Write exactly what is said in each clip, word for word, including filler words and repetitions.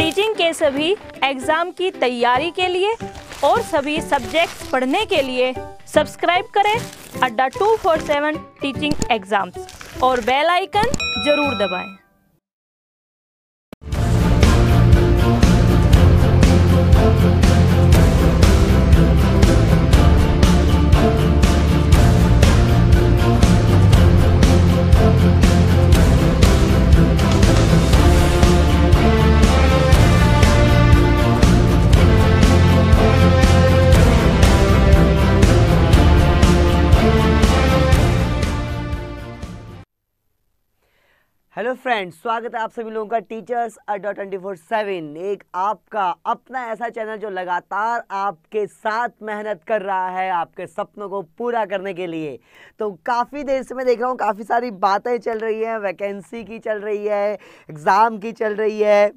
Teaching के सभी exam की तैयारी के लिए और सभी सब्जेक्ट्स पढ़ने के लिए सब्सक्राइब करें Adda two four seven teaching exams और बेल आइकन ज़रूर दबाएं। हेलो फ्रेंड्स, स्वागत है आप सभी लोगों का टीचर्स अड्डा ट्वेंटी फोर सेवन, एक आपका अपना ऐसा चैनल जो लगातार आपके साथ मेहनत कर रहा है आपके सपनों को पूरा करने के लिए। तो काफ़ी देर से मैं देख रहा हूँ काफ़ी सारी बातें चल रही हैं, वैकेंसी की चल रही है, एग्ज़ाम की चल रही है।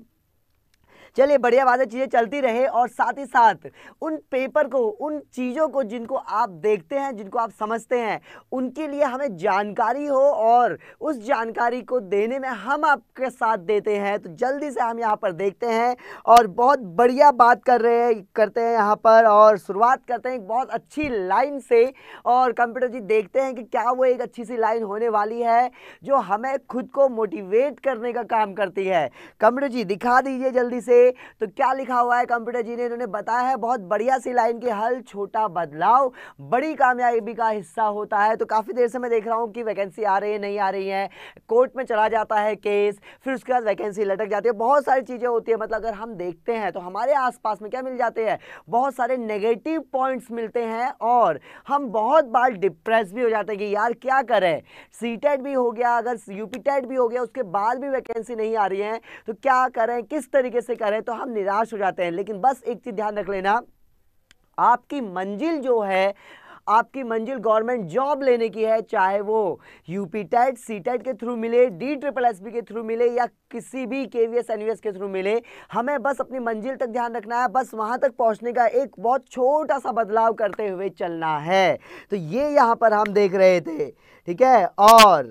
चलिए, बढ़िया बात है, चीज़ें चलती रहे और साथ ही साथ उन पेपर को, उन चीज़ों को जिनको आप देखते हैं, जिनको आप समझते हैं, उनके लिए हमें जानकारी हो और उस जानकारी को देने में हम आपके साथ देते हैं। तो जल्दी से हम यहाँ पर देखते हैं और बहुत बढ़िया बात कर रहे हैं करते हैं यहाँ पर और शुरुआत करते हैं एक बहुत अच्छी लाइन से। और कंप्यूटर जी देखते हैं कि क्या वो एक अच्छी सी लाइन होने वाली है जो हमें खुद को मोटिवेट करने का काम करती है। कंप्यूटर जी दिखा दीजिए जल्दी से। तो क्या लिखा हुआ है कंप्यूटर जी ने, इन्होंने बताया है बहुत बढ़िया सी लाइन की, हल छोटा बदलाव बड़ी कामयाबी का हिस्सा होता है। तो काफ़ी देर से मैं देख रहा हूँ कि वैकेंसी आ रही है, नहीं आ रही है, कोर्ट में चला जाता है केस, फिर उसके बाद वैकेंसी लटक जाती है, बहुत सारी चीज़ें होती है। मतलब अगर हम देखते हैं तो हमारे आसपास में क्या मिल जाते हैं, बहुत सारे नेगेटिव पॉइंट्स मिलते हैं और हम बहुत बार डिप्रेस भी हो जाते हैं कि यार क्या करें, सीटेट भी हो गया, अगर यूपीटेट भी हो गया, उसके बाद भी वैकेंसी नहीं आ रही है तो क्या करें, किस तरीके से करें, तो हम निराश हो जाते हैं। लेकिन बस एक चीज ध्यान रख लेना, आपकी मंजिल जो है, आपकी मंजिल गवर्नमेंट जॉब लेने की है, चाहे वो यूपीटेट सीटेट के थ्रू मिले, डी ट्रिपल एस बी के थ्रू मिले या किसी भी केवीएस एनवीएस के थ्रू मिले, हमें बस अपनी मंजिल तक ध्यान रखना है, बस वहां तक पहुंचने का एक बहुत छोटा सा बदलाव करते हुए चलना है। तो ये यहां पर हम देख रहे थे, ठीक है। और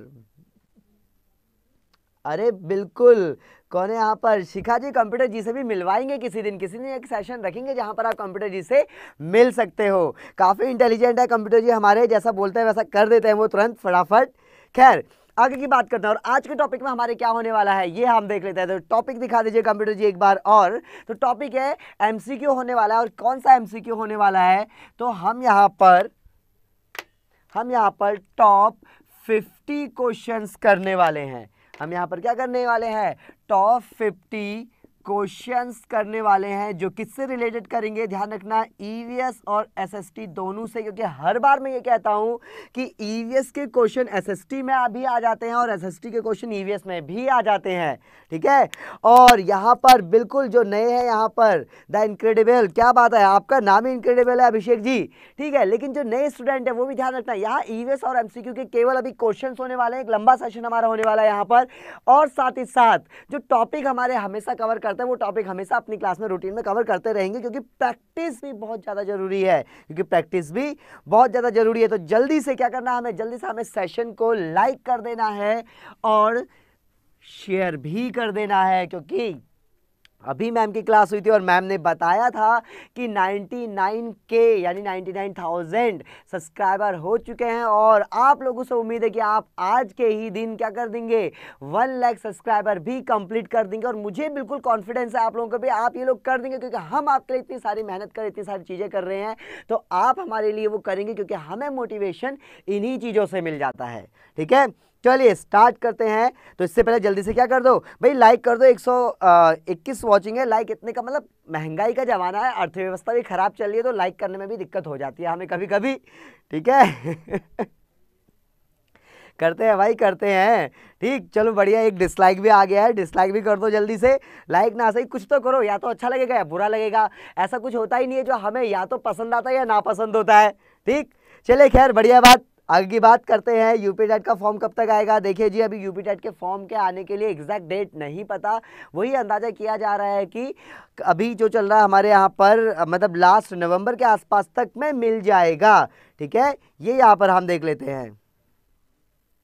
अरे बिल्कुल, कौन है यहाँ पर, शिखा जी कंप्यूटर जी से भी मिलवाएंगे किसी दिन, किसी दिन एक सेशन रखेंगे जहाँ पर आप कंप्यूटर जी से मिल सकते हो। काफ़ी इंटेलिजेंट है कंप्यूटर जी हमारे, जैसा बोलते हैं वैसा कर देते हैं वो तुरंत फटाफट। खैर, आगे की बात करते हैं और आज के टॉपिक में हमारे क्या होने वाला है ये हम देख लेते हैं। तो टॉपिक दिखा दीजिए कंप्यूटर जी एक बार और। तो टॉपिक है एमसीक्यू होने वाला है। और कौन सा एमसीक्यू होने वाला है, तो हम यहाँ पर हम यहाँ पर टॉप फिफ्टी क्वेश्चंस करने वाले हैं। हम यहाँ पर क्या करने वाले हैं, टॉप फिफ्टी क्वेश्चंस करने वाले हैं, जो किससे रिलेटेड करेंगे, ध्यान रखना, ईवीएस और एसएसटी दोनों से, क्योंकि हर बार मैं ये कहता हूँ कि ईवीएस के क्वेश्चन एसएसटी में भी आ जाते हैं और एसएसटी के क्वेश्चन ईवीएस में भी आ जाते हैं, ठीक है। और यहाँ पर बिल्कुल जो नए हैं, यहाँ पर द इनक्रेडिबल, क्या बात है, आपका नाम ही इनक्रेडिबल है अभिषेक जी, ठीक है। लेकिन जो नए स्टूडेंट है वो भी ध्यान रखना, यहाँ ईवीएस और एमसीक्यू के केवल अभी क्वेश्चन होने वाले हैं, एक लंबा सेशन हमारा होने वाला है यहाँ पर। और साथ ही साथ जो टॉपिक हमारे हमेशा कवर करते हैं वो टॉपिक हमेशा अपनी क्लास में रूटीन में कवर करते रहेंगे, क्योंकि प्रैक्टिस भी बहुत ज़्यादा जरूरी है, क्योंकि प्रैक्टिस भी बहुत ज़्यादा जरूरी है। तो जल्दी से क्या करना है हमें, जल्दी से हमें सेशन को लाइक कर देना है और शेयर भी कर देना है, क्योंकि अभी मैम की क्लास हुई थी और मैम ने बताया था कि निन्यानवे के यानी निन्यानवे हज़ार सब्सक्राइबर हो चुके हैं और आप लोगों से उम्मीद है कि आप आज के ही दिन क्या कर देंगे, वन लाख सब्सक्राइबर भी कंप्लीट कर देंगे। और मुझे बिल्कुल कॉन्फिडेंस है आप लोगों को भी, आप ये लोग कर देंगे, क्योंकि हम आपके लिए इतनी सारी मेहनत कर, इतनी सारी चीज़ें कर रहे हैं, तो आप हमारे लिए वो करेंगे, क्योंकि हमें मोटिवेशन इन्हीं चीज़ों से मिल जाता है, ठीक है। चलिए स्टार्ट करते हैं। तो इससे पहले जल्दी से क्या कर दो भाई, लाइक कर दो। एक सौ इक्कीस वॉचिंग है, लाइक इतने का मतलब महंगाई का ज़माना है, अर्थव्यवस्था भी खराब चल रही है, तो लाइक करने में भी दिक्कत हो जाती है हमें कभी कभी, ठीक है। करते हैं भाई, करते हैं, ठीक। चलो बढ़िया, एक डिसलाइक भी आ गया है, डिसलाइक भी कर दो जल्दी से। लाइक ना सही कुछ तो करो, या तो अच्छा लगेगा या बुरा लगेगा, ऐसा कुछ होता ही नहीं है जो हमें या तो पसंद आता है या नापसंद होता है, ठीक। चलिए खैर, बढ़िया बात, आगे की बात करते हैं। यूपीटेट का फॉर्म कब तक आएगा, देखिए जी अभी यूपीटेट के फॉर्म के आने के लिए एग्जैक्ट डेट नहीं पता, वही अंदाज़ा किया जा रहा है कि अभी जो चल रहा है हमारे यहाँ पर, मतलब लास्ट नवंबर के आसपास तक में मिल जाएगा, ठीक है। ये यहाँ पर हम देख लेते हैं,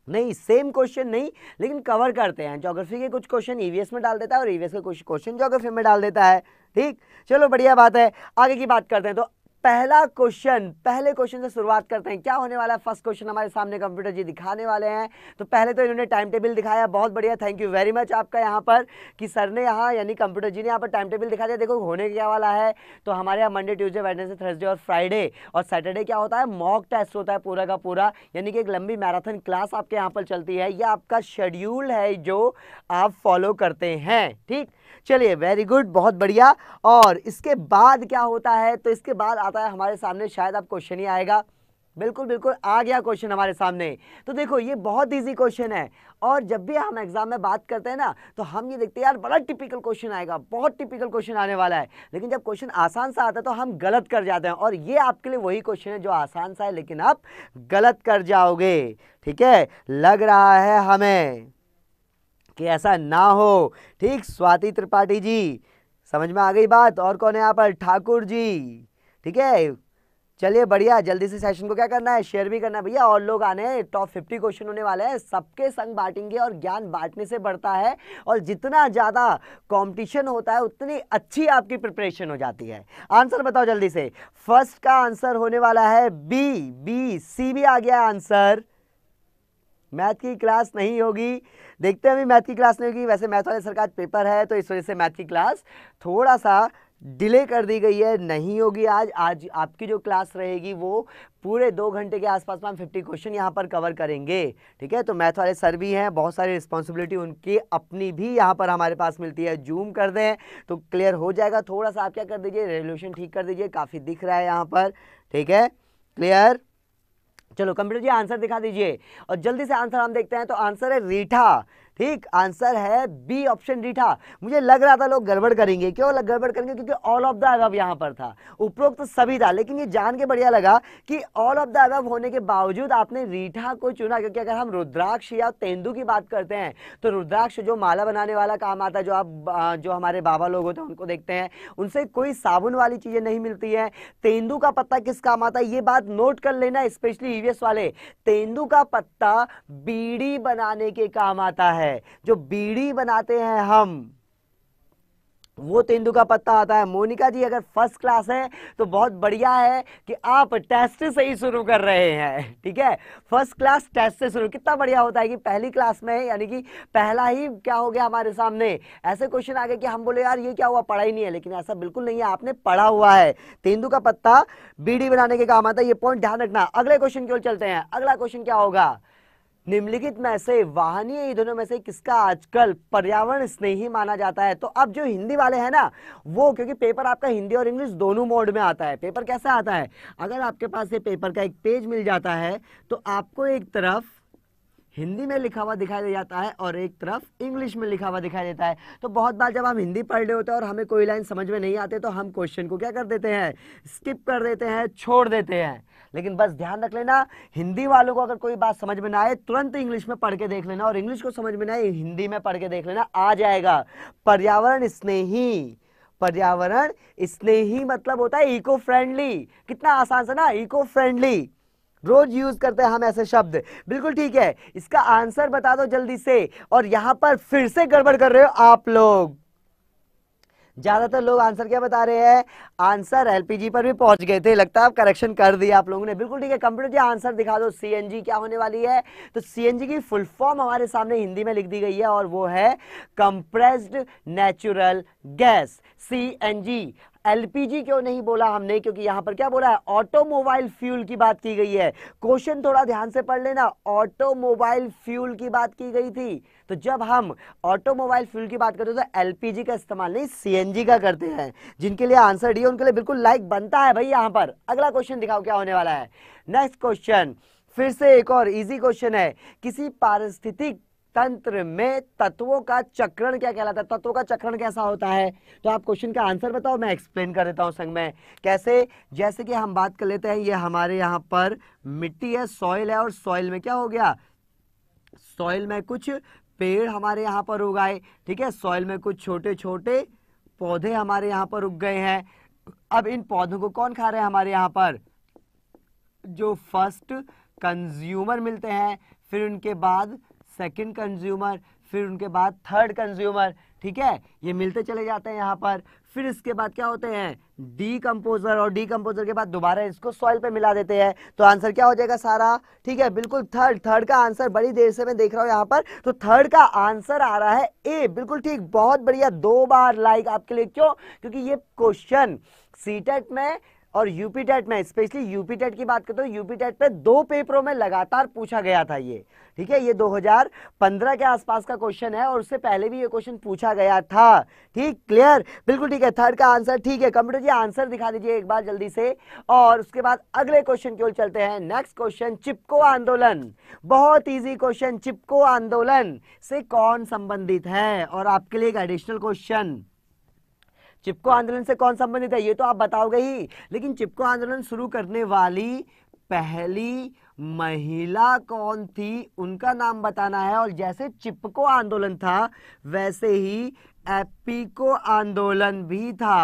नहीं, सेम क्वेश्चन नहीं, लेकिन कवर करते हैं। ज्योग्राफी के कुछ क्वेश्चन ईवीएस में डाल देता है और ईवीएस के कुछ क्वेश्चन ज्योग्राफी में डाल देता है। ठीक, चलो बढ़िया बात है, आगे की बात करते हैं। तो पहला क्वेश्चन, पहले क्वेश्चन से शुरुआत करते हैं। क्या होने वाला है? फर्स्ट क्वेश्चन हमारे सामने कंप्यूटर जी दिखाने वाले हैं। तो पहले तो इन्होंने टाइम टेबल दिखाया, बहुत बढ़िया, थैंक यू वेरी मच आपका यहाँ पर कि सर ने यहाँ यानी कंप्यूटर जी ने यहाँ पर टाइम टेबल दिखा दिया। देखो होने क्या वाला है, तो हमारे यहाँ मंडे, ट्यूसडे, वेडनेसडे, थर्सडे और फ्राइडे और सैटरडे क्या होता है, मॉक टेस्ट होता है पूरा का पूरा, यानी कि एक लंबी मैराथन क्लास आपके यहाँ पर चलती है। यह आपका शेड्यूल है जो आप फॉलो करते हैं। ठीक, चलिए वेरी गुड, बहुत बढ़िया। और इसके बाद क्या होता है, तो इसके बाद आता है हमारे सामने, शायद अब क्वेश्चन ही आएगा। बिल्कुल बिल्कुल आ गया क्वेश्चन हमारे सामने। तो देखो ये बहुत इजी क्वेश्चन है, और जब भी हम एग्जाम में बात करते हैं ना, तो हम ये देखते हैं यार बड़ा टिपिकल क्वेश्चन आएगा, बहुत टिपिकल क्वेश्चन आने वाला है, लेकिन जब क्वेश्चन आसान सा आता है तो हम गलत कर जाते हैं। और ये आपके लिए वही क्वेश्चन है जो आसान सा है, लेकिन आप गलत कर जाओगे। ठीक है, लग रहा है हमें कि ऐसा ना हो। ठीक, स्वाति त्रिपाठी जी, समझ में आ गई बात? और कौन है यहाँ पर? ठाकुर जी। ठीक है, चलिए बढ़िया, जल्दी से सेशन को क्या करना है, शेयर भी करना है भैया, और लोग आने हैं। टॉप फिफ्टी क्वेश्चन होने वाले हैं, सबके संग बांटेंगे और ज्ञान बांटने से बढ़ता है, और जितना ज्यादा कंपटीशन होता है उतनी अच्छी आपकी प्रिपरेशन हो जाती है। आंसर बताओ जल्दी से। फर्स्ट का आंसर होने वाला है बी, बी, सी भी आ गया आंसर। मैथ की क्लास नहीं होगी, देखते हैं अभी मैथ की क्लास नहीं होगी। वैसे मैथ वाले सर का आज पेपर है, तो इस वजह से मैथ की क्लास थोड़ा सा डिले कर दी गई है, नहीं होगी आज। आज आपकी जो क्लास रहेगी वो पूरे दो घंटे के आसपास में हम फिफ्टी क्वेश्चन यहाँ पर कवर करेंगे। ठीक है, तो मैथ वाले सर भी हैं, बहुत सारी रिस्पॉन्सिबिलिटी उनकी अपनी भी यहाँ पर हमारे पास मिलती है। जूम कर दें तो क्लियर हो जाएगा। थोड़ा सा आप क्या कर दीजिए, रेजोल्यूशन ठीक कर दीजिए, काफ़ी दिख रहा है यहाँ पर। ठीक है, क्लियर। चलो कंप्यूटर जी आंसर दिखा दीजिए, और जल्दी से आंसर हम देखते हैं। तो आंसर है रीठा। ठीक, आंसर है बी ऑप्शन रीठा। मुझे लग रहा था लोग गड़बड़ करेंगे, क्यों लग गड़बड़ करेंगे, क्योंकि ऑल ऑफ द अबव यहाँ पर था, उपरोक्त तो सभी था, लेकिन ये जान के बढ़िया लगा कि ऑल ऑफ द अबव होने के बावजूद आपने रीठा को चुना, क्योंकि अगर हम रुद्राक्ष या तेंदु की बात करते हैं तो रुद्राक्ष जो माला बनाने वाला काम आता है, जो आप जो हमारे बाबा लोग होते हैं उनको देखते हैं, उनसे कोई साबुन वाली चीजें नहीं मिलती है। तेंदु का पत्ता किस काम आता है, ये बात नोट कर लेना, स्पेशली ईवीएस वाले। तेंदु का पत्ता बीड़ी बनाने के काम आता है, जो बीड़ी बनाते हैं हम, वो तेंदु का पत्ता आता है। मोनिका जी अगर फर्स्ट क्लास है तो बहुत बढ़िया है कि आप टेस्ट से ही शुरू कर रहे हैं। ठीक है, फर्स्ट क्लास टेस्ट से शुरू, कितना बढ़िया होता है कि पहली क्लास में, यानी कि पहला ही क्या हो गया हमारे सामने, ऐसे क्वेश्चन आ गए कि हम बोले यार ये क्या हुआ, पढ़ा ही नहीं है, लेकिन ऐसा बिल्कुल नहीं है, आपने पढ़ा हुआ है। तेंदु का पत्ता बीड़ी बनाने के काम आता है, ये पॉइंट ध्यान रखना। अगले क्वेश्चन की ओर चलते हैं। अगला क्वेश्चन क्या होगा, निम्नलिखित में से वाहनीय ईंधनों में से किसका आजकल पर्यावरण स्नेही माना जाता है। तो अब जो हिंदी वाले हैं ना, वो, क्योंकि पेपर आपका हिंदी और इंग्लिश दोनों मोड में आता है। पेपर कैसा आता है, अगर आपके पास ये पेपर का एक पेज मिल जाता है तो आपको एक तरफ हिंदी में लिखा हुआ दिखाई दे जाता है और एक तरफ इंग्लिश में लिखा हुआ दिखाई देता है। तो बहुत बार जब हम हिंदी पढ़ रहे होते हैं और हमें कोई लाइन समझ में नहीं आते, तो हम क्वेश्चन को क्या कर देते हैं, स्किप कर देते हैं, छोड़ देते हैं। लेकिन बस ध्यान रख लेना, हिंदी वालों को अगर कोई बात समझ में ना आए, तुरंत इंग्लिश में पढ़ के देख लेना, और इंग्लिश को समझ में ना आए, हिंदी में पढ़ के देख लेना, आ जाएगा। पर्यावरण स्नेही, पर्यावरण स्नेही मतलब होता है इको फ्रेंडली। कितना आसान सा ना, इको फ्रेंडली, रोज यूज करते हैं हम ऐसे शब्द। बिल्कुल ठीक है, इसका आंसर बता दो जल्दी से। और यहां पर फिर से गड़बड़ कर रहे हो आप लोग, ज्यादातर लोग आंसर क्या बता रहे हैं, आंसर एलपीजी पर भी पहुंच गए थे, लगता है आप करेक्शन कर दिया आप लोगों ने। बिल्कुल ठीक है, कंप्यूटर जी आंसर दिखा दो, सीएनजी क्या होने वाली है। तो सीएनजी की फुल फॉर्म हमारे सामने हिंदी में लिख दी गई है, और वो है compressed natural gas, CNG. LPG क्यों नहीं बोला हमने, क्योंकि यहां पर क्या बोला है, ऑटोमोबाइल फ्यूल की बात की गई है। क्वेश्चन थोड़ा ध्यान से पढ़ लेना, ऑटोमोबाइल फ्यूल की बात की गई थी। तो जब हम ऑटोमोबाइल फ्यूल की बात करते हैं तो एलपीजी का इस्तेमाल नहीं, सीएनजी का करते हैं। जिनके लिए आंसर डी है उनके लिए बिल्कुल लाइक बनता है भाई। यहां पर अगला क्वेश्चन दिखाओ क्या होने वाला है। नेक्स्ट क्वेश्चन फिर से एक और इजी क्वेश्चन है, किसी पारिस्थितिक तंत्र में तत्वों का चक्रण क्या कहलाता है, तत्वों का चक्रण कैसा होता है। तो आप क्वेश्चन का आंसर बताओ, मैं एक्सप्लेन कर देता हूं संग में। कैसे, जैसे कि हम बात कर लेते हैं, ये हमारे यहाँ पर मिट्टी है, सॉइल है, और सॉइल में क्या हो गया, सॉइल में कुछ पेड़ हमारे यहाँ पर उगाए। ठीक है, सॉइल में कुछ छोटे छोटे पौधे हमारे यहाँ पर उग गए हैं। अब इन पौधों को कौन खा रहे हैं हमारे यहाँ पर, जो फर्स्ट कंज्यूमर मिलते हैं, फिर उनके बाद सेकंड कंज्यूमर, फिर उनके बाद थर्ड कंज्यूमर, ठीक है, ये मिलते चले जाते हैं यहाँ पर। फिर इसके बाद क्या होते हैं, डीकंपोजर, और डीकंपोजर के बाद दोबारा इसको सॉइल पे मिला देते हैं। तो आंसर क्या हो जाएगा सारा, ठीक है, बिल्कुल थर्ड। थर्ड का आंसर बड़ी देर से मैं देख रहा हूं यहाँ पर, तो थर्ड का आंसर आ रहा है ए, बिल्कुल ठीक, बहुत बढ़िया, दो बार लाइक आपके लिए। क्यों? क्योंकि ये क्वेश्चन सीटेट में और यूपी टेट में, स्पेशली यूपी टेट की बात करते हो, यूपी टेट पे दो पेपरों में लगातार पूछा गया था ये, ठीक है, ये दो हज़ार पंद्रह के आसपास का क्वेश्चन है और उससे पहले भी ये क्वेश्चन पूछा गया था। ठीक, क्लियर, बिल्कुल ठीक है, थर्ड का आंसर ठीक है। कंप्यूटर जी आंसर दिखा दीजिए एक बार जल्दी से, और उसके बाद अगले क्वेश्चन की ओर चलते हैं। नेक्स्ट क्वेश्चन, चिपको आंदोलन, बहुत इजी क्वेश्चन, चिपको आंदोलन से कौन संबंधित है? और आपके लिए एक एडिशनल क्वेश्चन, चिपको आंदोलन से कौन संबंधित है ये तो आप बताओगे ही, लेकिन चिपको आंदोलन शुरू करने वाली पहली महिला कौन थी उनका नाम बताना है। और जैसे चिपको आंदोलन था वैसे ही एपिको आंदोलन भी था,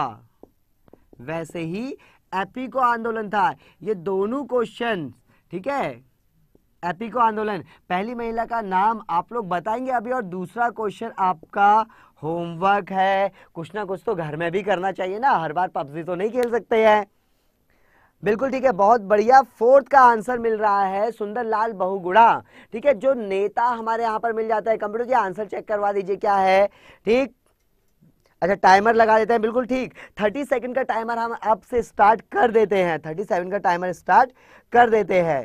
वैसे ही एपिको आंदोलन था। ये दोनों क्वेश्चन, ठीक है, एपिको आंदोलन, पहली महिला का नाम आप लोग बताएंगे अभी, और दूसरा क्वेश्चन आपका होमवर्क है, कुछ ना कुछ तो घर में भी करना चाहिए ना, हर बार पबजी तो नहीं खेल सकते हैं। बिल्कुल ठीक है, बहुत बढ़िया। फोर्थ का आंसर मिल रहा है सुंदरलाल बहुगुणा, ठीक है, जो नेता हमारे यहाँ पर मिल जाता है। कंप्यूटर जी आंसर चेक करवा दीजिए क्या है, ठीक, अच्छा टाइमर लगा देते हैं, बिल्कुल ठीक, थर्टी सेकंड का टाइमर हम अब से स्टार्ट कर देते हैं, थर्टी सेकंड का टाइमर स्टार्ट कर देते हैं।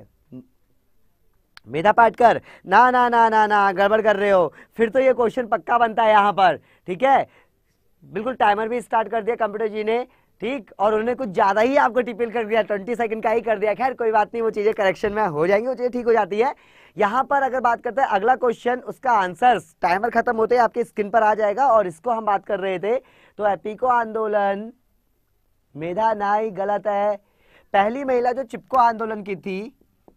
मेधा पाटकर, ना ना ना ना ना गड़बड़ कर रहे हो, फिर तो ये क्वेश्चन पक्का बनता है यहाँ पर, ठीक है, बिल्कुल टाइमर भी स्टार्ट कर दिया कंप्यूटर जी ने, ठीक, और उन्होंने कुछ ज्यादा ही आपको टिपिल कर दिया, ट्वेंटी सेकंड का ही कर दिया। खैर कोई बात नहीं, वो चीजें करेक्शन में हो जाएंगी, वो चीजें ठीक हो जाती है। यहाँ पर अगर बात करते हैं अगला क्वेश्चन, उसका आंसर टाइमर खत्म होते ही आपके स्क्रीन पर आ जाएगा, और इसको हम बात कर रहे थे। तो एपिको आंदोलन, मेधा नाई गलत है। पहली महिला जो चिपको आंदोलन की थी,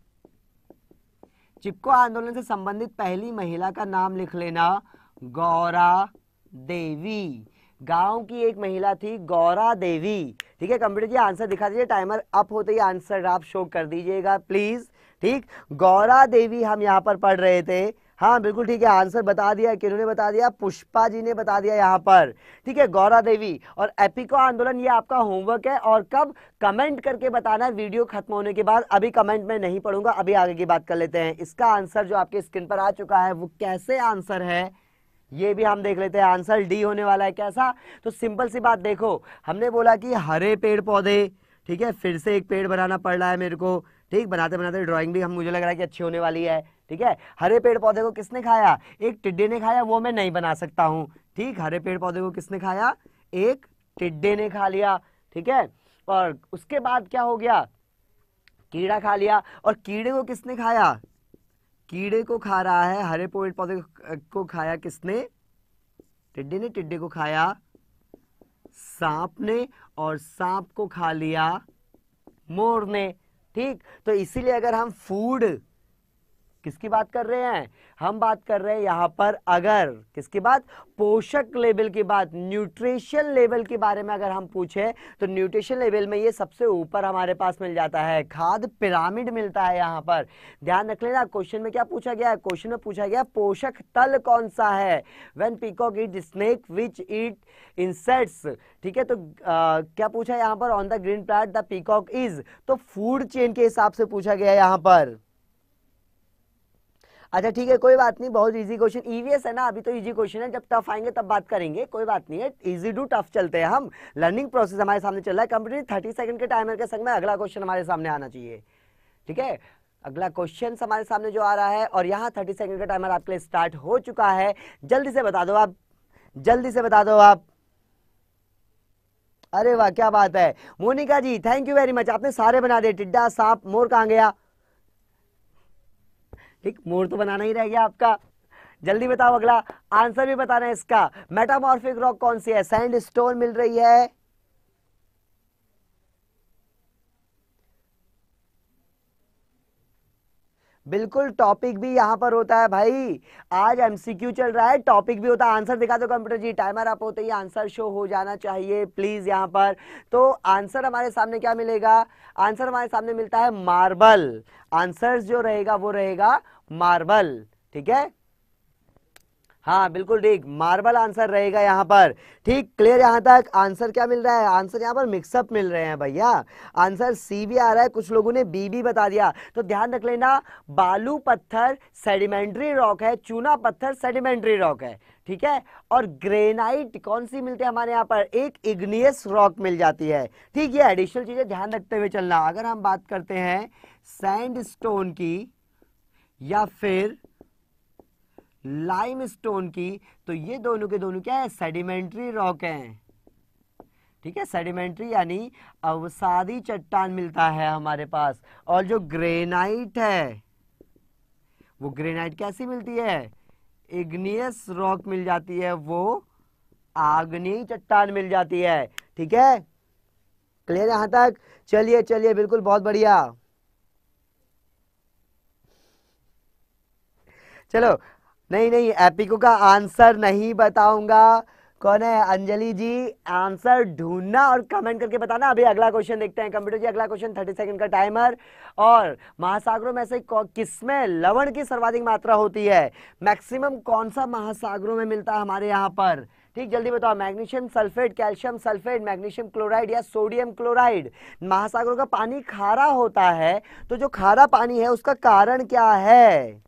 चिपको आंदोलन से संबंधित पहली महिला का नाम लिख लेना, गौरा देवी, गांव की एक महिला थी गौरा देवी, ठीक है। कंप्यूटर जी आंसर दिखा दीजिए, टाइमर अप होते ही आंसर आप शो कर दीजिएगा प्लीज, ठीक। गौरा देवी हम यहाँ पर पढ़ रहे थे, हाँ बिल्कुल ठीक है, आंसर बता दिया, किन्होंने बता दिया, पुष्पा जी ने बता दिया यहाँ पर, ठीक है, गौरा देवी। और एपिको आंदोलन ये आपका होमवर्क है, और कब, कमेंट करके बताना है वीडियो खत्म होने के बाद, अभी कमेंट में नहीं पढ़ूंगा, अभी आगे की बात कर लेते हैं। इसका आंसर जो आपके स्क्रीन पर आ चुका है वो कैसे आंसर है ये भी हम देख लेते हैं। आंसर डी होने वाला है। कैसा? तो सिंपल सी बात देखो, हमने बोला कि हरे पेड़ पौधे, ठीक है, फिर से एक पेड़ बनाना पड़ रहा है मेरे को, ठीक, बनाते बनाते ड्राइंग भी हम, मुझे लग रहा है कि अच्छी होने वाली है, ठीक है। हरे पेड़ पौधे को किसने खाया? एक टिड्डे ने खाया, वो मैं नहीं बना सकता हूँ, ठीक। हरे पेड़ पौधे को किसने खाया? एक टिड्डे ने खा लिया, ठीक है। और उसके बाद क्या हो गया? कीड़ा खा लिया, और कीड़े को किसने खाया? कीड़े को खा रहा है, हरे पेड़ पौधे को खाया किसने? टिड्डे ने। टिड्डे को खाया सांप ने, और सांप को खा लिया मोर ने, ठीक। तो इसीलिए अगर हम फूड, किसकी बात कर रहे हैं? हम बात कर रहे हैं यहाँ पर, अगर किसकी बात? पोषक लेवल की बात, न्यूट्रिशन लेवल के बारे में अगर हम पूछे तो न्यूट्रिशन लेवल में ये सबसे ऊपर हमारे पास मिल जाता है, खाद्य पिरामिड मिलता है यहाँ पर। ध्यान रख लेना, क्वेश्चन में क्या पूछा गया है? क्वेश्चन में पूछा गया पोषक तल कौन सा है? When peacock eat snake which eat insects, ठीक है। तो आ, क्या पूछा है यहाँ पर? On the green plant the peacock is, तो फूड चेन के हिसाब से पूछा गया है यहाँ पर। अच्छा ठीक है, कोई बात नहीं, बहुत इजी क्वेश्चन, ईवीएस है ना, अभी तो इजी क्वेश्चन है, जब टफ आएंगे तब बात करेंगे, कोई बात नहीं है, इजी टू टफ चलते हैं हम, लर्निंग प्रोसेस हमारे सामने चल रहा है। कंप्यूटर थर्टी सेकंड के टाइमर के संग में अगला क्वेश्चन हमारे सामने आना चाहिए, ठीक है। अगला क्वेश्चन हमारे सामने जो आ रहा है, और यहाँ थर्टी सेकंड का टाइमर आपके लिए स्टार्ट हो चुका है, जल्दी से बता दो आप, जल्दी से बता दो आप। अरे वाह क्या बात है Monika ji, thank you very much, आपने सारे बना दिए। टिड्डा, सांप, मोर कहाँ गया? ठीक, मोर तो बनाना ही रह गया आपका। जल्दी बताओ, अगला आंसर भी बताना है इसका। मेटामॉर्फिक रॉक कौन सी है? सैंड स्टोन मिल रही है, बिल्कुल टॉपिक भी यहाँ पर होता है भाई। आज एमसीक्यू चल रहा है, टॉपिक भी होता है। आंसर दिखा दो कंप्यूटर जी, टाइमर अप होते ही आंसर शो हो जाना चाहिए प्लीज यहाँ पर। तो आंसर हमारे सामने क्या मिलेगा? आंसर हमारे सामने मिलता है मार्बल। आंसर जो रहेगा वो रहेगा मार्बल, ठीक है। हाँ बिल्कुल ठीक, मार्बल आंसर रहेगा यहाँ पर। ठीक, क्लियर यहाँ तक? आंसर क्या मिल रहा है? आंसर यहाँ पर मिक्सअप मिल रहे हैं भैया। आंसर सी भी आ रहा है, कुछ लोगों ने बी भी बता दिया। तो ध्यान रख लेना, बालू पत्थर सेडिमेंट्री रॉक है, चूना पत्थर सेडिमेंट्री रॉक है, ठीक है। और ग्रेनाइट कौन सी मिलती है हमारे यहाँ पर? एक इग्नियस रॉक मिल जाती है, ठीक है। एडिशनल चीजें ध्यान रखते हुए चलना। अगर हम बात करते हैं सैंडस्टोन की या फिर लाइमस्टोन की, तो ये दोनों के दोनों क्या है? सेडिमेंट्री रॉक हैं, ठीक है। सेडिमेंट्री यानी अवसादी चट्टान मिलता है हमारे पास। और जो ग्रेनाइट है वो ग्रेनाइट कैसी मिलती है? इग्नियस रॉक मिल जाती है, वो आग्नेय चट्टान मिल जाती है, ठीक है। क्लियर यहां तक? चलिए चलिए, बिल्कुल बहुत बढ़िया। चलो, नहीं नहीं, एपिको का आंसर नहीं बताऊंगा। कौन है? अंजलि जी, आंसर ढूंढना और कमेंट करके बताना। अभी अगला क्वेश्चन देखते हैं कंप्यूटर जी। अगला क्वेश्चन तीस सेकंड का टाइमर। और महासागरों में से किसमें लवण की सर्वाधिक मात्रा होती है? मैक्सिमम कौन सा महासागरों में मिलता है हमारे यहाँ पर? ठीक, जल्दी बताओ। Magnesium sulphate, calcium sulphate, magnesium chloride या सोडियम क्लोराइड? महासागरों का पानी खारा होता है, तो जो खारा पानी है उसका कारण क्या है?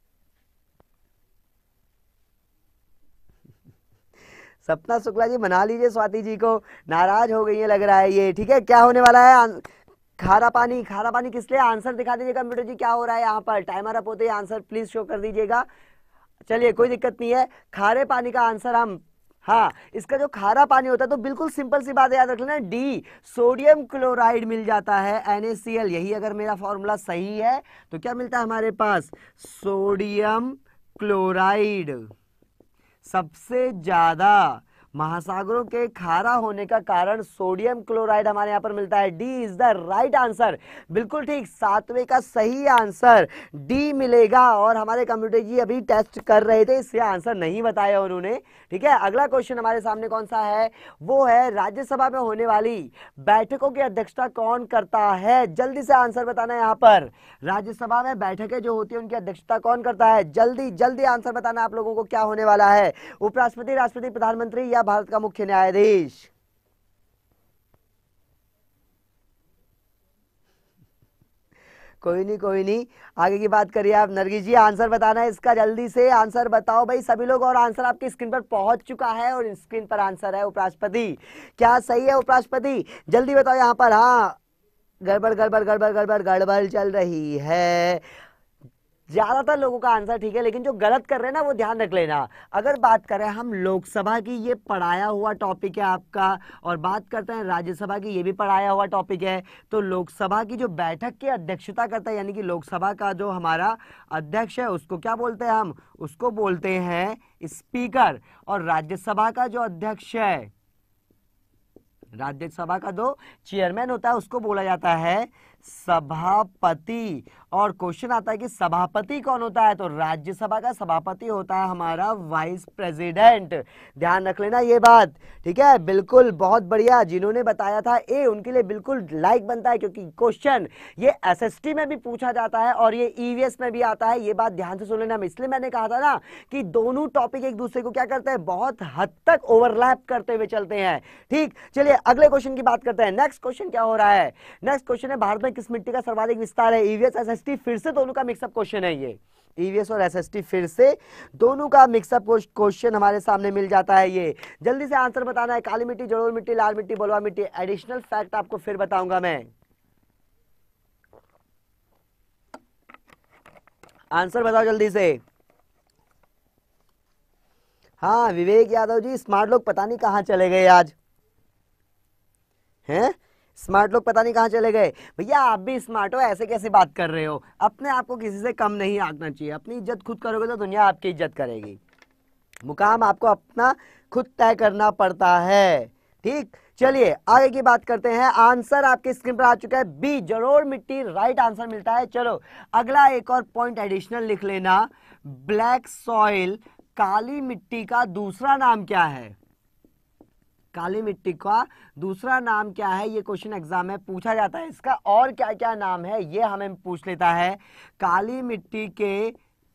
सपना शुक्ला जी मना लीजिए, स्वाति जी को नाराज हो गई है लग रहा है ये, ठीक है। क्या होने वाला है? खारा पानी। खारा पानी किस लिए? आंसर दिखा दीजिए कंप्यूटर जी, क्या हो रहा है यहाँ पर? टाइमर अप होते ही आंसर प्लीज शो कर दीजिएगा। चलिए, कोई दिक्कत नहीं है। खारे पानी का आंसर हम, हाँ, इसका जो खारा पानी होता है तो बिल्कुल सिंपल सी बात याद रख लेना, डी, सोडियम क्लोराइड मिल जाता है, एन ए सी एल। यही अगर मेरा फॉर्मूला सही है तो क्या मिलता है हमारे पास? Sodium chloride. सबसे ज्यादा महासागरों के खारा होने का कारण सोडियम क्लोराइड हमारे यहाँ पर मिलता है। D is the right answer, बिल्कुल ठीक। सातवें का सही आंसर डी मिलेगा। और हमारे कंप्यूटर जी अभी टेस्ट कर रहे थे, इसलिए आंसर नहीं बताया उन्होंने, ठीक है। अगला क्वेश्चन हमारे सामने कौन सा है? वो है राज्यसभा में होने वाली बैठकों की अध्यक्षता कौन करता है? जल्दी से आंसर बताना यहाँ पर। राज्यसभा में बैठकें जो होती है उनकी अध्यक्षता कौन करता है? जल्दी जल्दी आंसर बताना आप लोगों को, क्या होने वाला है? उपराष्ट्रपति, राष्ट्रपति, प्रधानमंत्री या भारत का मुख्य न्यायाधीश? कोई नहीं कोई नहीं, आगे की बात करिए आप। नरगिस जी, आंसर बताना है इसका, जल्दी से आंसर बताओ भाई सभी लोग। और आंसर आपकी स्क्रीन पर पहुंच चुका है और स्क्रीन पर आंसर है उपराष्ट्रपति। क्या सही है उपराष्ट्रपति? जल्दी बताओ यहाँ पर। हाँ, गड़बड़ गड़बड़ गड़बड़ गड़बड़ गड़बड़ चल रही है। ज्यादातर लोगों का आंसर ठीक है, लेकिन जो गलत कर रहे हैं ना वो ध्यान रख लेना। अगर बात करें हम लोकसभा की, ये पढ़ाया हुआ टॉपिक है आपका, और बात करते हैं राज्यसभा की, ये भी पढ़ाया हुआ टॉपिक है। तो लोकसभा की जो बैठक की अध्यक्षता करता है, यानी कि लोकसभा का जो हमारा अध्यक्ष है उसको क्या बोलते हैं हम? उसको बोलते हैं स्पीकर। और राज्यसभा का जो अध्यक्ष है, राज्यसभा का जो चेयरमैन होता है उसको बोला जाता है सभापति। और क्वेश्चन आता है कि सभापति कौन होता है? तो राज्यसभा का सभापति होता है हमारा वाइस प्रेसिडेंट। ध्यान रख लेना ये बात, ठीक है। बिल्कुल बहुत बढ़िया, जिन्होंने बताया था ए उनके लिए बिल्कुल लाइक बनता है, क्योंकि क्वेश्चन ये एसएसटी में भी पूछा जाता है और ये ईवीएस में भी आता है। ये बात ध्यान से सुन लेना। इसलिए मैंने कहा था ना कि दोनों टॉपिक एक दूसरे को क्या करते हैं? बहुत हद तक ओवरलैप करते हुए चलते हैं, ठीक। चलिए अगले क्वेश्चन की बात करते हैं। नेक्स्ट क्वेश्चन क्या हो रहा है? नेक्स्ट क्वेश्चन है भारत में किस मिट्टी का सर्वाधिक विस्तार है? ईवीएस एसएसटी, फिर से दोनों का मिक्सअप क्वेश्चन है ये। ईवीएस और एसएसटी फिर से दोनों का मिक्सअप क्वेश्चन हमारे सामने मिल जाता है ये। जल्दी से आंसर बताना है। काली मिट्टी, जलोढ़ मिट्टी, लाल मिट्टी, बलुआ मिट्टी। एडिशनल फैक्ट आपको फिर बताऊंगा मैं। आंसर बताओ जल्दी से। हाँ विवेक यादव जी, स्मार्ट लोग पता नहीं कहां चले गए आज हैं। स्मार्ट लोग पता नहीं कहां चले गए। भैया आप भी स्मार्ट हो, ऐसे कैसे बात कर रहे हो? अपने आप को किसी से कम नहीं आंकना चाहिए। अपनी इज्जत खुद करोगे तो दुनिया आपकी इज्जत करेगी। मुकाम आपको अपना खुद तय करना पड़ता है, ठीक, चलिए आगे की बात करते हैं। आंसर आपके स्क्रीन पर आ चुका है, बी जलोढ़ मिट्टी राइट आंसर मिलता है। चलो अगला एक और पॉइंट एडिशनल लिख लेना, ब्लैक सॉइल काली मिट्टी का दूसरा नाम क्या है? काली मिट्टी का दूसरा नाम क्या है? ये क्वेश्चन एग्जाम में पूछा जाता है। इसका और क्या क्या नाम है ये हमें पूछ लेता है। काली मिट्टी के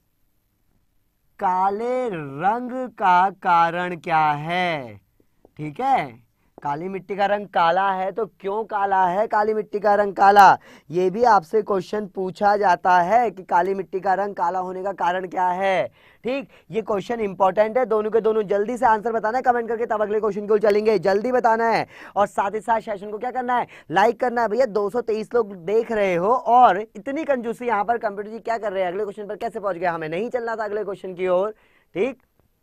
काले रंग का कारण क्या है? ठीक है, काली मिट्टी का रंग काला है तो क्यों काला है काली मिट्टी का रंग काला? ये भी आपसे क्वेश्चन पूछा जाता है कि काली मिट्टी का रंग काला होने का कारण क्या है। ठीक, ये क्वेश्चन इंपॉर्टेंट है, दोनों के दोनों जल्दी से आंसर बताना है कमेंट करके, तब अगले क्वेश्चन को चलेंगे। जल्दी बताना है और साथ ही साथ सेशन को क्या करना है, लाइक करना है। भैया दो सौ तेईस लोग देख रहे हो और इतनी कंजूसी यहाँ पर कंप्यूटर जी क्या कर रहे हैं? अगले क्वेश्चन पर कैसे पहुंच गया? हमें नहीं चलना था अगले क्वेश्चन की ओर। ठीक,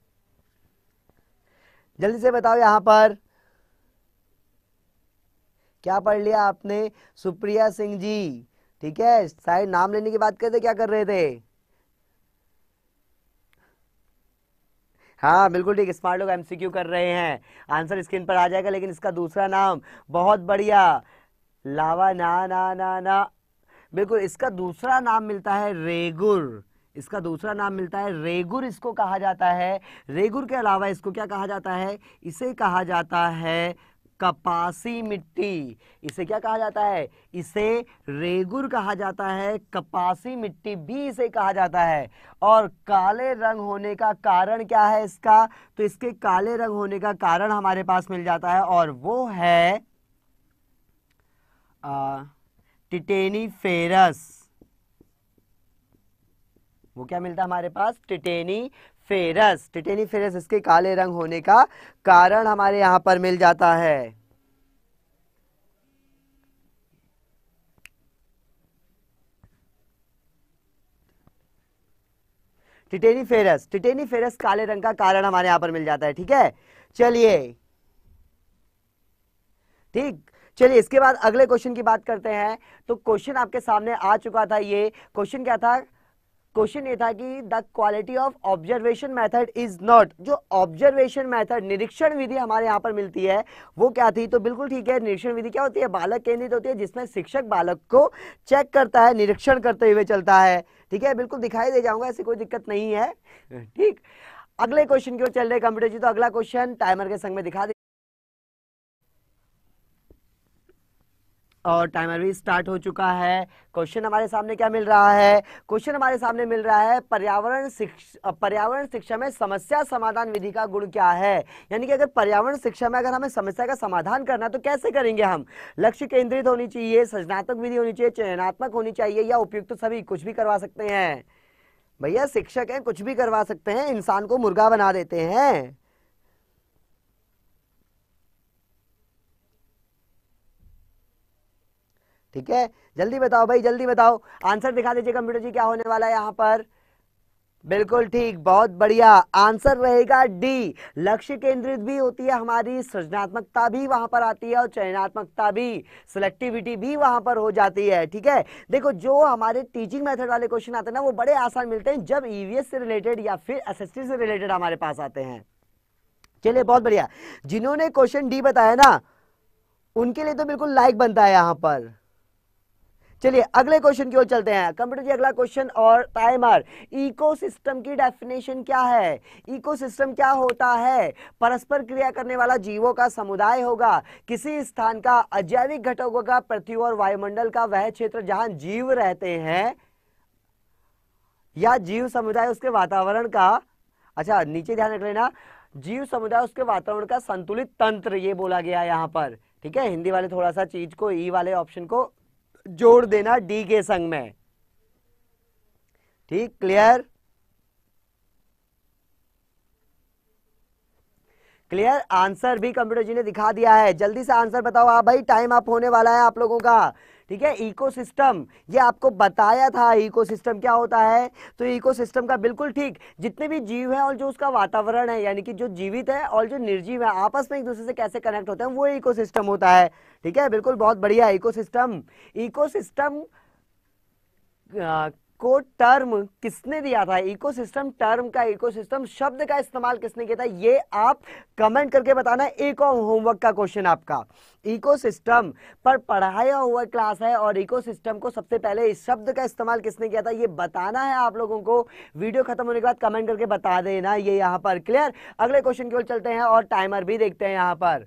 जल्दी से बताओ यहाँ पर क्या पढ़ लिया आपने? सुप्रिया सिंह जी, ठीक है, शायद नाम लेने की बात करते क्या कर रहे थे? हाँ बिल्कुल ठीक, स्मार्ट लोग एमसीक्यू कर रहे हैं। आंसर स्क्रीन पर आ जाएगा, लेकिन इसका दूसरा नाम बहुत बढ़िया, लावा ना ना ना ना, बिल्कुल इसका दूसरा नाम मिलता है रेगुर। इसका दूसरा नाम मिलता है रेगुर, इसको कहा जाता है। रेगुर के अलावा इसको क्या कहा जाता है? इसे कहा जाता है कपासी मिट्टी। इसे क्या कहा जाता है? इसे रेगुर कहा जाता है, कपासी मिट्टी भी इसे कहा जाता है। और काले रंग होने का कारण क्या है इसका? तो इसके काले रंग होने का कारण हमारे पास मिल जाता है और वो है टिटेनीफेरस। वो क्या मिलता है हमारे पास? टिटेनीफेरस। टिटेनीफेरस इसके काले रंग होने का कारण हमारे यहां पर मिल जाता है। टिटेनीफेरस, टिटेनीफेरस काले रंग का कारण हमारे यहां पर मिल जाता है। ठीक है, चलिए ठीक, चलिए इसके बाद अगले क्वेश्चन की बात करते हैं। तो क्वेश्चन आपके सामने आ चुका था। ये क्वेश्चन क्या था? क्वेश्चन ये था कि the quality of observation method is not, जो ऑब्जर्वेशन मेथड निरीक्षण विधि हमारे यहाँ पर मिलती है वो क्या थी? तो बिल्कुल ठीक है, निरीक्षण विधि क्या होती है? बालक केंद्रित होती है, जिसमें शिक्षक बालक को चेक करता है, निरीक्षण करते हुए चलता है। ठीक है, बिल्कुल दिखाई दे जाऊंगा, ऐसी कोई दिक्कत नहीं है। ठीक, अगले क्वेश्चन की ओर चल रहे कंप्यूटर जी। तो अगला क्वेश्चन टाइमर के संग में दिखा दे और टाइमर भी स्टार्ट हो चुका है। क्वेश्चन हमारे सामने क्या मिल रहा है? क्वेश्चन हमारे सामने मिल रहा है पर्यावरण शिक्षा, पर्यावरण शिक्षा में समस्या समाधान विधि का गुण क्या है? यानी कि अगर पर्यावरण शिक्षा में अगर हमें समस्या का समाधान करना तो कैसे करेंगे हम? लक्ष्य केंद्रित होनी चाहिए, सृजनात्मक विधि होनी चाहिए, चयनात्मक होनी चाहिए, या उपयुक्त तो सभी? कुछ भी करवा सकते हैं भैया, शिक्षक हैं, कुछ भी करवा सकते हैं, इंसान को मुर्गा बना देते हैं। ठीक है, जल्दी बताओ भाई, जल्दी बताओ, आंसर दिखा दीजिए कंप्यूटर जी, क्या होने वाला है यहाँ पर? बिल्कुल ठीक, बहुत बढ़िया, आंसर रहेगा डी। लक्ष्य केंद्रित भी होती है हमारी, सृजनात्मकता भी वहां पर आती है और चयनात्मकता भी, सिलेक्टिविटी भी वहां पर हो जाती है। ठीक है, देखो जो हमारे टीचिंग मेथड वाले क्वेश्चन आते हैं ना वो बड़े आसान मिलते हैं जब ईवीएस से रिलेटेड या फिर एसएसटी से रिलेटेड हमारे पास आते हैं। चलिए बहुत बढ़िया, जिन्होंने क्वेश्चन डी बताया ना उनके लिए तो बिल्कुल लाइक बनता है यहां पर। चलिए अगले क्वेश्चन की ओर चलते हैं कंप्यूटर जी। अगला क्वेश्चन और टाइमर। इकोसिस्टम की डेफिनेशन क्या है? इकोसिस्टम क्या होता है? परस्पर क्रिया करने वाला जीवों का समुदाय होगा, किसी स्थान का अजैविक घटकों का, पृथ्वी और वायुमंडल का वह क्षेत्र जहां जीव रहते हैं, या जीव समुदाय उसके वातावरण का, अच्छा नीचे ध्यान रख लेना, जीव समुदाय उसके वातावरण का संतुलित तंत्र, ये बोला गया यहां पर। ठीक है, हिंदी वाले थोड़ा सा चीज को, ई वाले ऑप्शन को जोड़ देना डी के संग में। ठीक, क्लियर क्लियर आंसर भी कंप्यूटर जी ने दिखा दिया है। जल्दी से आंसर बताओ आप भाई, टाइम अप होने वाला है आप लोगों का। ठीक है, इकोसिस्टम, ये आपको बताया था इकोसिस्टम क्या होता है। तो इकोसिस्टम का बिल्कुल ठीक, जितने भी जीव हैं और जो उसका वातावरण है, यानी कि जो जीवित है और जो निर्जीव है, आपस में एक दूसरे से कैसे कनेक्ट होते हैं, वो इकोसिस्टम होता है। ठीक है, बिल्कुल बहुत बढ़िया। इकोसिस्टम, इकोसिस्टम इसको टर्म किसने दिया था, इकोसिस्टम टर्म का, इकोसिस्टम शब्द का इस्तेमाल किसने किया था, ये आप कमेंट करके बताना। एक और होमवर्क का क्वेश्चन आपका, इकोसिस्टम पर पढ़ाया हुआ क्लास है और इकोसिस्टम को सबसे पहले इस शब्द का इस्तेमाल किसने किया था ये बताना है आप लोगों को। वीडियो खत्म होने के बाद कमेंट करके बता देना ये यहाँ पर। क्लियर? अगले क्वेश्चन की ओर चलते हैं और टाइमर भी देखते हैं यहाँ पर।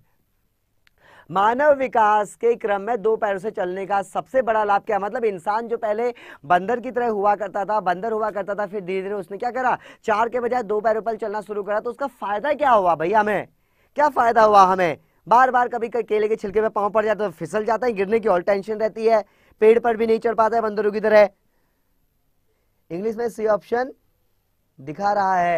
मानव विकास के क्रम में दो पैरों से चलने का सबसे बड़ा लाभ क्या? मतलब इंसान जो पहले बंदर की तरह हुआ करता था, बंदर हुआ करता था, फिर धीरे धीरे उसने क्या करा, चार के बजाय दो पैरों पर चलना शुरू करा, तो उसका फायदा क्या हुआ भैया? हमें क्या फायदा हुआ? हमें बार बार कभी केले के छिलके पे पांव पड़ जाता है तो फिसल जाता है, गिरने की और टेंशन रहती है, पेड़ पर भी नहीं चढ़ पाता है बंदरों की तरह। इंग्लिश में सी ऑप्शन दिखा रहा है,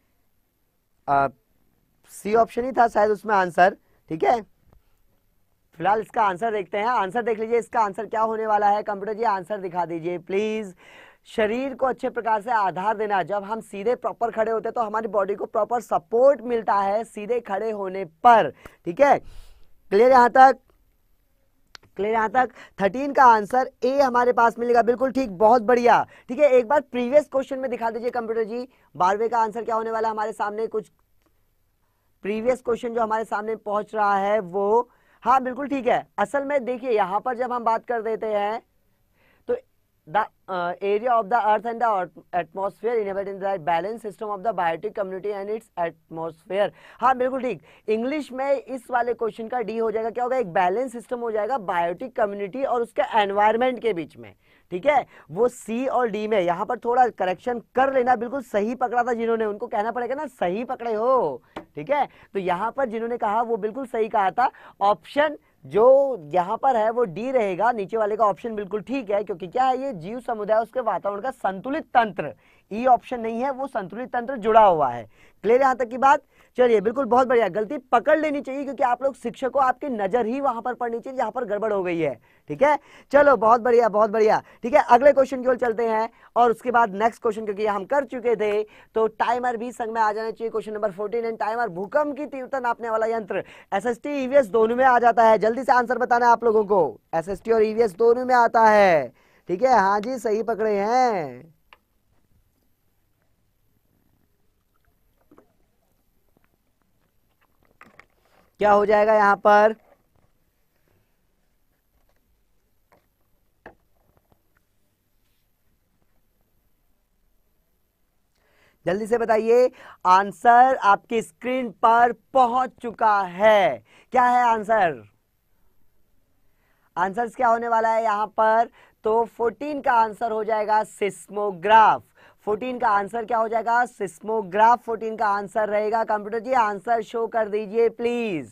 आ, सी ऑप्शन ही था शायद उसमें आंसर। ठीक है, फिलहाल इसका आंसर देखते हैं। आंसर देख लीजिए, इसका आंसर क्या होने वाला है। कंप्यूटर जी आंसर दिखा दीजिए प्लीज। शरीर को अच्छे प्रकार से आधार देना, जब हम सीधे प्रॉपर खड़े होते हैं तो हमारी बॉडी को प्रॉपर सपोर्ट मिलता है सीधे खड़े होने पर। ठीक है, क्लियर यहां तक? क्लियर यहां तक? थर्टीन का आंसर ए हमारे पास मिलेगा। बिल्कुल ठीक, बहुत बढ़िया। ठीक है, एक बार प्रीवियस क्वेश्चन में दिखा दीजिए कंप्यूटर जी, बारहवें का आंसर क्या होने वाला है हमारे सामने। कुछ प्रीवियस क्वेश्चन जो हमारे सामने पहुंच रहा है वो, हाँ बिल्कुल ठीक है। असल में देखिए यहां पर जब हम बात कर देते हैं तो the area of the earth and the atmosphere inhabited the balance system of the biotic community and its atmosphere. हाँ बिल्कुल ठीक, इंग्लिश में इस वाले क्वेश्चन का डी हो जाएगा। क्या होगा? एक बैलेंस सिस्टम हो जाएगा बायोटिक कम्युनिटी और उसके एनवायरमेंट के बीच में। ठीक है, वो सी और डी में यहां पर थोड़ा करेक्शन कर लेना। बिल्कुल सही पकड़ा था जिन्होंने, उनको कहना पड़ेगा ना सही पकड़े हो। ठीक है, तो यहां पर जिन्होंने कहा वो बिल्कुल सही कहा था। ऑप्शन जो यहां पर है वो डी रहेगा, नीचे वाले का ऑप्शन बिल्कुल ठीक है, क्योंकि क्या है ये जीव समुदाय उसके वातावरण का संतुलित तंत्र। ई ऑप्शन नहीं है, वो संतुलित तंत्र जुड़ा हुआ है। क्लियर यहां तक की बात? चलिए बिल्कुल बहुत बढ़िया। गलती पकड़ लेनी चाहिए क्योंकि आप लोग शिक्षक को आपकी नजर ही वहां पर पड़नी चाहिए जहां पर गड़बड़ हो गई है। ठीक है, चलो बहुत बढ़िया बहुत बढ़िया। ठीक है, अगले क्वेश्चन की ओर चलते हैं और उसके बाद नेक्स्ट क्वेश्चन, क्योंकि हम कर चुके थे तो टाइमर भी संग में आ जाना चाहिए। Question number fourteen and timer, भूकंप की तीव्रता नापने वाला यंत्र एसएसटी ईवीएस दोनों में आ जाता है। जल्दी से आंसर बताना है आप लोगों को, एसएसटी और ईवीएस दोनों में आता है। ठीक है, हाँ जी सही पकड़े हैं। क्या हो जाएगा यहां पर? जल्दी से बताइए, आंसर आपकी स्क्रीन पर पहुंच चुका है। क्या है आंसर? आंसर क्या होने वाला है यहां पर? तो फोर्टीन का आंसर हो जाएगा सिस्मोग्राफ। फोर्टीन का आंसर क्या हो जाएगा? सिस्मोग्राफ फोर्टीन का आंसर रहेगा। कंप्यूटर जी आंसर शो कर दीजिए प्लीज।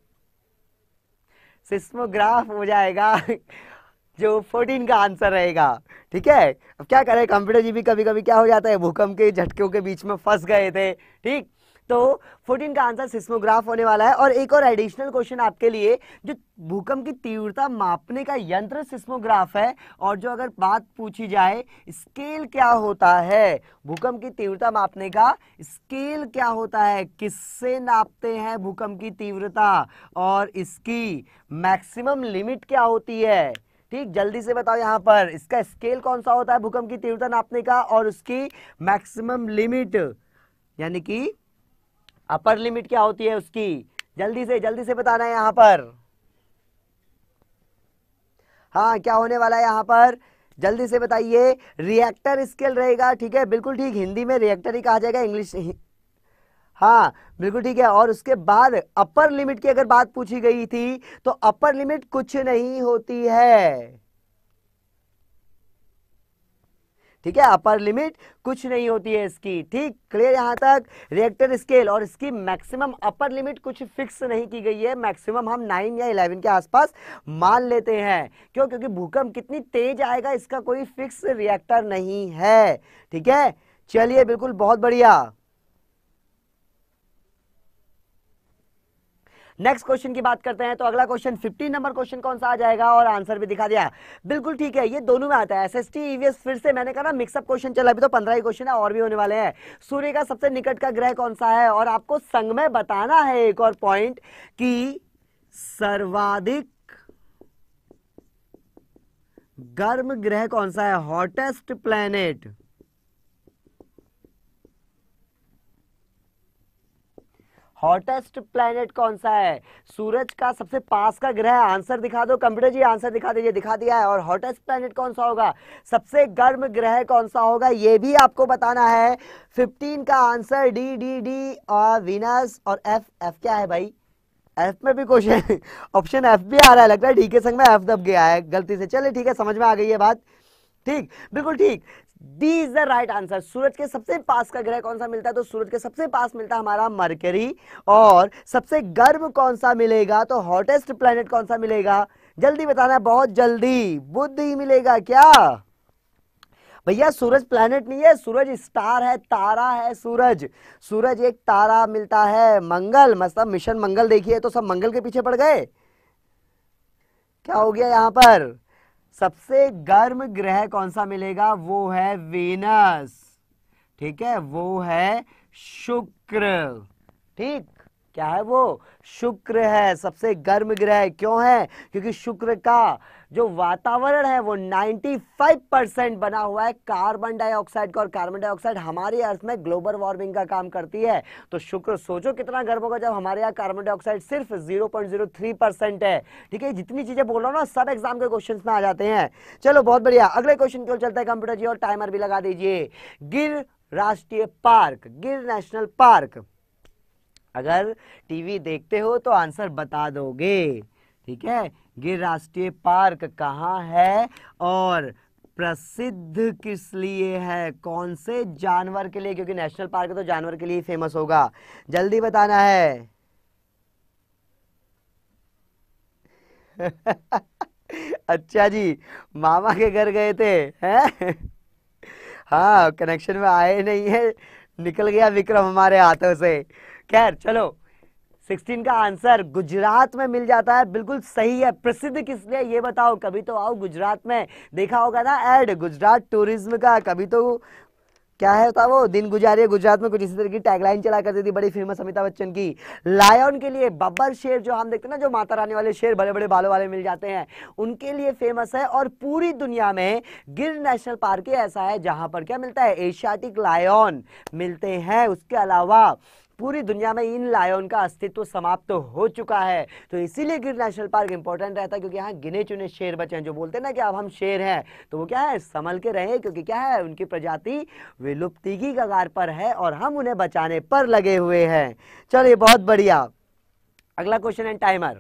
सिस्मोग्राफ हो जाएगा जो फोर्टीन का आंसर रहेगा। ठीक है, अब क्या करें, कंप्यूटर जी भी कभी कभी क्या हो जाता है, भूकंप के झटकों के बीच में फंस गए थे। ठीक, तो फोर्टीन का आंसर सिस्मोग्राफ होने वाला है। और एक और एडिशनल क्वेश्चन आपके लिए, जो भूकंप की तीव्रता मापने का यंत्र सिस्मोग्राफ है, और जो अगर बात पूछी जाए स्केल क्या होता है, भूकंप की तीव्रता मापने का स्केल क्या होता है, किससे नापते हैं भूकंप की तीव्रता, और इसकी मैक्सिमम लिमिट क्या होती है। ठीक, जल्दी से बताओ यहां पर इसका स्केल कौन सा होता है भूकंप की तीव्रता नापने का, और उसकी मैक्सिमम लिमिट यानी कि अपर लिमिट क्या होती है उसकी। जल्दी से जल्दी से बताना है यहां पर। हाँ, क्या होने वाला है यहां पर, जल्दी से बताइए। रिएक्टर स्केल रहेगा। ठीक है, बिल्कुल ठीक, हिंदी में रिएक्टर ही कहा जाएगा, इंग्लिश। हाँ बिल्कुल ठीक है। और उसके बाद अपर लिमिट की अगर बात पूछी गई थी तो अपर लिमिट कुछ नहीं होती है। ठीक है, अपर लिमिट कुछ नहीं होती है इसकी। ठीक, क्लियर यहां तक? रिएक्टर स्केल और इसकी मैक्सिमम अपर लिमिट कुछ फिक्स नहीं की गई है। मैक्सिमम हम नाइन या इलेवन के आसपास मान लेते हैं। क्यों? क्योंकि भूकंप कितनी तेज आएगा इसका कोई फिक्स रिएक्टर नहीं है। ठीक है, चलिए बिल्कुल बहुत बढ़िया। नेक्स्ट क्वेश्चन की बात करते हैं। तो अगला क्वेश्चन फिफ्टीन नंबर क्वेश्चन कौन सा आ जाएगा, और आंसर भी दिखा दिया। बिल्कुल ठीक है, ये दोनों में आता है, एसएसटी ईवीएस। फिर से मैंने कहा ना मिक्सअप क्वेश्चन चला, अभी तो पंद्रह ही क्वेश्चन है और भी होने वाले हैं। सूर्य का सबसे निकट का ग्रह कौन सा है, और आपको संग में बताना है एक और पॉइंट कि सर्वाधिक गर्म ग्रह कौन सा है? हॉटेस्ट प्लैनेट, हॉटेस्ट प्लैनेट कौन सा है? सूरज का सबसे पास का ग्रह। आंसर दिखा दो कंप्यूटर जी, आंसर दिखा दीजिए। दिखा दिया है। और हॉटेस्ट प्लैनेट कौन सा होगा? सबसे गर्म ग्रह कौन सा होगा, ये भी आपको बताना है। फिफ्टीन का आंसर डी डी डी और वीनस। और एफ, एफ क्या है भाई? एफ में भी क्वेश्चन ऑप्शन एफ भी आ रहा है, लगता है डी के संग में एफ दब गया है गलती से। चलिए ठीक है, समझ में आ गई है बात। ठीक, बिल्कुल ठीक, D is the right answer. सूरज के सबसे पास का ग्रह कौन सा मिलता है? तो सूरज के सबसे पास मिलता है हमारा मरकरी। और सबसे गर्म कौन सा मिलेगा? तो हॉटेस्ट प्लैनेट कौन सा मिलेगा? जल्दी बताना है, बहुत जल्दी। बुध ही मिलेगा क्या भैया? सूरज प्लैनेट नहीं है, सूरज स्टार है, तारा है सूरज। सूरज एक तारा मिलता है। मंगल, मतलब मिशन मंगल देखिए तो सब मंगल के पीछे पड़ गए। क्या हो गया यहां पर? सबसे गर्म ग्रह कौन सा मिलेगा? वो है वीनस। ठीक है, वो है शुक्र। ठीक, क्या है वो? शुक्र है सबसे गर्म ग्रह। क्यों है? क्योंकि शुक्र का जो वातावरण है वो पचानवे परसेंट बना हुआ है कार्बन डाइऑक्साइड का। और कार्बन डाइऑक्साइड हमारी अर्थ में ग्लोबल वार्मिंग का काम करती है। तो शुक्र सोचो कितना गर्म होगा जब हमारे यहाँ कार्बन डाइऑक्साइड सिर्फ zero point zero three percent है। ठीक है, जितनी चीजें बोल रहा हूँ ना सब एग्जाम के क्वेश्चंस में आ जाते हैं। चलो बहुत बढ़िया, अगले क्वेश्चन की ओर चलता है कंप्यूटर जी, और टाइमर भी लगा दीजिए। गिर राष्ट्रीय पार्क, गिर नेशनल पार्क, अगर टीवी देखते हो तो आंसर बता दोगे। ठीक है, गिर राष्ट्रीय पार्क कहाँ है और प्रसिद्ध किस लिए है? कौन से जानवर के लिए? क्योंकि नेशनल पार्क है तो जानवर के लिए फेमस होगा। जल्दी बताना है। अच्छा जी, मामा के घर गए थे हैं? हाँ, कनेक्शन में आए नहीं है, निकल गया विक्रम हमारे हाथों से। खैर चलो, सोलह का आंसर गुजरात में मिल जाता है। बिल्कुल सही है। प्रसिद्ध किस लिए ये बताओ? कभी तो आओ गुजरात में, देखा होगा ना ऐड गुजरात टूरिज्म का। कभी तो क्या है था वो, दिन गुजारिए गुजरात में, कुछ इसी तरह की टैगलाइन चला करती थी, बड़ी फेमस अमिताभ बच्चन की। लायन के लिए, बब्बर शेर जो हम देखते हैं ना, जो माता रानी वाले शेर बड़े बड़े बालों वाले मिल जाते हैं, उनके लिए फेमस है। और पूरी दुनिया में गिर नेशनल पार्क ऐसा है जहां पर क्या मिलता है? एशियाटिक लायन मिलते हैं। उसके अलावा पूरी दुनिया में इन लायन का अस्तित्व समाप्त तो हो चुका है। तो इसीलिए गिर नेशनल पार्क इंपॉर्टेंट रहता है, क्योंकि यहाँ गिने चुने शेर बचे हैं। जो बोलते हैं ना कि अब हम शेर हैं, तो वो क्या है? संभल के रहे, क्योंकि क्या है? उनकी प्रजाति विलुप्ति की कगार पर है और हम उन्हें बचाने पर लगे हुए हैं। चलिए बहुत बढ़िया, अगला क्वेश्चन एंड टाइमर।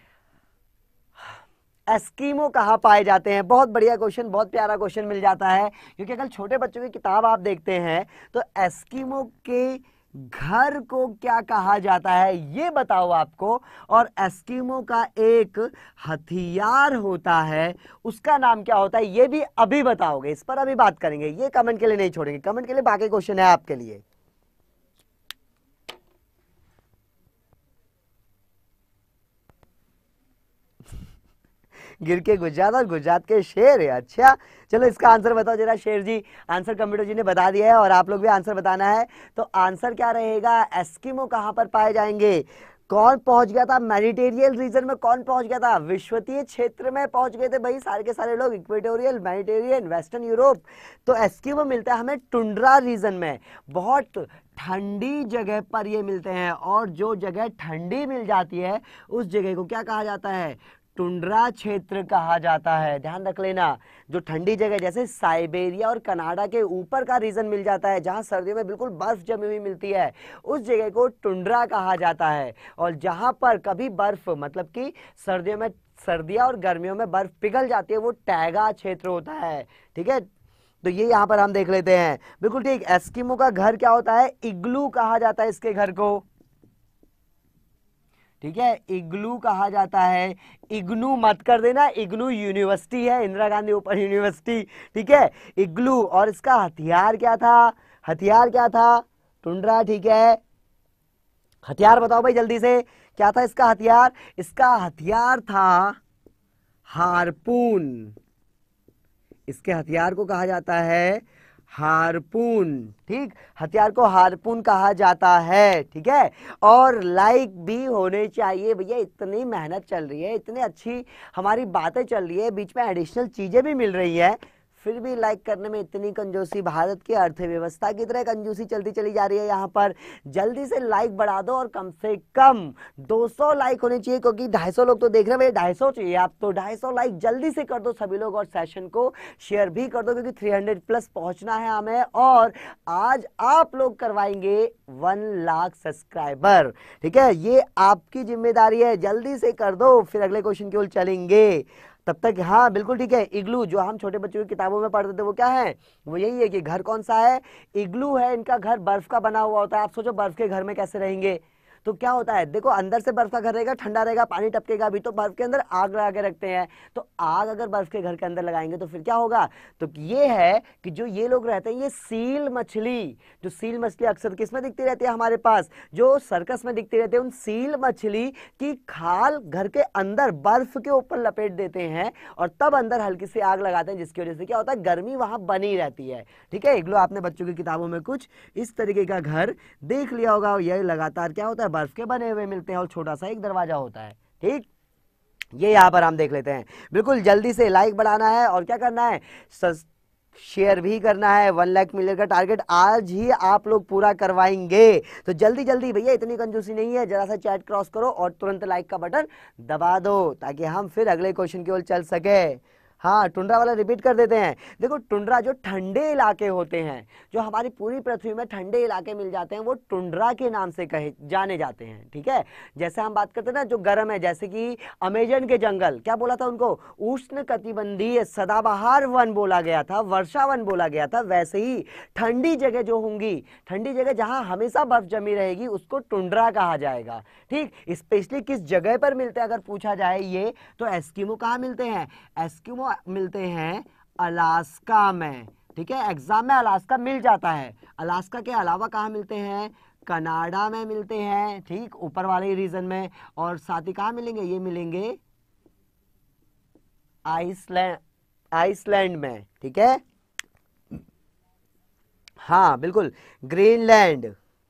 एस्कीमो कहाँ पाए जाते हैं? बहुत बढ़िया क्वेश्चन, बहुत प्यारा क्वेश्चन मिल जाता है, क्योंकि अगर छोटे बच्चों की किताब आप देखते हैं तो एस्कीमो के घर को क्या कहा जाता है ये बताओ आपको। और एस्कीमो का एक हथियार होता है, उसका नाम क्या होता है ये भी अभी बताओगे। इस पर अभी बात करेंगे, ये कमेंट के लिए नहीं छोड़ेंगे, कमेंट के लिए बाकी क्वेश्चन है आपके लिए। गिर के गुजरात और गुजरात के शेर है। अच्छा चलो इसका आंसर बताओ जरा शेर जी। आंसर कंप्यूटर जी ने बता दिया है और आप लोग भी आंसर बताना है। तो आंसर क्या रहेगा? एस्किमो कहां पर पाए जाएंगे? कौन पहुंच गया था मेडिटेरियल रीजन में? कौन पहुंच गया था? विश्वतीय क्षेत्र में पहुंच गए थे भाई सारे के सारे लोग, इक्वेटोरियल, मेडिटेरियन, वेस्टर्न यूरोप। तो एस्किमो मिलता है हमें टुंड्रा रीजन में, बहुत ठंडी जगह पर ये मिलते हैं। और जो जगह ठंडी मिल जाती है उस जगह को क्या कहा जाता है? टुंड्रा क्षेत्र कहा जाता है। ध्यान रख लेना, जो ठंडी जगह जैसे साइबेरिया और कनाडा के ऊपर का रीजन मिल जाता है, जहां सर्दियों में बिल्कुल बर्फ जमी हुई मिलती है, उस जगह को टुंड्रा कहा जाता है। और जहां पर कभी बर्फ, मतलब कि सर्दियों में सर्दियां और गर्मियों में बर्फ पिघल जाती है, वो टैगा क्षेत्र होता है। ठीक है, तो ये यहां पर हम देख लेते हैं। बिल्कुल ठीक। एस्किमो का घर क्या होता है? इग्लू कहा जाता है इसके घर को। ठीक है, इग्लू कहा जाता है। इग्नू मत कर देना, इग्नू यूनिवर्सिटी है, इंदिरा गांधी ओपन यूनिवर्सिटी। ठीक है, इग्लू। और इसका हथियार क्या था? हथियार क्या था? टुंड्रा। ठीक है, हथियार बताओ भाई जल्दी से, क्या था इसका हथियार? इसका हथियार था हारपून। इसके हथियार को कहा जाता है हारपून, ठीक, हथियार को हारपून कहा जाता है, ठीक है। और लाइक भी होने चाहिए भैया, इतनी मेहनत चल रही है, इतनी अच्छी हमारी बातें चल रही है, बीच में एडिशनल चीजें भी मिल रही है, फिर भी लाइक करने में इतनी कंजूसी, भारत की अर्थव्यवस्था की तरह कंजूसी चलती चली जा रही है यहाँ पर। जल्दी से लाइक बढ़ा दो और कम से कम दो सौ लाइक होने चाहिए, क्योंकि ढाई सौ लोग तो देख रहे हैं, भैया ढाई सौ चाहिए आप, तो ढाई सौ लाइक जल्दी से कर दो सभी लोग, और सेशन को शेयर भी कर दो, क्योंकि तीन सौ प्लस पहुंचना है हमें, और आज आप लोग करवाएंगे वन लाख सब्सक्राइबर, ठीक है, ये आपकी जिम्मेदारी है, जल्दी से कर दो, फिर अगले क्वेश्चन की ओर चलेंगे। तब तक हाँ बिल्कुल ठीक है, इग्लू जो हम छोटे बच्चों की किताबों में पढ़ते थे वो क्या है, वो यही है कि घर कौन सा है, इग्लू है, इनका घर बर्फ का बना हुआ होता है। आप सोचो बर्फ के घर में कैसे रहेंगे, तो क्या होता है, देखो अंदर से बर्फ का घर रहेगा, ठंडा रहेगा, पानी टपकेगा भी, तो बर्फ के अंदर आग लगा के रखते हैं, तो आग अगर बर्फ के घर के अंदर लगाएंगे तो फिर क्या होगा, तो ये है कि जो ये लोग रहते हैं, ये सील मछली, जो सील मछली अक्सर किसमें दिखती रहती है हमारे पास, जो सर्कस में दिखती रहती है, उन सील मछली की खाल घर के अंदर बर्फ के ऊपर लपेट देते हैं, और तब अंदर हल्की सी आग लगाते हैं, जिसकी वजह से क्या होता है, गर्मी वहां बनी रहती है, ठीक है। इग्लू आपने बच्चों की किताबों में कुछ इस तरीके का घर देख लिया होगा, यह लगातार क्या होता है, बर्फ के बने हुए मिलते हैं, और छोटा सा एक दरवाजा होता है, ठीक। ये यहां पर हम देख लेते हैं, बिल्कुल जल्दी से लाइक बढ़ाना है, और क्या करना है, शेयर भी करना है। वन लाख मिलियन का टारगेट आज ही आप लोग पूरा करवाएंगे, तो जल्दी जल्दी भैया, इतनी कंजूसी नहीं है, जरा सा चैट क्रॉस करो और तुरंत लाइक का बटन दबा दो, ताकि हम फिर अगले क्वेश्चन की ओर चल सके। हाँ, टुंड्रा वाला रिपीट कर देते हैं। देखो टुंड्रा जो ठंडे इलाके होते हैं, जो हमारी पूरी पृथ्वी में ठंडे इलाके मिल जाते हैं, वो टुंड्रा के नाम से कहे जाने जाते हैं, ठीक है। जैसे हम बात करते हैं ना जो गर्म है, जैसे कि अमेजन के जंगल, क्या बोला था उनको, उष्ण कटिबंधीय सदाबहार वन बोला गया था, वर्षा वन बोला गया था, वैसे ही ठंडी जगह जो होंगी, ठंडी जगह जहां हमेशा बर्फ जमी रहेगी, उसको टुंड्रा कहा जाएगा, ठीक। स्पेशली किस जगह पर मिलते हैं अगर पूछा जाए ये, तो एस्किमो कहाँ मिलते हैं, एस्किमो मिलते हैं अलास्का में, ठीक है, एग्जाम में अलास्का मिल जाता है। अलास्का के अलावा कहाँ मिलते हैं, कनाडा में मिलते हैं, ठीक, ऊपर वाले रीजन में, और साथ ही कहाँ मिलेंगे, ये मिलेंगे आइसलैंड, आइसलैंड में, ठीक है, हाँ बिल्कुल, ग्रीनलैंड,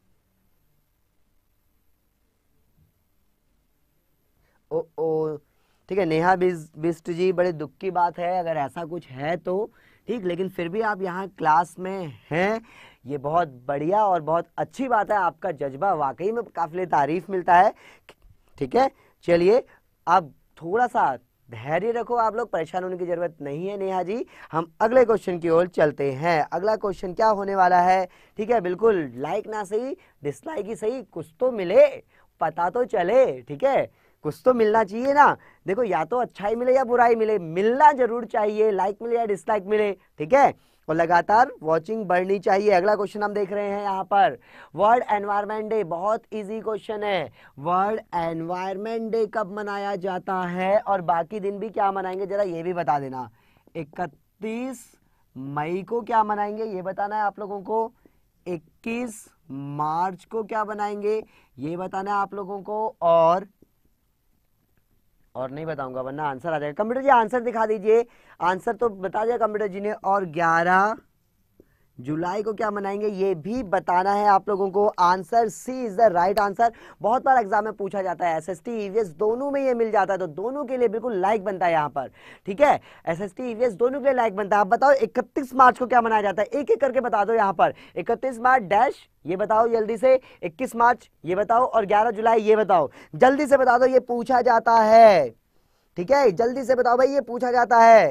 ओ ओ ठीक है। नेहा बिस्ट जी, बड़े दुख की बात है अगर ऐसा कुछ है तो, ठीक, लेकिन फिर भी आप यहाँ क्लास में हैं, ये बहुत बढ़िया और बहुत अच्छी बात है, आपका जज्बा वाकई में काफिले तारीफ मिलता है, ठीक है। चलिए अब थोड़ा सा धैर्य रखो, आप लोग परेशान होने की जरूरत नहीं है नेहा जी, हम अगले क्वेश्चन की ओर चलते हैं। अगला क्वेश्चन क्या होने वाला है, ठीक है, बिल्कुल लाइक ना सही, डिसलाइक ही सही, कुछ तो मिले, पता तो चले, ठीक है, कुछ तो मिलना चाहिए ना। देखो या तो अच्छाई मिले या बुराई मिले, मिलना जरूर चाहिए, लाइक मिले या डिसलाइक मिले, ठीक है, और लगातार वॉचिंग बढ़नी चाहिए। अगला क्वेश्चन हम देख रहे हैं यहाँ पर, वर्ल्ड एनवायरनमेंट डे, बहुत इजी क्वेश्चन है, वर्ल्ड एनवायरनमेंट डे कब मनाया जाता है, और बाकी दिन भी क्या मनाएंगे जरा ये भी बता देना। इकतीस मई को क्या मनाएंगे ये बताना है आप लोगों को, इक्कीस मार्च को क्या बनाएंगे ये बताना है आप लोगों को, और और नहीं बताऊंगा वरना आंसर आ जाएगा। कंप्यूटर जी आंसर दिखा दीजिए, आंसर तो बता दिया कंप्यूटर जी ने, और ग्यारह जुलाई को क्या मनाएंगे ये भी बताना है आप लोगों को। Answer C is the right answer. बहुत बार एग्जाम में पूछा जाता है, एसएसटी ईवीएस दोनों में ये मिल जाता है, तो दोनों के लिए बिल्कुल लाइक बनता है यहाँ पर, ठीक है, एसएसटी ईवीएस दोनों के लिए लाइक बनता है। आप बताओ इकतीस मार्च को क्या मनाया जाता है, एक एक करके बता दो यहाँ पर। इकतीस मार्च डैश ये बताओ जल्दी से, इक्कीस मार्च ये बताओ, और ग्यारह जुलाई ये बताओ, जल्दी से बता दो, ये पूछा जाता है, ठीक है, जल्दी से बताओ भाई, ये पूछा जाता है।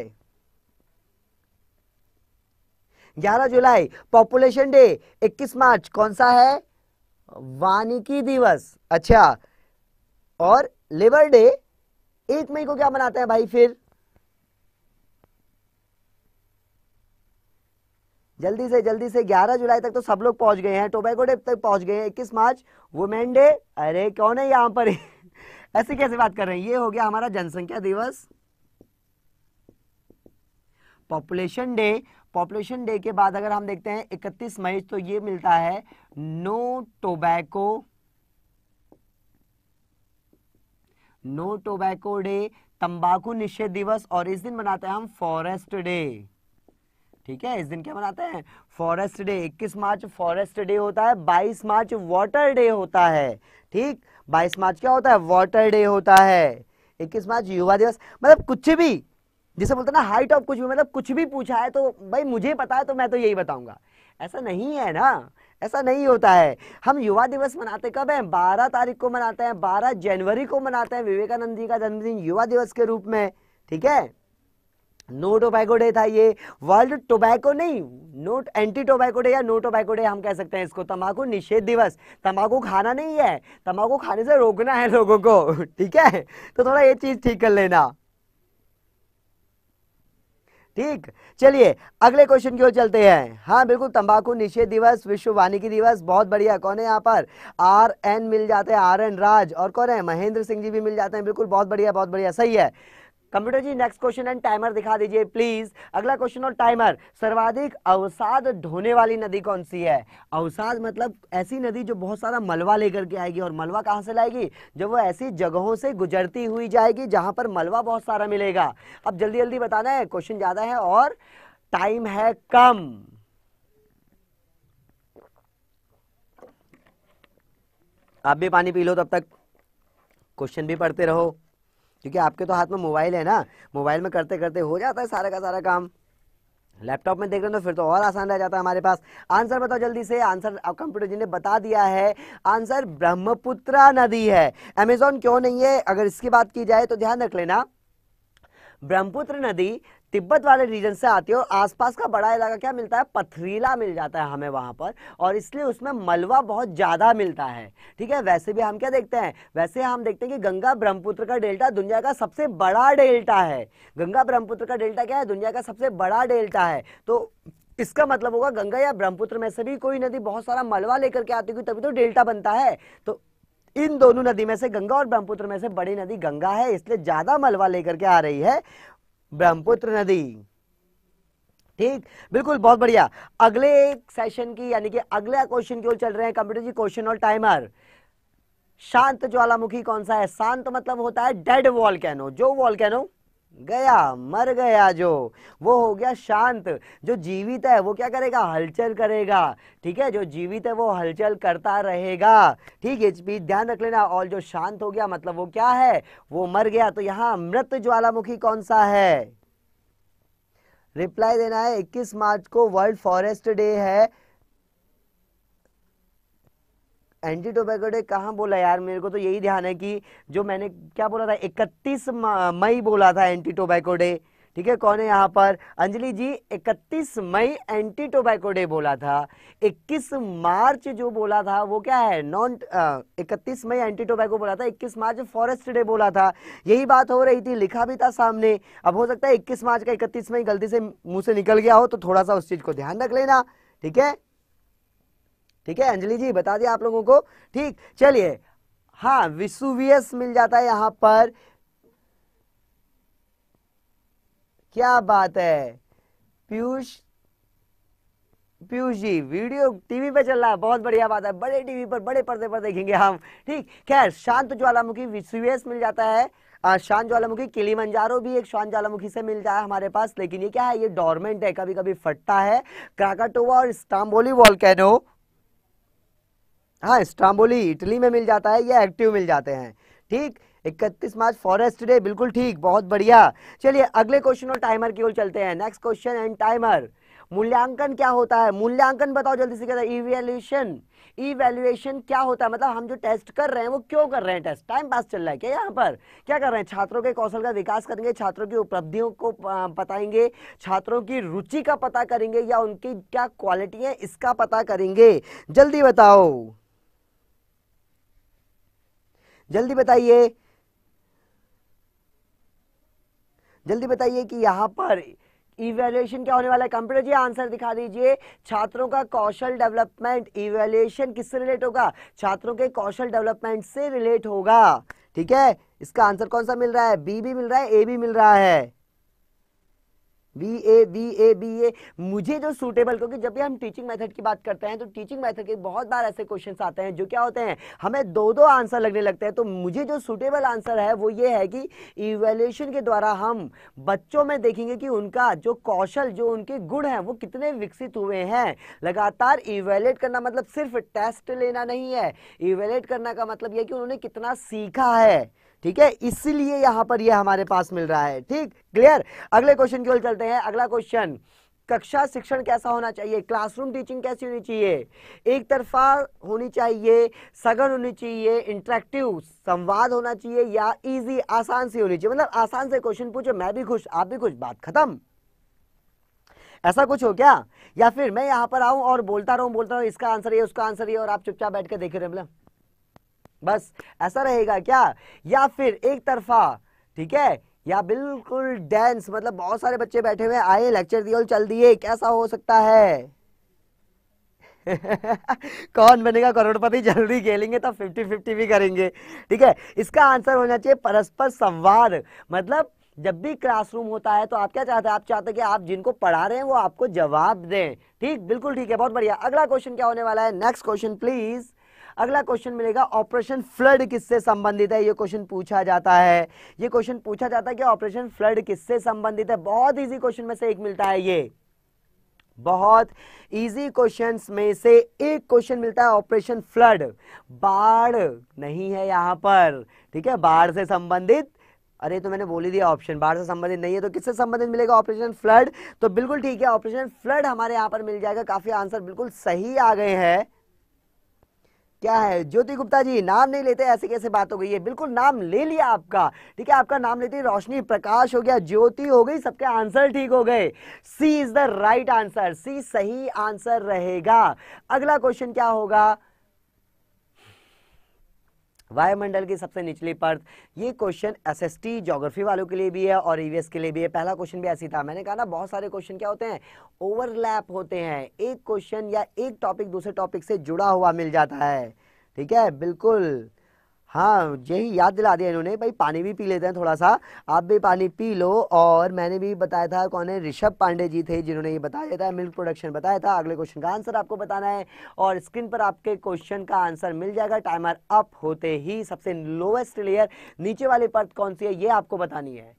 ग्यारह जुलाई पॉपुलेशन डे, इक्कीस मार्च कौन सा है, वानिकी दिवस, अच्छा, और लेबर डे एक मई को क्या मनाते हैं भाई फिर, जल्दी से जल्दी से, ग्यारह जुलाई तक तो सब लोग पहुंच गए हैं, टोबैको डे तक पहुंच गए हैं, इक्कीस मार्च वुमेन डे, अरे कौन है यहां पर ऐसे कैसे बात कर रहे हैं, ये हो गया हमारा जनसंख्या दिवस। पॉपुलेशन डे, पॉपुलेशन डे के बाद अगर हम देखते हैं इकतीस मई, तो ये मिलता है no tobacco, no tobacco day, तंबाकू निषेध दिवस, और इस दिन मनाते हैं हम फॉरेस्ट डे, ठीक है, इस दिन क्या मनाते हैं? Forest day. इक्कीस मार्च फॉरेस्ट डे होता है, बाईस मार्च वाटर डे होता है। ठीक, बाईस मार्च क्या होता है? वाटर डे होता है। इक्कीस मार्च युवा दिवस। मतलब कुछ भी, जिसे बोलते हैं ना हाइट ऑफ कुछ भी, मतलब कुछ भी पूछा है तो भाई मुझे पता है तो मैं तो यही बताऊंगा, ऐसा नहीं है ना, ऐसा नहीं होता है। हम युवा दिवस मनाते कब है? बारह तारीख को मनाते हैं, बारह जनवरी को मनाते हैं, विवेकानंद जी का जन्मदिन युवा दिवस के रूप में। ठीक है, नो टोबैको डे था ये, वर्ल्ड टोबैको नहीं, नोट एंटी टोबैको डे या नो टोबैको डे हम कह सकते हैं इसको। तंबाकू निषेध दिवस, तंबाकू खाना नहीं है, तंबाकू खाने से रोकना है लोगों को। ठीक है, तो थोड़ा ये चीज ठीक कर लेना। ठीक, चलिए अगले क्वेश्चन की ओर चलते हैं। हाँ बिल्कुल, तंबाकू निषेध दिवस, विश्व वानिकी दिवस, बहुत बढ़िया। कौन है यहाँ पर? आर एन मिल जाते हैं, आर एन राज, और कौन है? महेंद्र सिंह जी भी मिल जाते हैं। बिल्कुल, बहुत बढ़िया, बहुत बढ़िया, सही है। Computer ji next question and timer दिखा दीजिए प्लीज। अगला क्वेश्चन और टाइमर। सर्वाधिक अवसाद ढोने वाली नदी कौन सी है? अवसाद मतलब ऐसी नदी जो बहुत सारा मलबा लेकर के आएगी, और मलबा कहां से लाएगी? जब वो ऐसी जगहों से गुजरती हुई जाएगी जहां पर मलबा बहुत सारा मिलेगा। अब जल्दी जल्दी बताना है, क्वेश्चन ज्यादा है और टाइम है कम। आप भी पानी पी लो, तब तक क्वेश्चन भी पढ़ते रहो, क्योंकि आपके तो हाथ में मोबाइल है ना, मोबाइल में करते करते हो जाता है सारा का सारा काम। लैपटॉप में देख रहे हो तो फिर तो और आसान रह जाता है हमारे पास। आंसर बताओ जल्दी से। आंसर कंप्यूटर जी ने बता दिया है, आंसर ब्रह्मपुत्रा नदी है। अमेजोन क्यों नहीं है, अगर इसकी बात की जाए तो ध्यान रख लेना, ब्रह्मपुत्र नदी तिब्बत वाले रीजन से आती है और आसपास का बड़ा इलाका क्या मिलता है? पथरीला मिल जाता है हमें वहां पर, और इसलिए उसमें मलबा बहुत ज्यादा मिलता है। ठीक है, वैसे भी हम क्या देखते हैं? वैसे हम देखते हैं कि गंगा ब्रह्मपुत्र का डेल्टा दुनिया का सबसे बड़ा डेल्टा है। गंगा ब्रह्मपुत्र का डेल्टा क्या है? दुनिया का सबसे बड़ा डेल्टा है। तो इसका मतलब होगा गंगा या ब्रह्मपुत्र में से भी कोई नदी बहुत सारा मलबा लेकर के आती है, तभी तो डेल्टा बनता है। तो इन दोनों नदी में से, गंगा और ब्रह्मपुत्र में से बड़ी नदी गंगा है, इसलिए ज्यादा मलबा लेकर के आ रही है ब्रह्मपुत्र नदी। ठीक, बिल्कुल, बहुत बढ़िया। अगले सेशन की यानी कि अगले क्वेश्चन की ओर चल रहे हैं कंप्यूटर जी, क्वेश्चन और टाइमर। शांत ज्वालामुखी कौन सा है? शांत मतलब होता है डेड वॉल्केनो, जो वॉल्केनो गया, मर गया, जो वो हो गया शांत। जो जीवित है वो क्या करेगा? हलचल करेगा। ठीक है, जो जीवित है वो हलचल करता रहेगा। ठीक है, स्पीड ध्यान रख लेना। और जो शांत हो गया मतलब वो क्या है? वो मर गया। तो यहाँ मृत ज्वालामुखी कौन सा है? रिप्लाई देना है। इक्कीस मार्च को वर्ल्ड फॉरेस्ट डे है। एंटी टोबैको डे कहाँ बोला यार? मेरे को तो यही ध्यान है कि जो मैंने क्या बोला था, इकतीस मई बोला था एंटी टोबैको डे। ठीक है, कौन है यहाँ पर? अंजलि जी, इकतीस मई एंटी टोबैको डे बोला था। इक्कीस मार्च जो बोला था वो क्या है? नॉन इकतीस मई एंटी टोबैको बोला था, इक्कीस मार्च फॉरेस्ट डे बोला था। यही बात हो रही थी, लिखा भी था सामने। अब हो सकता है इक्कीस मार्च का इकतीस मई गलती से मुंह से निकल गया हो, तो थोड़ा सा उस चीज को ध्यान रख लेना। ठीक है, ठीक है अंजलि जी, बता दिया आप लोगों को। ठीक, चलिए। हाँ, विसुवियस मिल जाता है यहां पर। क्या बात है पीयूष, पीयूष जी वीडियो टीवी पे चल रहा है, बहुत बढ़िया बात है। बड़े टीवी पर, बड़े पर्दे पर देखेंगे हम। ठीक, खैर, शांत ज्वालामुखी विसुवियस मिल जाता है। शांत ज्वालामुखी किलिमंजारो भी एक शांत ज्वालामुखी से मिल जाए हमारे पास, लेकिन ये क्या है? ये डोरमेंट है, कभी कभी फटता है। क्राकाटोवा और स्टाम्बोली वॉल्केनो, हाँ स्ट्राम्बोली इटली में मिल जाता है, ये एक्टिव मिल जाते हैं। ठीक, इकतीस मार्च फॉरेस्ट डे, बिल्कुल ठीक, बहुत बढ़िया। चलिए अगले क्वेश्चन और टाइमर की ओर चलते हैं। Next question and timer. मूल्यांकन क्या होता है? मूल्यांकन बताओ जल्दी से। क्या है इवैल्यूएशन? इवैल्यूएशन क्या होता है? मतलब हम जो टेस्ट कर रहे हैं वो क्यों कर रहे हैं? टेस्ट टाइम पास चल रहा है क्या? यहाँ पर क्या कर रहे हैं? छात्रों के कौशल का विकास करेंगे, छात्रों की उपलब्धियों को बताएंगे, छात्रों की रुचि का पता करेंगे, या उनकी क्या क्वालिटी है इसका पता करेंगे। जल्दी बताओ, जल्दी बताइए, जल्दी बताइए कि यहां पर इवैल्यूएशन क्या होने वाला है? कंप्यूटर जी आंसर दिखा दीजिए। छात्रों का कौशल डेवलपमेंट। इवैल्यूएशन किससे रिलेट होगा? छात्रों के कौशल डेवलपमेंट से रिलेट होगा। ठीक है, इसका आंसर कौन सा मिल रहा है? बी भी मिल रहा है, ए भी मिल रहा है। B A B A B A मुझे जो सूटेबल, क्योंकि जब भी हम टीचिंग मेथड की बात करते हैं तो टीचिंग मेथड के बहुत बार ऐसे क्वेश्चंस आते हैं जो क्या होते हैं, हमें दो दो आंसर लगने लगते हैं। तो मुझे जो सूटेबल आंसर है वो ये है कि इवैल्यूएशन के द्वारा हम बच्चों में देखेंगे कि उनका जो कौशल, जो उनके गुण हैं वो कितने विकसित हुए हैं। लगातार इवैल्यूएट करना मतलब सिर्फ टेस्ट लेना नहीं है, इवैल्यूएट करना का मतलब यह कि उन्होंने कितना सीखा है। ठीक है, इसलिए यहां पर ये हमारे पास मिल रहा है। ठीक, क्लियर। अगले क्वेश्चन की ओर चलते हैं। अगला क्वेश्चन, कक्षा शिक्षण कैसा होना चाहिए, क्लासरूम टीचिंग कैसी होनी चाहिए, एक तरफा होनी चाहिए, सघन होनी चाहिए, इंटरेक्टिव संवाद होना चाहिए, या इजी आसान सी होनी चाहिए। मतलब आसान से क्वेश्चन पूछो, मैं भी खुश आप भी खुश, बात खत्म। ऐसा कुछ हो क्या, या फिर मैं यहां पर आऊं और बोलता रहूं बोलता रहूं इसका आंसर ये उसका आंसर ये और आप चुपचाप बैठ के देख रहे, मतलब बस ऐसा रहेगा क्या, या फिर एक तरफा, ठीक है, या बिल्कुल डांस, मतलब बहुत सारे बच्चे बैठे हुए आए लेक्चर दिए और चल दिए, कैसा हो सकता है? कौन बनेगा करोड़पति, जल्दी खेलेंगे तो फिफ्टी फिफ्टी भी करेंगे। ठीक है, इसका आंसर होना चाहिए परस्पर संवाद। मतलब जब भी क्लासरूम होता है तो आप क्या चाहते हैं, आप चाहते हैं कि आप जिनको पढ़ा रहे हैं वो आपको जवाब दें। ठीक, बिल्कुल ठीक है, बहुत बढ़िया। अगला क्वेश्चन क्या होने वाला है, नेक्स्ट क्वेश्चन प्लीज। अगला क्वेश्चन मिलेगा, ऑपरेशन फ्लड किससे संबंधित है, ये क्वेश्चन पूछा जाता है। ये क्वेश्चन पूछा जाता है कि ऑपरेशन फ्लड किससे संबंधित है। बहुत इजी क्वेश्चन में से एक मिलता है, ये बहुत इजी क्वेश्चंस में से एक क्वेश्चन मिलता है, ऑपरेशन फ्लड। बाढ़ नहीं है यहां पर, ठीक है, बाढ़ से संबंधित, अरे तो मैंने बोल ही दिया ऑप्शन, बाढ़ से संबंधित नहीं है तो किससे संबंधित मिलेगा, ऑपरेशन फ्लड। तो बिल्कुल ठीक है, ऑपरेशन फ्लड हमारे यहां पर मिल जाएगा। काफी आंसर बिल्कुल सही आ गए हैं। क्या है ज्योति गुप्ता जी, नाम नहीं लेते, ऐसे कैसे बात हो गई है, बिल्कुल नाम ले लिया आपका। ठीक है, आपका नाम लेते ही रोशनी प्रकाश हो गया, ज्योति हो गई, सबके आंसर ठीक हो गए। C is the right answer, C सही आंसर रहेगा। अगला क्वेश्चन क्या होगा, वायुमंडल की सबसे निचली परत। ये क्वेश्चन एसएसटी ज्योग्राफी वालों के लिए भी है और ईवीएस के लिए भी है। पहला क्वेश्चन भी ऐसी था, मैंने कहा ना बहुत सारे क्वेश्चन क्या होते हैं, ओवरलैप होते हैं, एक क्वेश्चन या एक टॉपिक दूसरे टॉपिक से जुड़ा हुआ मिल जाता है। ठीक है, बिल्कुल, हाँ यही याद दिला दिया इन्होंने। भाई पानी भी पी लेते हैं थोड़ा सा, आप भी पानी पी लो। और मैंने भी बताया था, कौन है, ऋषभ पांडे जी थे जिन्होंने ये बताया था, मिल्क प्रोडक्शन बताया था। अगले क्वेश्चन का आंसर आपको बताना है और स्क्रीन पर आपके क्वेश्चन का आंसर मिल जाएगा टाइमर अप होते ही। सबसे लोएस्ट लेयर नीचे वाली परत कौन सी है ये आपको बतानी है।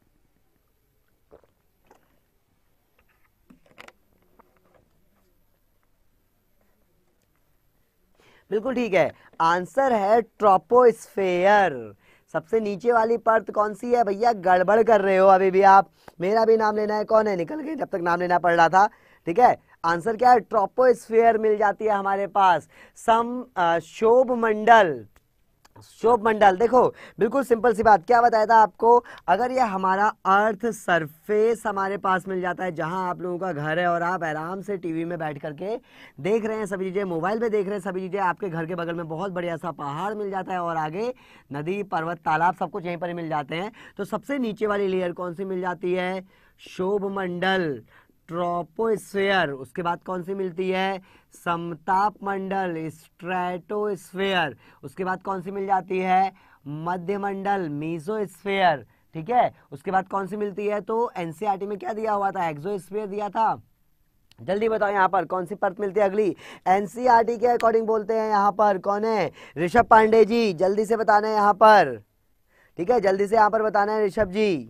बिल्कुल ठीक है, आंसर है ट्रोपोस्फेयर। सबसे नीचे वाली परत कौन सी है भैया, गड़बड़ कर रहे हो अभी भी आप, मेरा भी नाम लेना है, कौन है, निकल गए जब तक नाम लेना पड़ रहा था। ठीक है, आंसर क्या है, ट्रोपोस्फेयर मिल जाती है हमारे पास। सम शोभ मंडल, शोभ मंडल देखो बिल्कुल सिंपल सी बात, क्या बताया था आपको, अगर ये हमारा अर्थ सरफेस हमारे पास मिल जाता है, जहां आप लोगों का घर है और आप आराम से टीवी में बैठ करके देख रहे हैं सभी चीजें, मोबाइल पे देख रहे हैं सभी चीजें, आपके घर के बगल में बहुत बढ़िया सा पहाड़ मिल जाता है और आगे नदी पर्वत तालाब सब कुछ यहीं पर ही मिल जाते हैं। तो सबसे नीचे वाली लेयर कौन सी मिल जाती है, शोभ मंडल, ट्रोपोस्फेयर। उसके बाद कौन सी मिलती है, समताप मंडल, स्ट्रेटोस्फेयर। उसके बाद कौन सी मिल जाती है, मध्य मंडल, मीजोस्फेयर। ठीक है, उसके बाद कौन सी मिलती है, तो एनसीईआरटी में क्या दिया हुआ था, एक्सोस्फेयर दिया था। जल्दी बताओ यहाँ पर कौन सी परत मिलती है अगली, एनसीईआरटी के अकॉर्डिंग बोलते हैं यहाँ पर, कौन है, ऋषभ पांडे जी, जल्दी से बताना है यहाँ पर। ठीक है, जल्दी से यहाँ पर बताना है ऋषभ जी।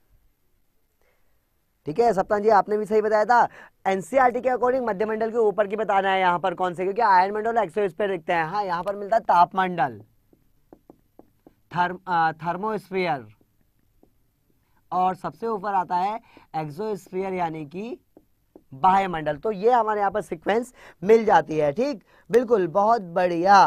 ठीक है, सप्तान जी आपने भी सही बताया था, एनसीईआरटी के अकॉर्डिंग मध्यमंडल के ऊपर की बताना है यहाँ पर कौन से, क्योंकि आयन मंडल एक्सोस्फीयर दिखते हैं। हाँ, यहाँ पर मिलता है तापमंडल, थर्म थर्मोस्फीयर, और सबसे ऊपर आता है एक्सोस्फीयर यानी कि बाह्य मंडल। तो ये हमारे यहाँ पर सीक्वेंस मिल जाती है। ठीक, बिल्कुल, बहुत बढ़िया।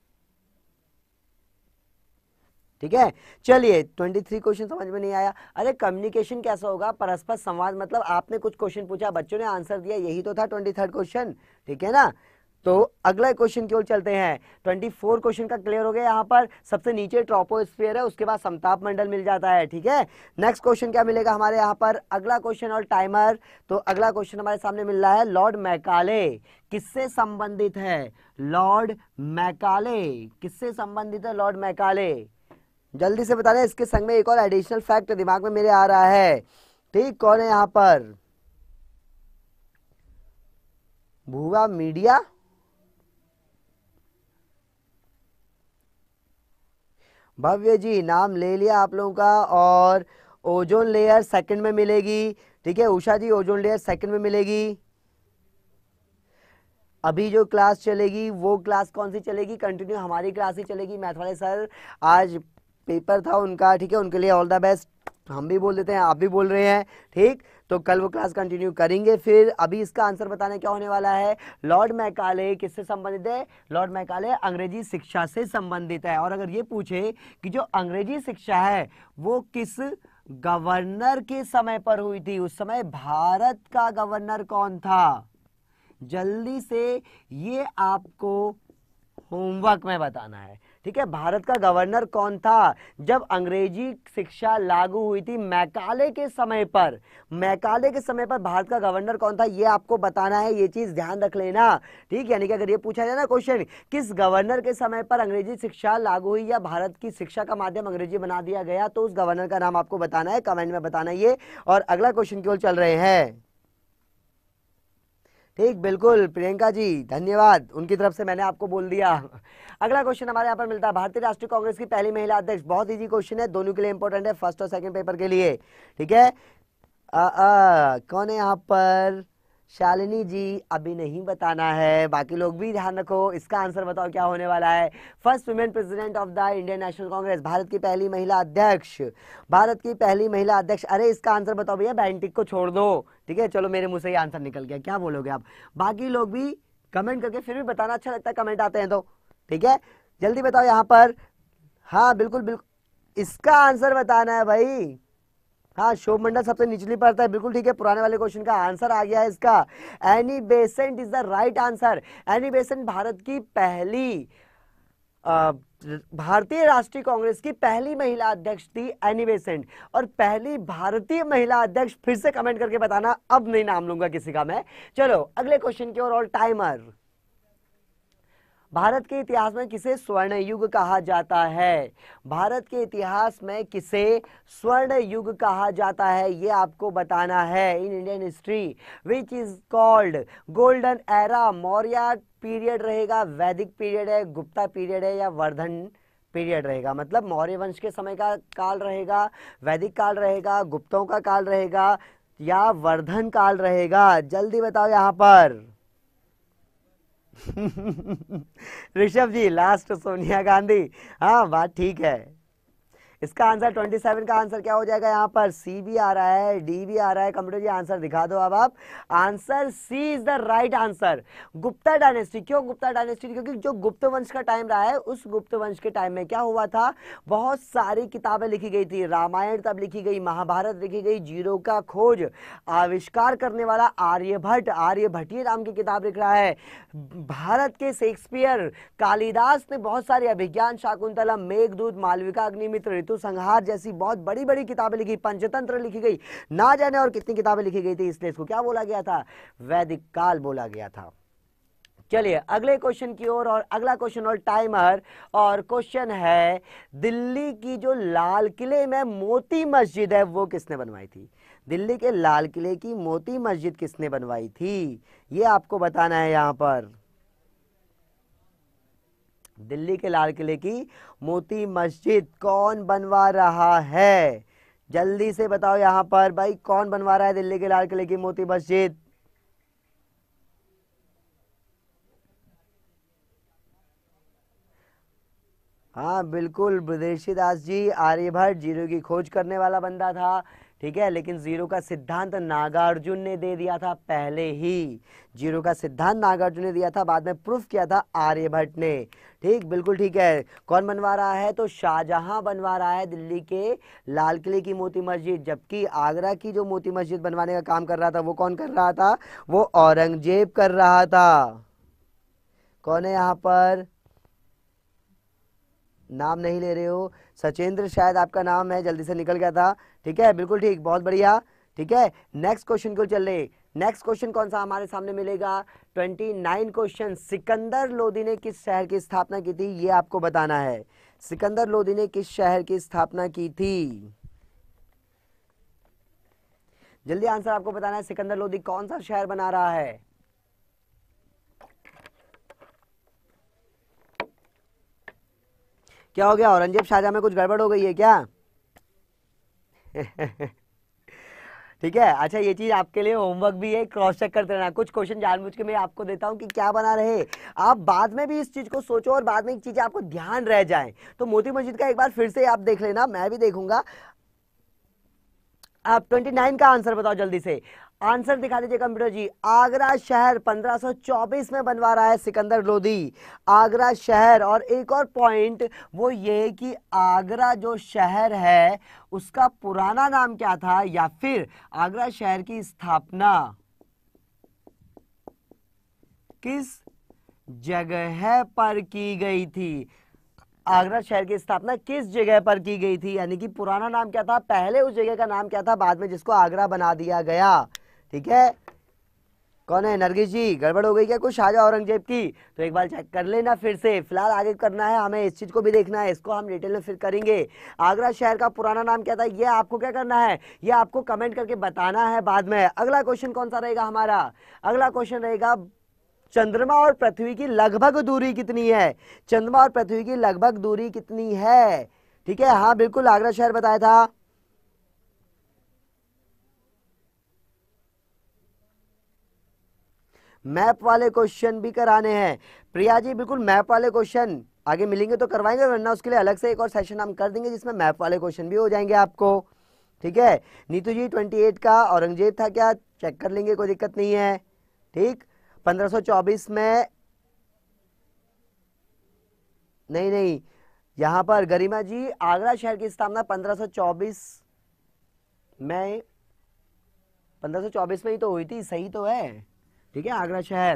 ठीक है, चलिए तेईस क्वेश्चन समझ में नहीं आया। अरे कम्युनिकेशन कैसा होगा, परस्पर संवाद, मतलब आपने कुछ क्वेश्चन पूछा, बच्चों ने आंसर दिया, यही तो था तेईस क्वेश्चन। ठीक है ना, तो अगला क्वेश्चन की ओर चलते हैं। चौबीस क्वेश्चन का क्लियर हो गया। यहाँ पर सबसे नीचे ट्रोपोस्फीयर है, उसके बाद समताप मंडल मिल जाता है। ठीक है, नेक्स्ट क्वेश्चन क्या मिलेगा हमारे यहाँ पर, अगला क्वेश्चन और टाइमर। तो अगला क्वेश्चन हमारे सामने मिल रहा है, लॉर्ड मैकाले किससे संबंधित है, लॉर्ड मैकाले किससे संबंधित है, लॉर्ड मैकाले, जल्दी से बता रहे हैं। इसके संग में एक और एडिशनल फैक्ट दिमाग में मेरे आ रहा है। ठीक, कौन है यहाँ पर, भुवा मीडिया, भव्य जी नाम ले लिया आप लोगों का। और ओजोन लेयर सेकंड में मिलेगी, ठीक है। Usha ji ozone layer second में मिलेगी। अभी जो क्लास चलेगी वो क्लास कौन सी चलेगी? कंटिन्यू हमारी क्लास ही चलेगी। मैथ वाले सर आज पेपर था उनका, ठीक है, उनके लिए ऑल द बेस्ट हम भी बोल देते हैं, आप भी बोल रहे हैं, ठीक। तो कल वो क्लास कंटिन्यू करेंगे। फिर अभी इसका आंसर बताने क्या होने वाला है। लॉर्ड मैकाले किससे संबंधित है? लॉर्ड मैकाले अंग्रेजी शिक्षा से संबंधित है। और अगर ये पूछे कि जो अंग्रेजी शिक्षा है वो किस गवर्नर के समय पर हुई थी, उस समय भारत का गवर्नर कौन था, जल्दी से ये आपको होमवर्क में बताना है, ठीक है। भारत का गवर्नर कौन था जब अंग्रेजी शिक्षा लागू हुई थी? मैकाले के समय पर, मैकाले के समय पर भारत का गवर्नर कौन था, ये आपको बताना है। ये चीज ध्यान रख लेना, ठीक। यानी कि अगर ये पूछा जाए ना क्वेश्चन, किस गवर्नर के समय पर अंग्रेजी शिक्षा लागू हुई या भारत की शिक्षा का माध्यम अंग्रेजी बना दिया गया, तो उस गवर्नर का नाम आपको बताना है, कमेंट में बताना ये। और अगला क्वेश्चन की ओर चल रहे हैं, ठीक। बिल्कुल प्रियंका जी धन्यवाद, उनकी तरफ से मैंने आपको बोल दिया। अगला क्वेश्चन हमारे यहाँ पर मिलता है, भारतीय राष्ट्रीय कांग्रेस की पहली महिला अध्यक्ष। बहुत इजी क्वेश्चन है, दोनों के लिए इंपॉर्टेंट है, फर्स्ट और सेकंड पेपर के लिए, ठीक है। आ, आ, कौन है यहाँ पर? शालिनी जी अभी नहीं बताना है, बाकी लोग भी ध्यान रखो। इसका आंसर बताओ क्या होने वाला है। First women president of the Indian National Congress, Bharat की पहली महिला अध्यक्ष, भारत की पहली महिला अध्यक्ष। अरे इसका आंसर बताओ भैया, बैंटिक को छोड़ दो, ठीक है। चलो मेरे मुंह से ही आंसर निकल गया, क्या बोलोगे आप? बाकी लोग भी कमेंट करके फिर भी बताना, अच्छा लगता है कमेंट आते हैं तो, ठीक है। जल्दी बताओ यहाँ पर। हाँ बिल्कुल बिल्कुल इसका आंसर बताना है भाई। हाँ शोभ मंडल सबसे निचली पड़ता है, बिल्कुल ठीक है। पुराने वाले क्वेश्चन का आंसर आ गया है इसका। Annie Besant is the right answer. Annie Besant Bharat की पहली भारतीय राष्ट्रीय कांग्रेस की पहली महिला अध्यक्ष थी एनी बेसेंट। और पहली भारतीय महिला अध्यक्ष फिर से कमेंट करके बताना, अब नहीं नाम लूंगा किसी का मैं। चलो अगले क्वेश्चन की ओर। ऑल टाइमर, भारत के इतिहास में किसे स्वर्ण युग कहा जाता है? भारत के इतिहास में किसे स्वर्ण युग कहा जाता है, ये आपको बताना है। In Indian history which is called golden era. Maurya period रहेगा, वैदिक पीरियड है, गुप्ता पीरियड है या वर्धन पीरियड रहेगा? मतलब मौर्य वंश के समय का काल रहेगा, वैदिक काल रहेगा, गुप्तों का काल रहेगा या वर्धन काल रहेगा? जल्दी बताओ यहाँ पर। ऋषभ जी लास्ट सोनिया गांधी, हाँ बात ठीक है। इसका आंसर सत्ताईस का आंसर क्या हो जाएगा? यहाँ पर सी भी आ रहा है, डी भी आ रहा है। कंप्यूटर जी आंसर दिखा दो अब आप। Answer C is the right answer. Gupta dynasty. क्यों गुप्ता डायनेस्टी? क्योंकि जो गुप्त वंश का टाइम रहा है, उस गुप्त वंश के टाइम में क्या हुआ था, बहुत सारी किताबें लिखी गई थी। रामायण तब लिखी गई, महाभारत लिखी गई, जीरो का खोज आविष्कार करने वाला आर्यभट्ट, आर्यभट्टीय नाम की किताब लिख रहा है। भारत के शेक्सपियर, कालिदास ने बहुत सारे अभिज्ञान शाकुंतलम, मेघदूत, मालविका अग्निमित्र, ऋतु संहार जैसी बहुत बड़ी बड़ी किताबें लिखी, पंचतंत्र लिखी गई, ना जाने और कितनी किताबें लिखी गई थी। इसलिए इसको क्या बोला गया था? वैदिक काल बोला गया था। चलिए अगले क्वेश्चन की ओर। और, और अगला क्वेश्चन और टाइमर। और क्वेश्चन है, दिल्ली की जो लाल किले में मोती मस्जिद है वो किसने बनवाई थी? दिल्ली के लाल किले की मोती मस्जिद किसने बनवाई थी, ये आपको बताना है यहाँ पर। दिल्ली के लाल किले की मोती मस्जिद कौन बनवा रहा है? जल्दी से बताओ यहाँ पर भाई, कौन बनवा रहा है दिल्ली के लाल किले की मोती मस्जिद? हाँ बिल्कुल ब्रजेशी दास जी, आर्यभट्ट जीरो की खोज करने वाला बंदा था, ठीक है। लेकिन जीरो का सिद्धांत नागार्जुन ने दे दिया था पहले ही। जीरो का सिद्धांत नागार्जुन ने दिया था, बाद में प्रूफ किया था आर्यभट्ट ने, ठीक। बिल्कुल ठीक है। कौन बनवा रहा है? तो शाहजहां बनवा रहा है दिल्ली के लाल किले की मोती मस्जिद। जबकि आगरा की जो मोती मस्जिद बनवाने का काम कर रहा था वो कौन कर रहा था? वो औरंगजेब कर रहा था। कौन है यहाँ पर? नाम नहीं ले रहे हो। सचेंद्र शायद आपका नाम है, जल्दी से निकल गया था, ठीक है। बिल्कुल ठीक, बहुत बढ़िया, ठीक है। नेक्स्ट क्वेश्चन को चल रहे। नेक्स्ट क्वेश्चन कौन सा हमारे सामने मिलेगा? उनतीस क्वेश्चन। सिकंदर लोदी ने किस शहर की स्थापना की थी, ये आपको बताना है। सिकंदर लोदी ने किस शहर की स्थापना की थी? जल्दी आंसर आपको बताना है। सिकंदर लोदी कौन सा शहर बना रहा है? क्या हो गया, औरंगजेब शाहजहां में कुछ गड़बड़ हो गई है क्या? ठीक है, अच्छा ये चीज आपके लिए होमवर्क भी है, क्रॉस चेक करते रहना। कुछ क्वेश्चन जानबूझ के मैं आपको देता हूं कि क्या बना रहे, आप बाद में भी इस चीज को सोचो और बाद में एक चीज आपको ध्यान रह जाए। तो मोती मस्जिद का एक बार फिर से आप देख लेना, मैं भी देखूंगा। आप उनतीस का आंसर बताओ जल्दी से, आंसर दिखा दीजिए कंप्यूटर जी। आगरा शहर पंद्रह सौ चौबीस में बनवा रहा है सिकंदर लोदी, आगरा शहर। और एक और पॉइंट वो ये कि आगरा जो शहर है उसका पुराना नाम क्या था, या फिर आगरा शहर की स्थापना किस जगह पर की गई थी, आगरा शहर की स्थापना किस जगह पर की गई थी, यानी कि पुराना नाम क्या था, पहले उस जगह का नाम क्या था, बाद में जिसको आगरा बना दिया गया। ठीक है, कौन है, नरगिस जी, गड़बड़ हो गई क्या कुछ शाहजहां औरंगजेब की? तो एक बार चेक कर लेना फिर से। फिलहाल आगे करना है हमें, इस चीज को भी देखना है, इसको हम डिटेल में फिर करेंगे। आगरा शहर का पुराना नाम क्या था, ये आपको क्या करना है, ये आपको कमेंट करके बताना है बाद में। अगला क्वेश्चन कौन सा रहेगा हमारा, अगला क्वेश्चन रहेगा चंद्रमा और पृथ्वी की लगभग दूरी कितनी है, चंद्रमा और पृथ्वी की लगभग दूरी कितनी है? ठीक है, हाँ बिल्कुल आगरा शहर बताया था। मैप वाले क्वेश्चन भी कराने हैं प्रिया जी, बिल्कुल मैप वाले क्वेश्चन आगे मिलेंगे तो करवाएंगे, वरना उसके लिए अलग से एक और सेशन हम कर देंगे जिसमें मैप वाले क्वेश्चन भी हो जाएंगे आपको। ठीक है, नीतू जी अट्ठाईस का औरंगजेब था क्या, चेक कर लेंगे, कोई दिक्कत नहीं है। ठीक, पंद्रह सौ चौबीस में नहीं नहीं, यहां पर गरिमा जी आगरा शहर की स्थापना पंद्रह सौ चौबीस में, पंद्रह सौ चौबीस में ही तो हुई थी, सही तो है। ठीक है, आगरा शहर।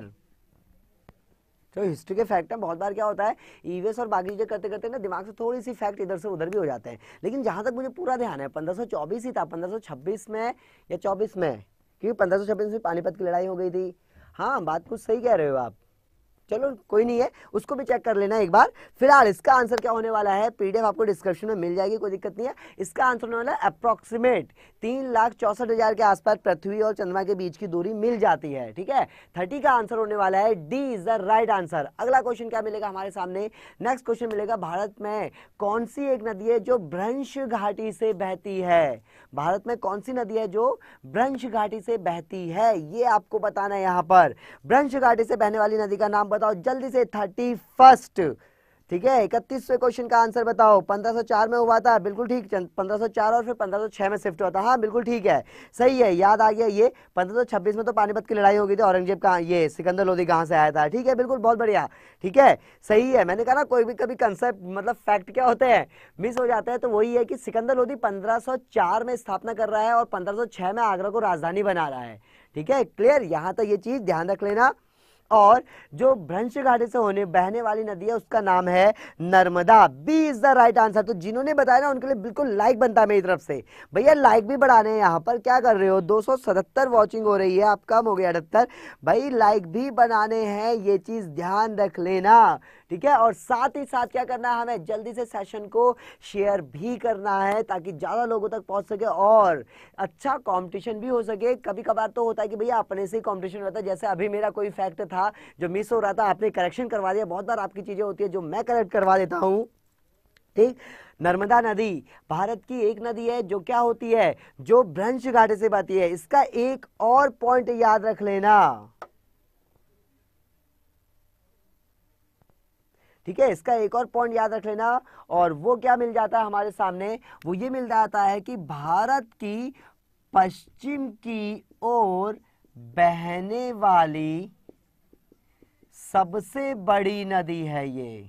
तो हिस्ट्री के फैक्ट में बहुत बार क्या होता है, ईवीएस और बाकी चीजें करते करते ना दिमाग से थोड़ी सी फैक्ट इधर से उधर भी हो जाते हैं, लेकिन जहां तक मुझे पूरा ध्यान है पंद्रह सौ चौबीस ही था, पंद्रह सौ छब्बीस में या चौबीस में, क्योंकि पंद्रह सौ छब्बीस में पानीपत की लड़ाई हो गई थी। हाँ बात कुछ सही कह रहे हो आप, चलो कोई नहीं है, उसको भी चेक कर लेना एक बार। फिलहाल इसका आंसर क्या होने वाला है, पीडीएफ आपको डिस्क्रिप्शन में मिल जाएगी, कोई दिक्कत नहीं है। इसका आंसर होने वाला है अप्रोक्सीमेट तीन लाख चौसठ हजार के आसपास पृथ्वी और चंद्रमा के बीच की दूरी मिल जाती है। ठीक है, थर्टी का आंसर होने वाला है D is the right answer. अगला क्वेश्चन क्या मिलेगा हमारे सामने, नेक्स्ट क्वेश्चन मिलेगा, भारत में कौन सी एक नदी है जो भ्रंश घाटी से बहती है, भारत में कौन सी नदी है जो भ्रंश घाटी से बहती है, ये आपको बताना है। यहाँ पर भ्रंश घाटी से बहने वाली नदी का नाम बताओ जल्दी से, थर्टी फर्स्ट। ठीक है, इकतीसवें क्वेश्चन का आंसर बताओ, पंद्रह सौ चार में हुआ था, बिल्कुल ठीक, पंद्रह सौ चार और फिर पंद्रह सौ छह में शिफ्ट हुआ था, हाँ बिल्कुल ठीक है, सही है, याद आ गया ये। पंद्रह सौ छब्बीस में तो पानीपत की लड़ाई हो गई थी, औरंगजेब कहाँ, ये सिकंदर लोदी कहाँ से आया था। ठीक है, बिल्कुल बहुत बढ़िया, ठीक है सही है। मैंने कहा ना कोई भी कभी कंसेप्ट मतलब फैक्ट क्या होते हैं मिस हो जाते हैं, तो वही है कि सिकंदर लोदी पंद्रह सौ चार में स्थापना कर रहा है और पंद्रह सौ छह में आगरा को राजधानी बना रहा है। ठीक है, क्लियर, यहां तक ये चीज ध्यान रख लेना। और जो भ्रंश घाटी से होने बहने वाली नदी है उसका नाम है Narmada, B is the right answer. तो जिन्होंने बताया ना उनके लिए बिल्कुल लाइक बनता है मेरी तरफ से, भैया लाइक भी बढ़ाने हैं। यहाँ पर क्या कर रहे हो, दो सौ सतहत्तर वॉचिंग हो रही है, आप कम हो गया अठहत्तर, भाई लाइक भी बनाने हैं, ये चीज ध्यान रख लेना। ठीक है, और साथ ही साथ क्या करना है, हमें जल्दी से सेशन को शेयर भी करना है ताकि ज्यादा लोगों तक पहुंच सके और अच्छा कंपटीशन भी हो सके। कभी कभार तो होता है कि भैया अपने से ही कंपटीशन होता है, जैसे अभी मेरा कोई फैक्ट था जो मिस हो रहा था, आपने करेक्शन करवा दिया। बहुत बार आपकी चीजें होती है जो मैं करेक्ट करवा देता हूं। ठीक, नर्मदा नदी भारत की एक नदी है जो क्या होती है, जो भ्रंश घाटी से बहती है। इसका एक और पॉइंट याद रख लेना, ठीक है, इसका एक और पॉइंट याद रख लेना। और वो क्या मिल जाता है हमारे सामने, वो ये मिल जाता है कि भारत की पश्चिम की ओर बहने वाली सबसे बड़ी नदी है ये,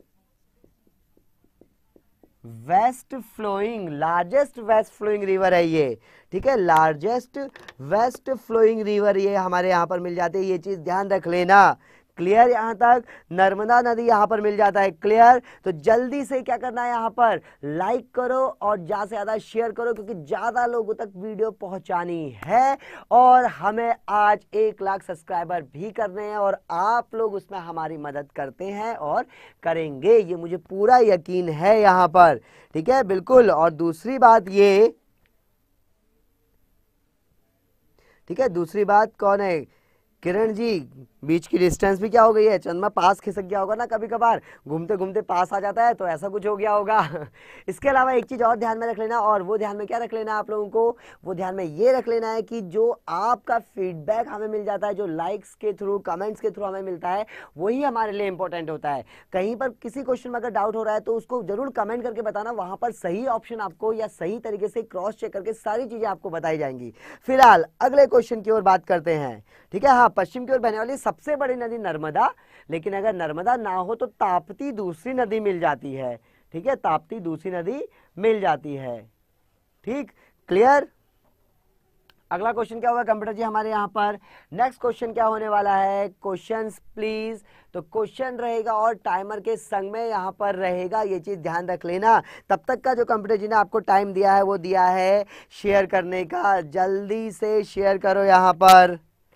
west flowing, largest west flowing river है ये। ठीक है, लार्जेस्ट वेस्ट फ्लोइंग रिवर ये हमारे यहां पर मिल जाती है, ये चीज ध्यान रख लेना। क्लियर, यहां तक नर्मदा नदी यहां पर मिल जाता है, क्लियर। तो जल्दी से क्या करना है, यहां पर लाइक करो और ज्यादा से ज्यादा शेयर करो क्योंकि ज्यादा लोगों तक वीडियो पहुंचानी है और हमें आज एक लाख सब्सक्राइबर भी करने हैं और आप लोग उसमें हमारी मदद करते हैं और करेंगे, ये मुझे पूरा यकीन है यहां पर। ठीक है, बिल्कुल। और दूसरी बात ये, ठीक है, दूसरी बात कौन है, किरण जी बीच की डिस्टेंस भी क्या हो गई है, चंद्रमा पास खिसक गया होगा ना, कभी कभार घूमते घूमते पास आ जाता है, तो ऐसा कुछ हो गया होगा। इसके अलावा एक चीज और ध्यान में रख लेना, और वो ध्यान में क्या रख लेना आप लोगों को, वो ध्यान में ये रख लेना है कि जो आपका फीडबैक हमें मिल जाता है, जो लाइक्स के थ्रू, कमेंट्स के थ्रू हमें मिलता है, वही हमारे लिए इंपॉर्टेंट होता है। कहीं पर किसी क्वेश्चन में अगर डाउट हो रहा है तो उसको जरूर कमेंट करके बताना, वहां पर सही ऑप्शन आपको या सही तरीके से क्रॉस चेक करके सारी चीजें आपको बताई जाएंगी। फिलहाल अगले क्वेश्चन की ओर बात करते हैं, ठीक है। हाँ, पश्चिम की ओर बहने वाली सबसे बड़ी नदी नर्मदा, लेकिन अगर नर्मदा ना हो तो ताप्ती दूसरी नदी मिल जाती है, ठीक है, ताप्ती दूसरी नदी मिल जाती है, ठीक, क्लियर। अगला क्वेश्चन क्या होगा कंप्यूटर जी हमारे यहाँ पर, नेक्स्ट क्वेश्चन क्या होने वाला है, क्वेश्चंस प्लीज। तो क्वेश्चन रहेगा और टाइमर के संग में यहाँ पर रहेगा, ये चीज ध्यान रख लेना। तब तक का जो कंप्यूटर जी ने आपको टाइम दिया है वो दिया है शेयर करने का, जल्दी से शेयर करो यहाँ पर,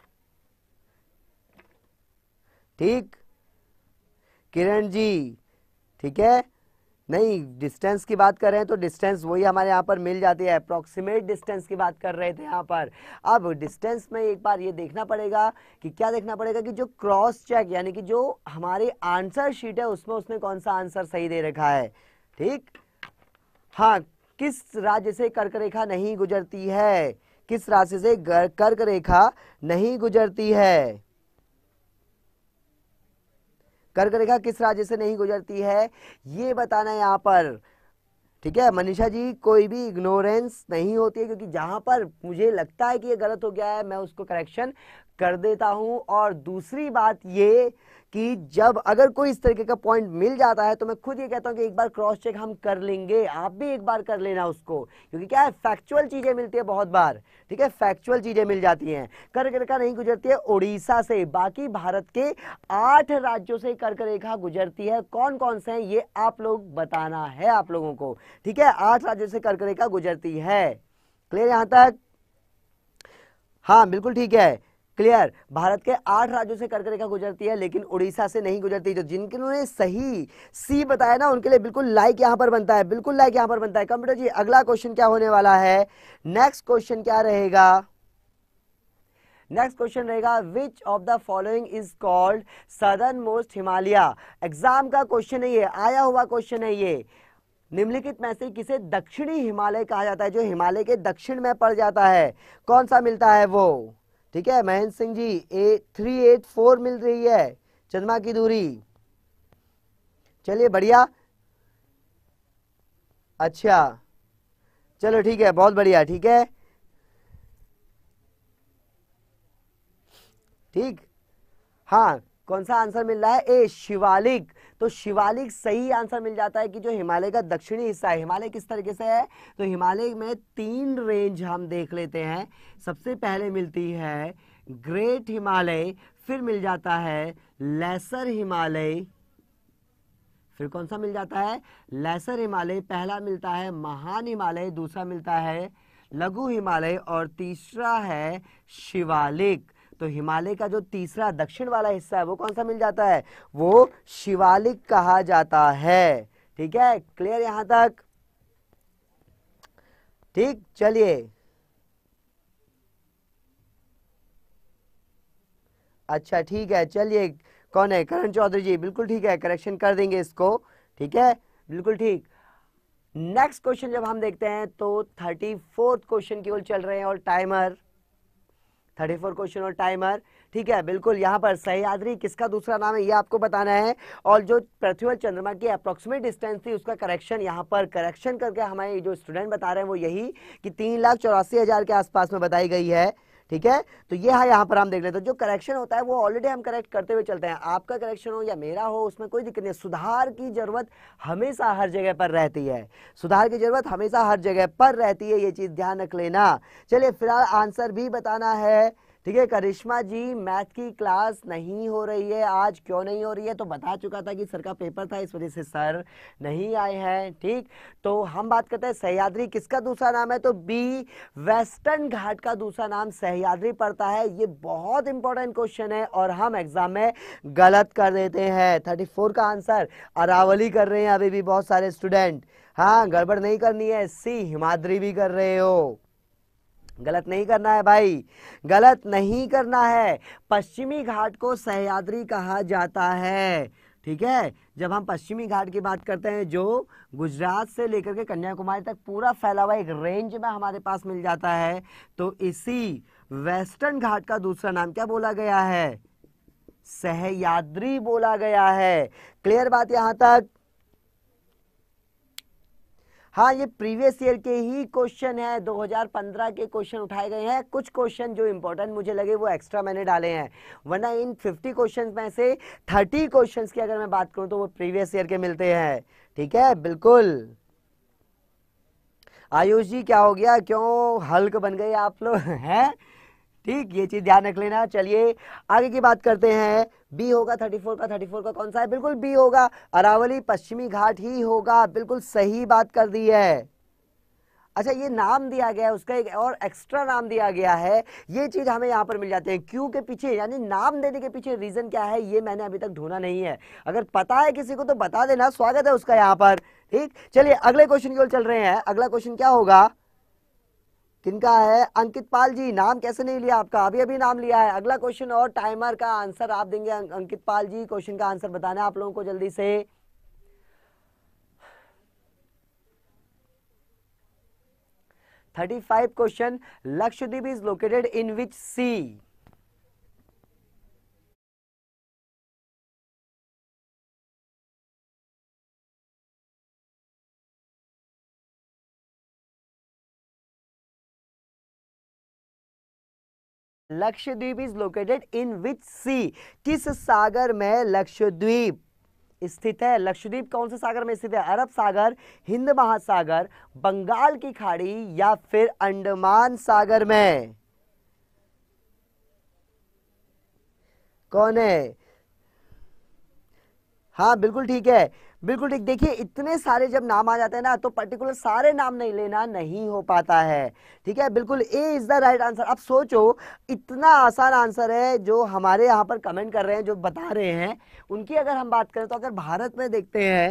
ठीक, किरण जी, ठीक है। नहीं, डिस्टेंस की बात कर रहे हैं तो डिस्टेंस वही हमारे यहाँ पर मिल जाती है, अप्रोक्सीमेट डिस्टेंस की बात कर रहे थे यहाँ पर। अब डिस्टेंस में एक बार ये देखना पड़ेगा कि क्या देखना पड़ेगा कि जो क्रॉस चेक, यानी कि जो हमारी आंसर शीट है उसमें उसने कौन सा आंसर सही दे रखा है, ठीक। हाँ, किस राज्य से कर्क रेखा नहीं गुजरती है, किस राज्य से कर्क रेखा नहीं गुजरती है, कर्क रेखा किस राज्य से नहीं गुजरती है, ये बताना है यहाँ पर, ठीक है। मनीषा जी, कोई भी इग्नोरेंस नहीं होती है, क्योंकि जहां पर मुझे लगता है कि ये गलत हो गया है मैं उसको करेक्शन कर देता हूं। और दूसरी बात ये कि जब अगर कोई इस तरीके का पॉइंट मिल जाता है तो मैं खुद ये कहता हूं कि एक बार क्रॉस चेक हम कर लेंगे, आप भी एक बार कर लेना उसको, क्योंकि क्या है, फैक्चुअल चीजें मिलती है बहुत बार, ठीक है, फैक्चुअल चीजें मिल जाती हैं। कर्क रेखा नहीं गुजरती है उड़ीसा से, बाकी भारत के आठ राज्यों से कर्क रेखा गुजरती है। कौन कौन से हैं ये आप लोग बताना है आप लोगों को, ठीक है, आठ राज्यों से कर्क रेखा गुजरती है, क्लियर यहां तक। हाँ बिल्कुल ठीक है, क्लियर, भारत के आठ राज्यों से कर्क रेखा गुजरती है लेकिन उड़ीसा से नहीं गुजरती। जो जिनके सही सी बताया ना उनके लिए बिल्कुल लाइक यहां पर बनता है, बिल्कुल लाइक यहां पर बनता है। कंप्यूटर जी अगला क्वेश्चन क्या होने वाला है, नेक्स्ट क्वेश्चन क्या रहेगा, नेक्स्ट क्वेश्चन रहेगा which of the following is called southern most Himalaya. Exam का क्वेश्चन है ये, आया हुआ क्वेश्चन है ये, निम्नलिखित में से किसे दक्षिणी हिमालय कहा जाता है, जो हिमालय के दक्षिण में पड़ जाता है, कौन सा मिलता है वो, ठीक है। Mahendra Singh ji, A three eight four मिल रही है चंद्रमा की दूरी, चलिए बढ़िया, अच्छा चलो ठीक है, बहुत बढ़िया, ठीक है, ठीक। हाँ, कौन सा आंसर मिल रहा है, ए शिवालिक। तो शिवालिक सही आंसर मिल जाता है कि जो हिमालय का दक्षिणी हिस्सा है, हिमालय किस तरीके से है, तो हिमालय में तीन रेंज हम देख लेते हैं। सबसे पहले मिलती है ग्रेट हिमालय, फिर मिल जाता है लेसर हिमालय, फिर कौन सा मिल जाता है, लेसर हिमालय, पहला मिलता है महान हिमालय, दूसरा मिलता है लघु हिमालय और तीसरा है शिवालिक। तो हिमालय का जो तीसरा दक्षिण वाला हिस्सा है वो कौन सा मिल जाता है, वो शिवालिक कहा जाता है, ठीक है, क्लियर यहां तक, ठीक। चलिए अच्छा ठीक है, चलिए कौन है, करण चौधरी जी, बिल्कुल ठीक है, करेक्शन कर देंगे इसको, ठीक है, बिल्कुल ठीक। नेक्स्ट क्वेश्चन जब हम देखते हैं तो थर्टी फोर्थ क्वेश्चन की ओर चल रहे हैं और टाइमर थर्टी फोर क्वेश्चन और टाइमर, ठीक है, बिल्कुल। यहाँ पर सह्याद्री किसका दूसरा नाम है ये आपको बताना है, और जो पृथ्वी और चंद्रमा की अप्रोक्सीमेट डिस्टेंस थी उसका करेक्शन यहाँ पर करेक्शन करके हमारे जो स्टूडेंट बता रहे हैं वो यही कि तीन लाख चौरासी हजार के आसपास में बताई गई है, ठीक है। तो ये है यहाँ पर हम देख लेते हैं, जो करेक्शन होता है वो ऑलरेडी हम करेक्ट करते हुए चलते हैं, आपका करेक्शन हो या मेरा हो उसमें कोई दिक्कत नहीं, सुधार की जरूरत हमेशा हर जगह पर रहती है, सुधार की जरूरत हमेशा हर जगह पर रहती है, ये चीज ध्यान रख लेना। चलिए फिलहाल आंसर भी बताना है, ठीक है। करिश्मा जी, मैथ की क्लास नहीं हो रही है आज, क्यों नहीं हो रही है, तो बता चुका था कि सर का पेपर था इस वजह से सर नहीं आए हैं, ठीक। तो हम बात करते हैं सह्याद्री किसका दूसरा नाम है, तो बी वेस्टर्न घाट का दूसरा नाम सह्याद्री पड़ता है। ये बहुत इंपॉर्टेंट क्वेश्चन है और हम एग्जाम में गलत कर देते हैं। थर्टी फोर का आंसर अरावली कर रहे हैं अभी भी बहुत सारे स्टूडेंट, हाँ गड़बड़ नहीं करनी है, सी हिमाद्री भी कर रहे हो, गलत नहीं करना है भाई, गलत नहीं करना है। पश्चिमी घाट को सह्याद्री कहा जाता है, ठीक है। जब हम पश्चिमी घाट की बात करते हैं जो गुजरात से लेकर के कन्याकुमारी तक पूरा फैला हुआ एक रेंज में हमारे पास मिल जाता है, तो इसी वेस्टर्न घाट का दूसरा नाम क्या बोला गया है? सह्याद्री बोला गया है। क्लियर बात यहां तक? हाँ, ये प्रीवियस ईयर के ही क्वेश्चन है, दो हज़ार पंद्रह के क्वेश्चन उठाए गए हैं। कुछ क्वेश्चन जो इंपॉर्टेंट मुझे लगे वो एक्स्ट्रा मैंने डाले हैं, वरना इन पचास क्वेश्चंस में से तीस क्वेश्चंस की अगर मैं बात करूं तो वो प्रीवियस ईयर के मिलते हैं, ठीक है। बिल्कुल। आयुष जी क्या हो गया, क्यों हल्क बन गए आप लोग हैं? ठीक, ये चीज ध्यान रख लेना। चलिए आगे की बात करते हैं। बी होगा चौंतीस का, चौंतीस का कौन सा है? बिल्कुल बी होगा, अरावली पश्चिमी घाट ही होगा। बिल्कुल सही बात कर दी है। अच्छा, ये नाम दिया गया है, उसका एक और एक्स्ट्रा नाम दिया गया है, ये चीज हमें यहाँ पर मिल जाते हैं। क्यों के पीछे यानी नाम देने के पीछे रीजन क्या है, ये मैंने अभी तक ढूंढा नहीं है। अगर पता है किसी को तो बता देना, स्वागत है उसका यहाँ पर। ठीक, चलिए अगले क्वेश्चन की ओर चल रहे हैं। अगला क्वेश्चन क्या होगा, किनका है? अंकित पाल जी, नाम कैसे नहीं लिया आपका? अभी अभी नाम लिया है। अगला क्वेश्चन और टाइमर का आंसर आप देंगे। अंकित पाल जी, क्वेश्चन का आंसर बताना है आप लोगों को जल्दी से। thirty-five question, Lakshadweep is located in which sea? Lakshadweep is located in which sea? किस सागर में लक्षद्वीप स्थित है? लक्षद्वीप कौन से सागर में स्थित है? अरब सागर, हिंद महासागर, बंगाल की खाड़ी या फिर अंडमान सागर में? कौन है? हाँ बिल्कुल ठीक है, बिल्कुल ठीक। देखिए इतने सारे जब नाम आ जाते हैं ना तो पर्टिकुलर सारे नाम नहीं लेना नहीं हो पाता है, ठीक है। बिल्कुल A is the right answer. अब सोचो इतना आसान आंसर है, जो हमारे यहाँ पर कमेंट कर रहे हैं, जो बता रहे हैं, उनकी अगर हम बात करें तो अगर भारत में देखते हैं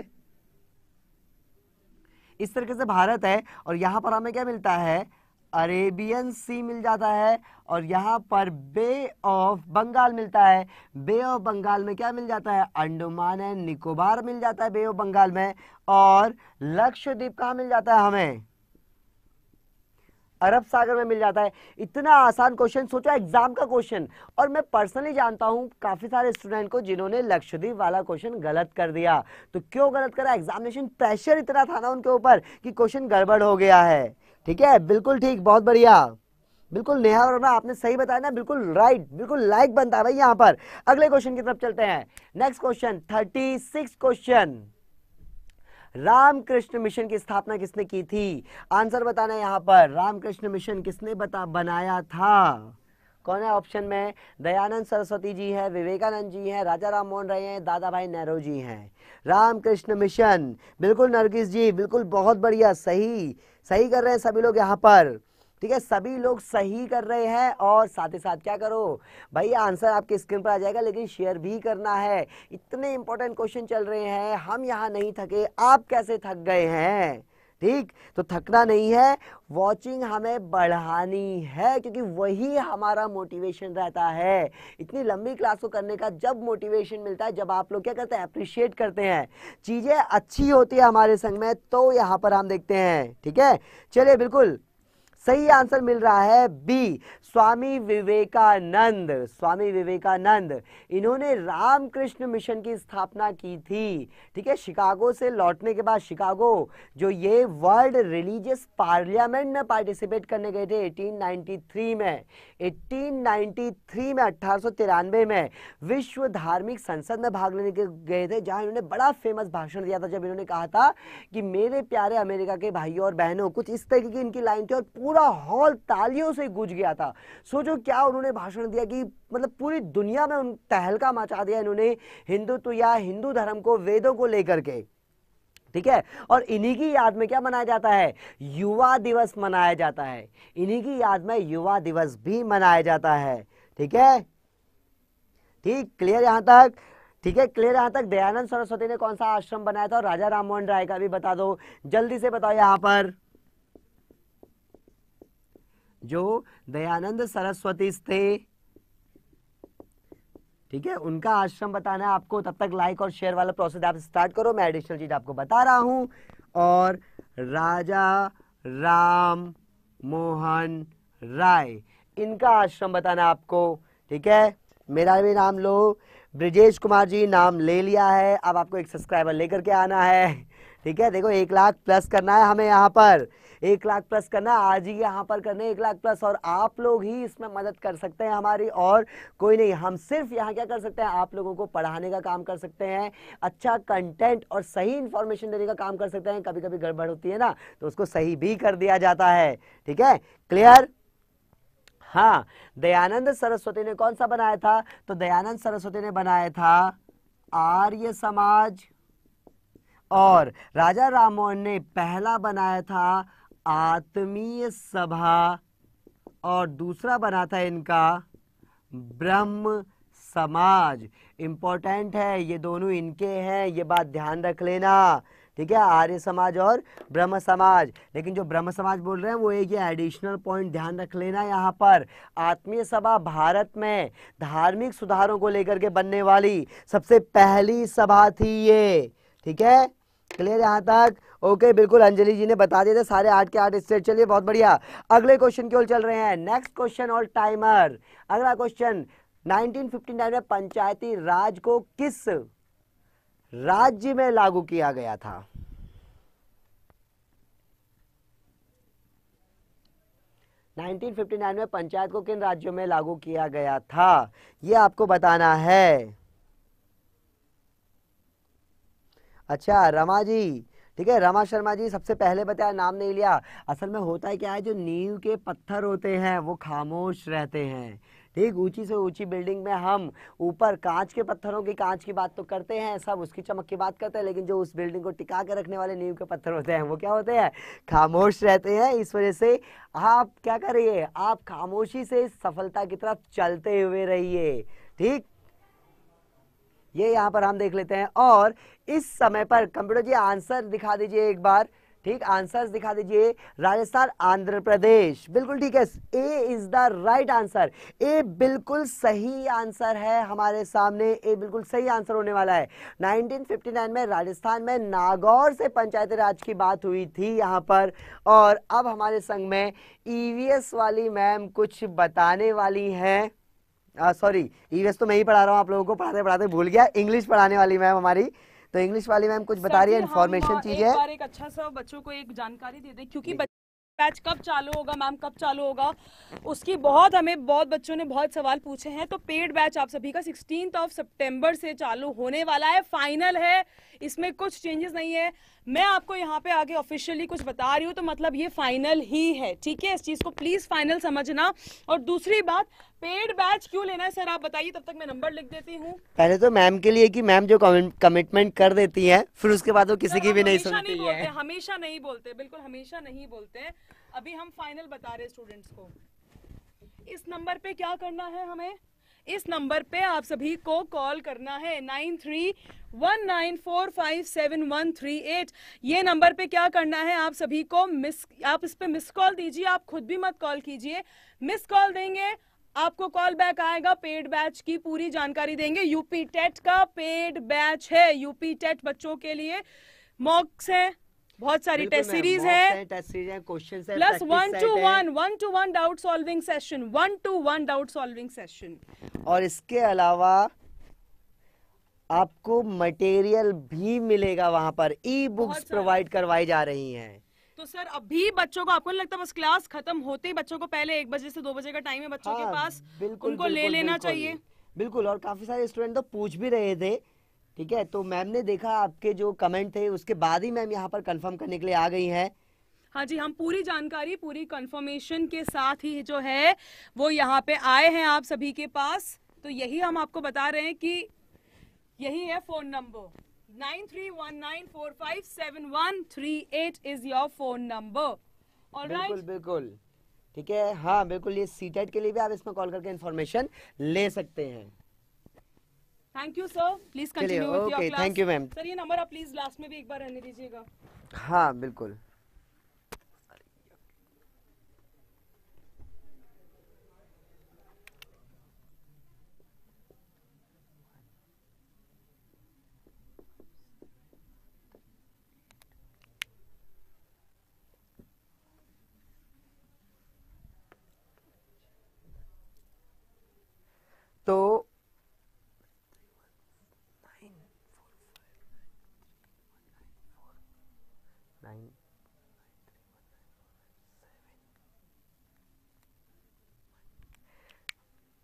इस तरीके से भारत है और यहाँ पर हमें क्या मिलता है? अरेबियन सी मिल जाता है और यहाँ पर बे ऑफ बंगाल मिलता है। बे ऑफ बंगाल में क्या मिल जाता है? अंडमान एंड निकोबार मिल जाता है बे ऑफ बंगाल में। और लक्षद्वीप कहाँ मिल जाता है हमें? अरब सागर में मिल जाता है। इतना आसान क्वेश्चन, सोचो एग्जाम का क्वेश्चन। और मैं पर्सनली जानता हूं काफी सारे स्टूडेंट को जिन्होंने लक्षद्वीप वाला क्वेश्चन गलत कर दिया। तो क्यों गलत करा? एग्जामिनेशन प्रेशर इतना था ना उनके ऊपर कि क्वेश्चन गड़बड़ हो गया है, ठीक है। बिल्कुल ठीक, बहुत बढ़िया, बिल्कुल नेहा वर्मा आपने सही बताया ना, बिल्कुल राइट, बिल्कुल लाइक बनता है भाई यहाँ पर। अगले क्वेश्चन की तरफ चलते हैं। Next question, thirty six question, Ramakrishna Mission की स्थापना किसने की थी? आंसर बताना है यहाँ पर। रामकृष्ण मिशन किसने बता बनाया था? कौन है ऑप्शन में? दयानंद सरस्वती जी है, विवेकानंद जी हैं, राजा राम मोहन राय हैं, दादा भाई नेहरू जी हैं। रामकृष्ण मिशन, बिल्कुल नरगिस जी, बिल्कुल बहुत बढ़िया, सही सही कर रहे हैं सभी लोग यहाँ पर, ठीक है। सभी लोग सही कर रहे हैं। और साथ ही साथ क्या करो भाई, आंसर आपके स्क्रीन पर आ जाएगा, लेकिन शेयर भी करना है। इतने इंपॉर्टेंट क्वेश्चन चल रहे हैं, हम यहाँ नहीं थके, आप कैसे थक गए हैं? ठीक, तो थकना नहीं है, वॉचिंग हमें बढ़ानी है, क्योंकि वही हमारा मोटिवेशन रहता है। इतनी लंबी क्लास को करने का जब मोटिवेशन मिलता है, जब आप लोग क्या करते हैं? अप्रिशिएट करते हैं, चीजें अच्छी होती है हमारे संग में, तो यहाँ पर हम देखते हैं, ठीक है। चलिए बिल्कुल सही आंसर मिल रहा है बी, स्वामी विवेकानंद। स्वामी विवेकानंद, इन्होंने रामकृष्ण मिशन की स्थापना की थी, ठीक है। शिकागो से लौटने के बाद, शिकागो जो ये वर्ल्ड रिलीजियस पार्लियामेंट में पार्टिसिपेट करने गए थे अठारह सौ तिरानवे में। अठारह सौ तिरानवे में, अठारह सौ तिरानवे में विश्व धार्मिक संसद में भाग लेने के गए थे, जहां इन्होंने बड़ा फेमस भाषण दिया था, जब इन्होंने कहा था कि मेरे प्यारे अमेरिका के भाइयों और बहनों, कुछ इस तरीके की इनकी लाइन थी और पूरा हॉल तालियों से गूंज गया था। सोचो क्या उन्होंने भाषण दिया कि मतलब पूरी दुनिया में उन तहलका मचा दिया इन्होंने हिंदुत्व या हिंदू धर्म को, वेदों को लेकर के, ठीक है। और इन्हीं की याद में क्या मनाया जाता है? युवा दिवस मनाया जाता है। इन्हीं की याद में युवा दिवस भी मनाया जाता है, ठीक है। ठीक, क्लियर यहां तक? ठीक है, क्लियर यहां तक? दयानंद सरस्वती ने कौन सा आश्रम बनाया था और राजा राम मोहन राय का भी बता दो, जल्दी से बताओ यहां पर। जो दयानंद सरस्वती थे, ठीक है, उनका आश्रम बताना है आपको। तब तक लाइक और शेयर वाला प्रोसेस आप स्टार्ट करो, मैं एडिशनल चीज आपको बता रहा हूं। और राजा राम मोहन राय, इनका आश्रम बताना आपको, ठीक है। मेरा भी नाम लो, ब्रिजेश कुमार जी नाम ले लिया है। अब आपको एक सब्सक्राइबर लेकर के आना है, ठीक है। देखो एक लाख प्लस करना है हमें, यहाँ पर एक लाख प्लस करना है, आज ही यहाँ पर करने एक लाख प्लस। और आप लोग ही इसमें मदद कर सकते हैं हमारी, और कोई नहीं। हम सिर्फ यहाँ क्या कर सकते हैं, आप लोगों को पढ़ाने का काम कर सकते हैं, अच्छा कंटेंट और सही इंफॉर्मेशन देने का काम कर सकते हैं। कभी कभी गड़बड़ होती है ना, तो उसको सही भी कर दिया जाता है, ठीक है। क्लियर? हाँ, दयानंद सरस्वती ने कौन सा बनाया था? तो दयानंद सरस्वती ने बनाया था आर्य समाज, और राजा राममोहन ने पहला बनाया था आत्मीय सभा, और दूसरा बना था इनका ब्रह्म समाज। इंपॉर्टेंट है, ये दोनों इनके हैं, ये बात ध्यान रख लेना, ठीक है। आर्य समाज और ब्रह्म समाज। लेकिन जो ब्रह्म समाज बोल रहे हैं वो एक ये एडिशनल पॉइंट ध्यान रख लेना यहाँ पर। आत्मीय सभा भारत में धार्मिक सुधारों को लेकर के बनने वाली सबसे पहली सभा थी ये, ठीक है। क्लियर यहाँ तक? ओके, बिल्कुल अंजलि जी ने बता दिए थे सारे आठ के आठ स्टेट। चलिए बहुत बढ़िया, अगले क्वेश्चन की ओर चल रहे हैं। नेक्स्ट क्वेश्चन और टाइमर। अगला क्वेश्चन, नाइनटीन फिफ्टी नाइन में पंचायती राज को किस राज्य में लागू किया गया था? नाइनटीन फिफ्टी नाइन में पंचायत को किन राज्यों में लागू किया गया था, ये आपको बताना है। अच्छा रमा जी, ठीक है, रमा शर्मा जी सबसे पहले बताया, नाम नहीं लिया। असल में होता है क्या है, जो नींव के पत्थर होते हैं वो खामोश रहते हैं, ठीक। ऊंची से ऊंची बिल्डिंग में हम ऊपर कांच के पत्थरों की कांच की बात तो करते हैं, सब उसकी चमक की बात करते हैं, लेकिन जो उस बिल्डिंग को टिका के रखने वाले नींव के पत्थर होते हैं वो क्या होते हैं? खामोश रहते हैं। इस वजह से आप क्या करिए, आप खामोशी से सफलता की तरफ चलते हुए रहिए, ठीक। ये यहाँ पर हम देख लेते हैं। और इस समय पर कंप्यूटर जी आंसर दिखा दीजिए एक बार, ठीक, आंसर्स दिखा दीजिए। राजस्थान, आंध्र प्रदेश, बिल्कुल ठीक है। A is the right answer, A बिल्कुल सही आंसर है हमारे सामने, ए बिल्कुल सही आंसर होने वाला है। नाइनटीन फिफ्टी नाइन में राजस्थान में नागौर से पंचायती राज की बात हुई थी यहाँ पर। और अब हमारे संग में ईवीएस वाली मैम कुछ बताने वाली हैं। सॉरी, ईवीएस तो मैं ही पढ़ा रहा हूँ, आप लोगों को पढ़ाते पढ़ाते भूल गया। इंग्लिश पढ़ाने वाली मैम हमारी, तो इंग्लिश वाली मैम कुछ बता रही है, इन्फॉर्मेशन चीज है। एक बार एक अच्छा सा बच्चों को एक जानकारी दे दें, क्योंकि बैच कब चालू होगा मैम, कब चालू होगा, उसकी बहुत हमें बहुत बच्चों ने बहुत सवाल पूछे हैं। तो पेड बैच आप सभी का सिक्सटीन्थ ऑफ सितंबर से चालू होने वाला है, फाइनल है, इसमें कुछ चेंजेस नहीं है। मैं आपको यहाँ पे आगे ऑफिशियली कुछ बता रही हूँ तो मतलब ये फाइनल ही है, ठीक है। इस चीज को प्लीज फाइनल समझना। और दूसरी बात, पेड बैच क्यों लेना है सर आप बताइए, तब तक मैं नंबर लिख देती हूँ। पहले तो मैम के लिए कि मैम जो कमिटमेंट कर देती हैं, फिर उसके बाद वो किसी की भी नहीं सुनती है। हमेशा नहीं बोलते, बिल्कुल हमेशा नहीं बोलते। अभी हम फाइनल बता रहे स्टूडेंट्स को। इस नंबर पे क्या करना है हमें, इस नंबर पे आप सभी को कॉल करना है, nine three one nine four five seven one three eight. ये नंबर पे क्या करना है आप सभी को, मिस आप इस पे मिस कॉल दीजिए, आप खुद भी मत कॉल कीजिए, मिस कॉल देंगे, आपको कॉल बैक आएगा, पेड बैच की पूरी जानकारी देंगे। यूपी टेट का पेड बैच है, यूपी टेट बच्चों के लिए मॉक्स है, बहुत सारी टेस्ट सीरीज है, plus one to one one to one doubt solving session, one to one doubt solving session. और इसके अलावा आपको मटेरियल भी मिलेगा, वहां पर ई बुक्स प्रोवाइड करवाई जा रही हैं। तो सर अभी बच्चों को, आपको नहीं लगता बस क्लास खत्म होते ही बच्चों को, पहले एक बजे से दो बजे का टाइम है बच्चों हाँ, के पास, बिल्कुल, उनको बिल्कुल, ले लेना बिल्कुल, चाहिए। बिल्कुल। और काफी सारे स्टूडेंट तो पूछ भी रहे थे, ठीक है, तो मैम ने देखा आपके जो कमेंट थे, उसके बाद ही मैम यहाँ पर कंफर्म करने के लिए आ गई हैं। हाँ जी, हम पूरी जानकारी पूरी कंफर्मेशन के साथ ही जो है वो यहाँ पे आए हैं आप सभी के पास। तो यही हम आपको बता रहे हैं कि यही है phone number, nine three one nine four five seven one three eight is your phone number. बिल्कुल बिल्कुल ठीक है, हाँ बिल्कुल, ये सीटेट के लिए भी आप इसमें कॉल करके इन्फॉर्मेशन ले सकते हैं। Thank you sir, please continue with your class. Thank you ma'am. Sir ये नंबर आप प्लीज लास्ट में भी एक बार रहने दीजिएगा। हाँ बिल्कुल।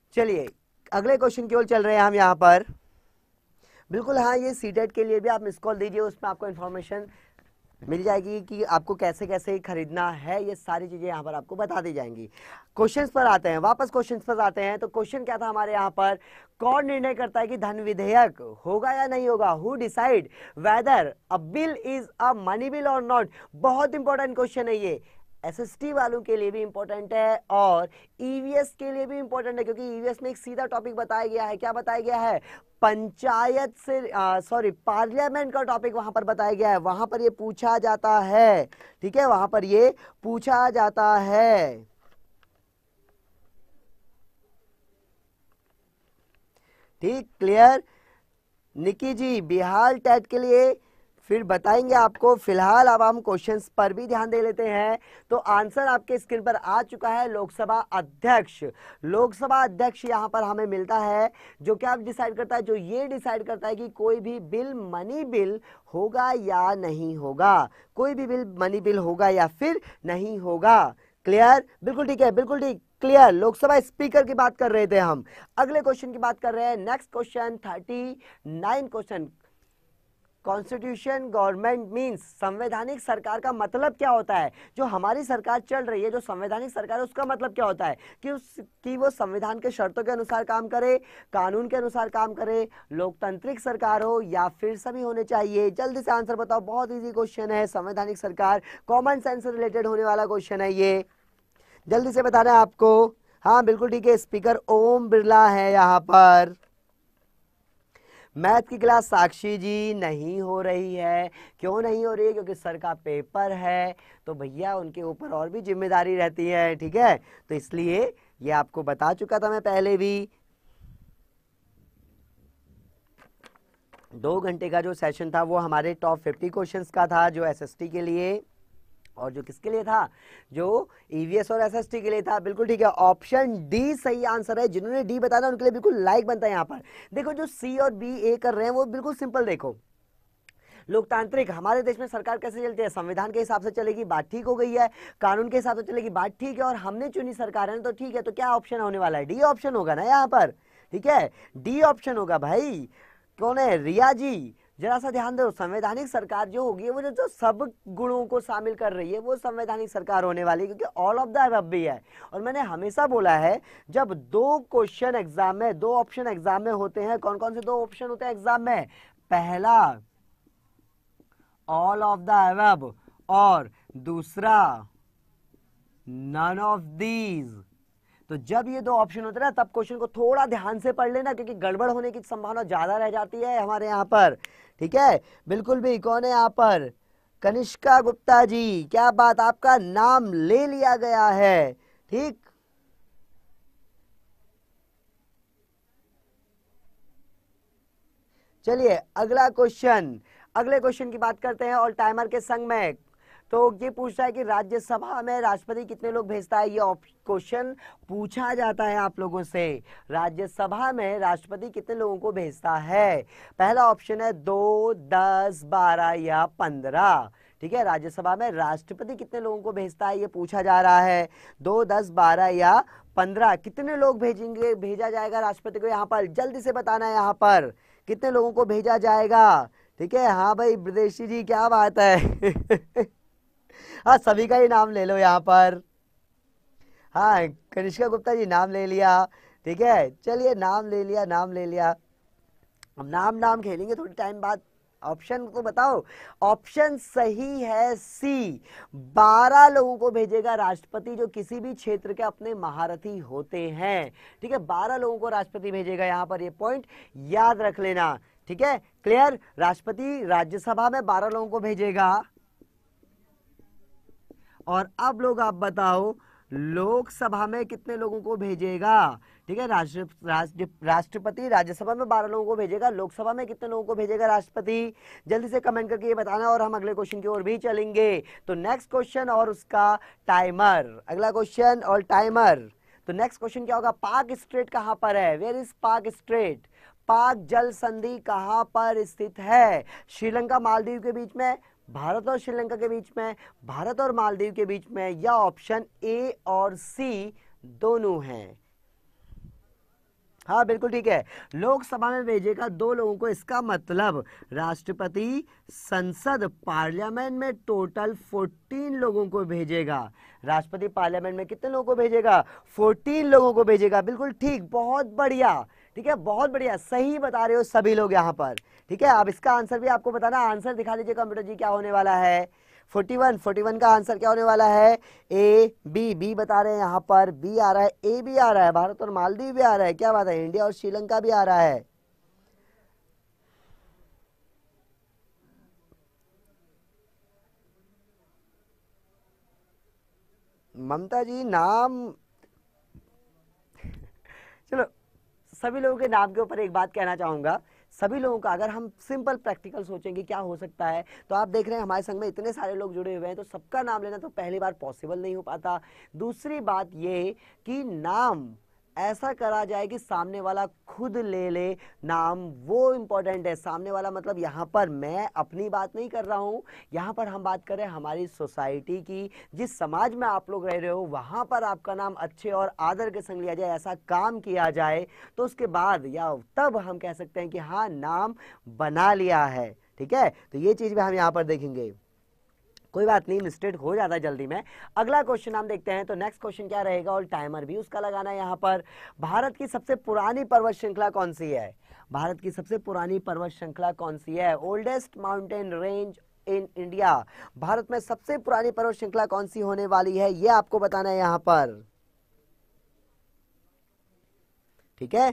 चलिए अगले क्वेश्चन की ओर चल रहे हैं हम यहाँ पर। बिल्कुल हाँ, ये सीटेट के लिए भी आप मिस कॉल दीजिए, उसमें आपको इन्फॉर्मेशन मिल जाएगी कि आपको कैसे कैसे खरीदना है, ये सारी चीजें यहाँ पर आपको बता दी जाएंगी। क्वेश्चंस पर आते हैं, वापस क्वेश्चंस पर आते हैं। तो क्वेश्चन क्या था हमारे यहाँ पर, कौन निर्णय करता है कि धन विधेयक होगा या नहीं होगा, who decide whether a bill is a money bill और नॉट। बहुत इंपॉर्टेंट क्वेश्चन है ये, एसएसटी वालों के लिए भी इंपॉर्टेंट है और ईवीएस के लिए भी इंपॉर्टेंट है, क्योंकि ईवीएस में एक सीधा टॉपिक बताया गया है। क्या बताया गया है, पंचायत से सॉरी पार्लियामेंट का टॉपिक वहां पर बताया गया है, वहां पर ये पूछा जाता है। ठीक है, वहां पर ये पूछा जाता है। ठीक, क्लियर। निकी जी बिहार टेट के लिए फिर बताएंगे आपको, फिलहाल अब हम क्वेश्चंस पर भी ध्यान दे लेते हैं। तो आंसर आपके स्क्रीन पर आ चुका है, लोकसभा अध्यक्ष। लोकसभा अध्यक्ष यहां पर हमें मिलता है, जो क्या डिसाइड करता है, जो ये डिसाइड करता है कि कोई भी बिल मनी बिल होगा या नहीं होगा, कोई भी बिल मनी बिल होगा या फिर नहीं होगा। क्लियर, बिल्कुल ठीक है, बिल्कुल ठीक, क्लियर। लोकसभा स्पीकर की बात कर रहे थे हम, अगले क्वेश्चन की बात कर रहे हैं। Next question thirty nine question, constitution government means, संवैधानिक सरकार का मतलब क्या होता है। जो हमारी सरकार चल रही है, जो संवैधानिक सरकार है, उसका मतलब क्या होता है कि उस कि वो संविधान के शर्तों के अनुसार काम करे, कानून के अनुसार काम करे, लोकतांत्रिक सरकार हो या फिर सभी होने चाहिए। जल्दी से आंसर बताओ, बहुत इजी क्वेश्चन है, संवैधानिक सरकार, कॉमन सेंस से रिलेटेड होने वाला क्वेश्चन है ये, जल्दी से बताना है आपको। हाँ बिल्कुल ठीक है, स्पीकर ओम बिरला है यहाँ पर। मैथ की क्लास साक्षी जी नहीं हो रही है, क्यों नहीं हो रही है, क्योंकि सर का पेपर है, तो भैया उनके ऊपर और भी जिम्मेदारी रहती है। ठीक है, तो इसलिए ये आपको बता चुका था मैं पहले भी। दो घंटे का जो सेशन था वो हमारे टॉप फिफ्टी क्वेश्चंस का था, जो एसएसटी के लिए और जो किसके लिए था, जो ईवीएस और एसएसटी के लिए था। बिल्कुल ठीक है, ऑप्शन डी सही आंसर है। जिन्होंने डी बताया उनके लिए बिल्कुल लाइक बनता है यहाँ पर। देखो जो सी और बी ए कर रहे हैं वो बिल्कुल सिंपल, देखो लोकतांत्रिक, हमारे देश में सरकार कैसे चलती है, संविधान के हिसाब से चलेगी, बात ठीक हो गई है, कानून के हिसाब से चलेगी, बात ठीक है, और हमने चुनी सरकार है तो ठीक है। तो क्या ऑप्शन होने वाला है, डी ऑप्शन होगा ना यहाँ पर। ठीक है, डी ऑप्शन होगा भाई। कौन है, रिया जी, जरा सा ध्यान दो, संवैधानिक सरकार जो होगी वो जो, जो सब गुणों को शामिल कर रही है वो संवैधानिक सरकार होने वाली है, क्योंकि ऑल ऑफ द अबव भी है। और मैंने हमेशा बोला है, जब दो क्वेश्चन एग्जाम में, दो ऑप्शन एग्जाम में होते हैं, कौन कौन से दो ऑप्शन होते हैं एग्जाम में, पहला ऑल ऑफ द अबव और दूसरा नन ऑफ दीज। तो जब ये दो ऑप्शन होते हैं ना, तब क्वेश्चन को थोड़ा ध्यान से पढ़ लेना, क्योंकि गड़बड़ होने की संभावना ज्यादा रह जाती है हमारे यहाँ पर। ठीक है, बिल्कुल भी। कौन है यहाँ पर, कनिष्का गुप्ता जी, क्या बात, आपका नाम ले लिया गया है। ठीक, चलिए अगला क्वेश्चन, अगले क्वेश्चन की बात करते हैं और टाइमर के संग में। तो ये पूछता है कि राज्यसभा में राष्ट्रपति कितने लोग भेजता है, ये क्वेश्चन पूछा जाता है आप लोगों से। राज्यसभा में राष्ट्रपति कितने लोगों को भेजता है। पहला ऑप्शन है दो, दस, बारह या पंद्रह। ठीक है, राज्यसभा में राष्ट्रपति कितने लोगों को भेजता है ये पूछा जा रहा है। दो, दस, बारह या पंद्रह, कितने लोग भेजेंगे, भेजा जाएगा राष्ट्रपति को, यहाँ पर जल्दी से बताना है, यहाँ पर कितने लोगों को भेजा जाएगा। ठीक है, हाँ भाई विदेशी जी, क्या बात है हाँ सभी का ही नाम ले लो यहाँ पर। हाँ कनिष्का गुप्ता जी नाम ले लिया। ठीक है, चलिए नाम ले लिया, नाम ले लिया। अब नाम नाम खेलेंगे थोड़ी टाइम बाद। ऑप्शन तो बताओ। ऑप्शन सही है सी, बारह लोगों को भेजेगा राष्ट्रपति, जो किसी भी क्षेत्र के अपने महारथी होते हैं। ठीक है, बारह लोगों को राष्ट्रपति भेजेगा, यहाँ पर ये पॉइंट याद रख लेना। ठीक है, क्लियर। राष्ट्रपति राज्यसभा में बारह लोगों को भेजेगा। और अब लोग आप बताओ लोकसभा में कितने लोगों को भेजेगा। ठीक है, राष्ट्र राष्ट्र राष्ट्रपति राज्यसभा में बारह लोगों को भेजेगा, लोकसभा में कितने लोगों को भेजेगा राष्ट्रपति, जल्दी से कमेंट करके ये बताना, और हम अगले क्वेश्चन की ओर भी चलेंगे। तो नेक्स्ट क्वेश्चन और उसका टाइमर, अगला क्वेश्चन और टाइमर। तो नेक्स्ट क्वेश्चन क्या होगा, पाक स्ट्रेट कहां पर है, वेयर इज पाक स्ट्रेट, पाक जल संधि कहां पर स्थित है। श्रीलंका मालदीव के बीच में, भारत और श्रीलंका के बीच में, भारत और मालदीव के बीच में, या ऑप्शन ए और सी दोनों हैं। हाँ बिल्कुल ठीक है, लोकसभा में भेजेगा दो लोगों को, इसका मतलब राष्ट्रपति संसद पार्लियामेंट में टोटल फोर्टीन लोगों को भेजेगा। राष्ट्रपति पार्लियामेंट में कितने लोगों को भेजेगा? फोर्टीन लोगों को भेजेगा। बिल्कुल ठीक, बहुत बढ़िया, ठीक है, बहुत बढ़िया, सही बता रहे हो सभी लोग यहाँ पर। ठीक है, अब इसका आंसर भी आपको बताना, आंसर दिखा दीजिए कंप्यूटर जी क्या होने वाला है। इकतालीस, इकतालीस का आंसर क्या होने वाला है? ए बी, बी बता रहे हैं यहाँ पर, बी आ रहा है, ए भी आ रहा है, भारत और मालदीव भी आ रहा है, क्या बात है, इंडिया और श्रीलंका भी आ रहा है। ममता जी नाम चलो, सभी लोगों के नाम के ऊपर एक बात कहना चाहूंगा, सभी लोगों का अगर हम सिंपल प्रैक्टिकल सोचेंगे क्या हो सकता है, तो आप देख रहे हैं हमारे संग में इतने सारे लोग जुड़े हुए हैं, तो सबका नाम लेना तो पहली बार पॉसिबल नहीं हो पाता। दूसरी बात ये कि नाम ऐसा करा जाए कि सामने वाला खुद ले ले नाम, वो इंपॉर्टेंट है। सामने वाला मतलब यहाँ पर मैं अपनी बात नहीं कर रहा हूँ, यहाँ पर हम बात कर रहे हैं हमारी सोसाइटी की, जिस समाज में आप लोग रह रहे हो वहाँ पर आपका नाम अच्छे और आदर के संग लिया जाए, ऐसा काम किया जाए, तो उसके बाद या तब हम कह सकते हैं कि हाँ नाम बना लिया है। ठीक है, तो ये चीज़ भी हम यहाँ पर देखेंगे। कोई बात नहीं, मिस्टेक हो जाता है जल्दी में। अगला क्वेश्चन हम देखते हैं, तो नेक्स्ट क्वेश्चन क्या रहेगा, और टाइमर भी उसका लगाना है यहाँ पर। भारत की सबसे पुरानी पर्वत श्रृंखला कौन सी है? भारत की सबसे पुरानी पर्वत श्रृंखला कौन सी है? Oldest mountain range in India, Bharat में सबसे पुरानी पर्वत श्रृंखला कौन सी होने वाली है, ये आपको बताना है यहाँ पर। ठीक है,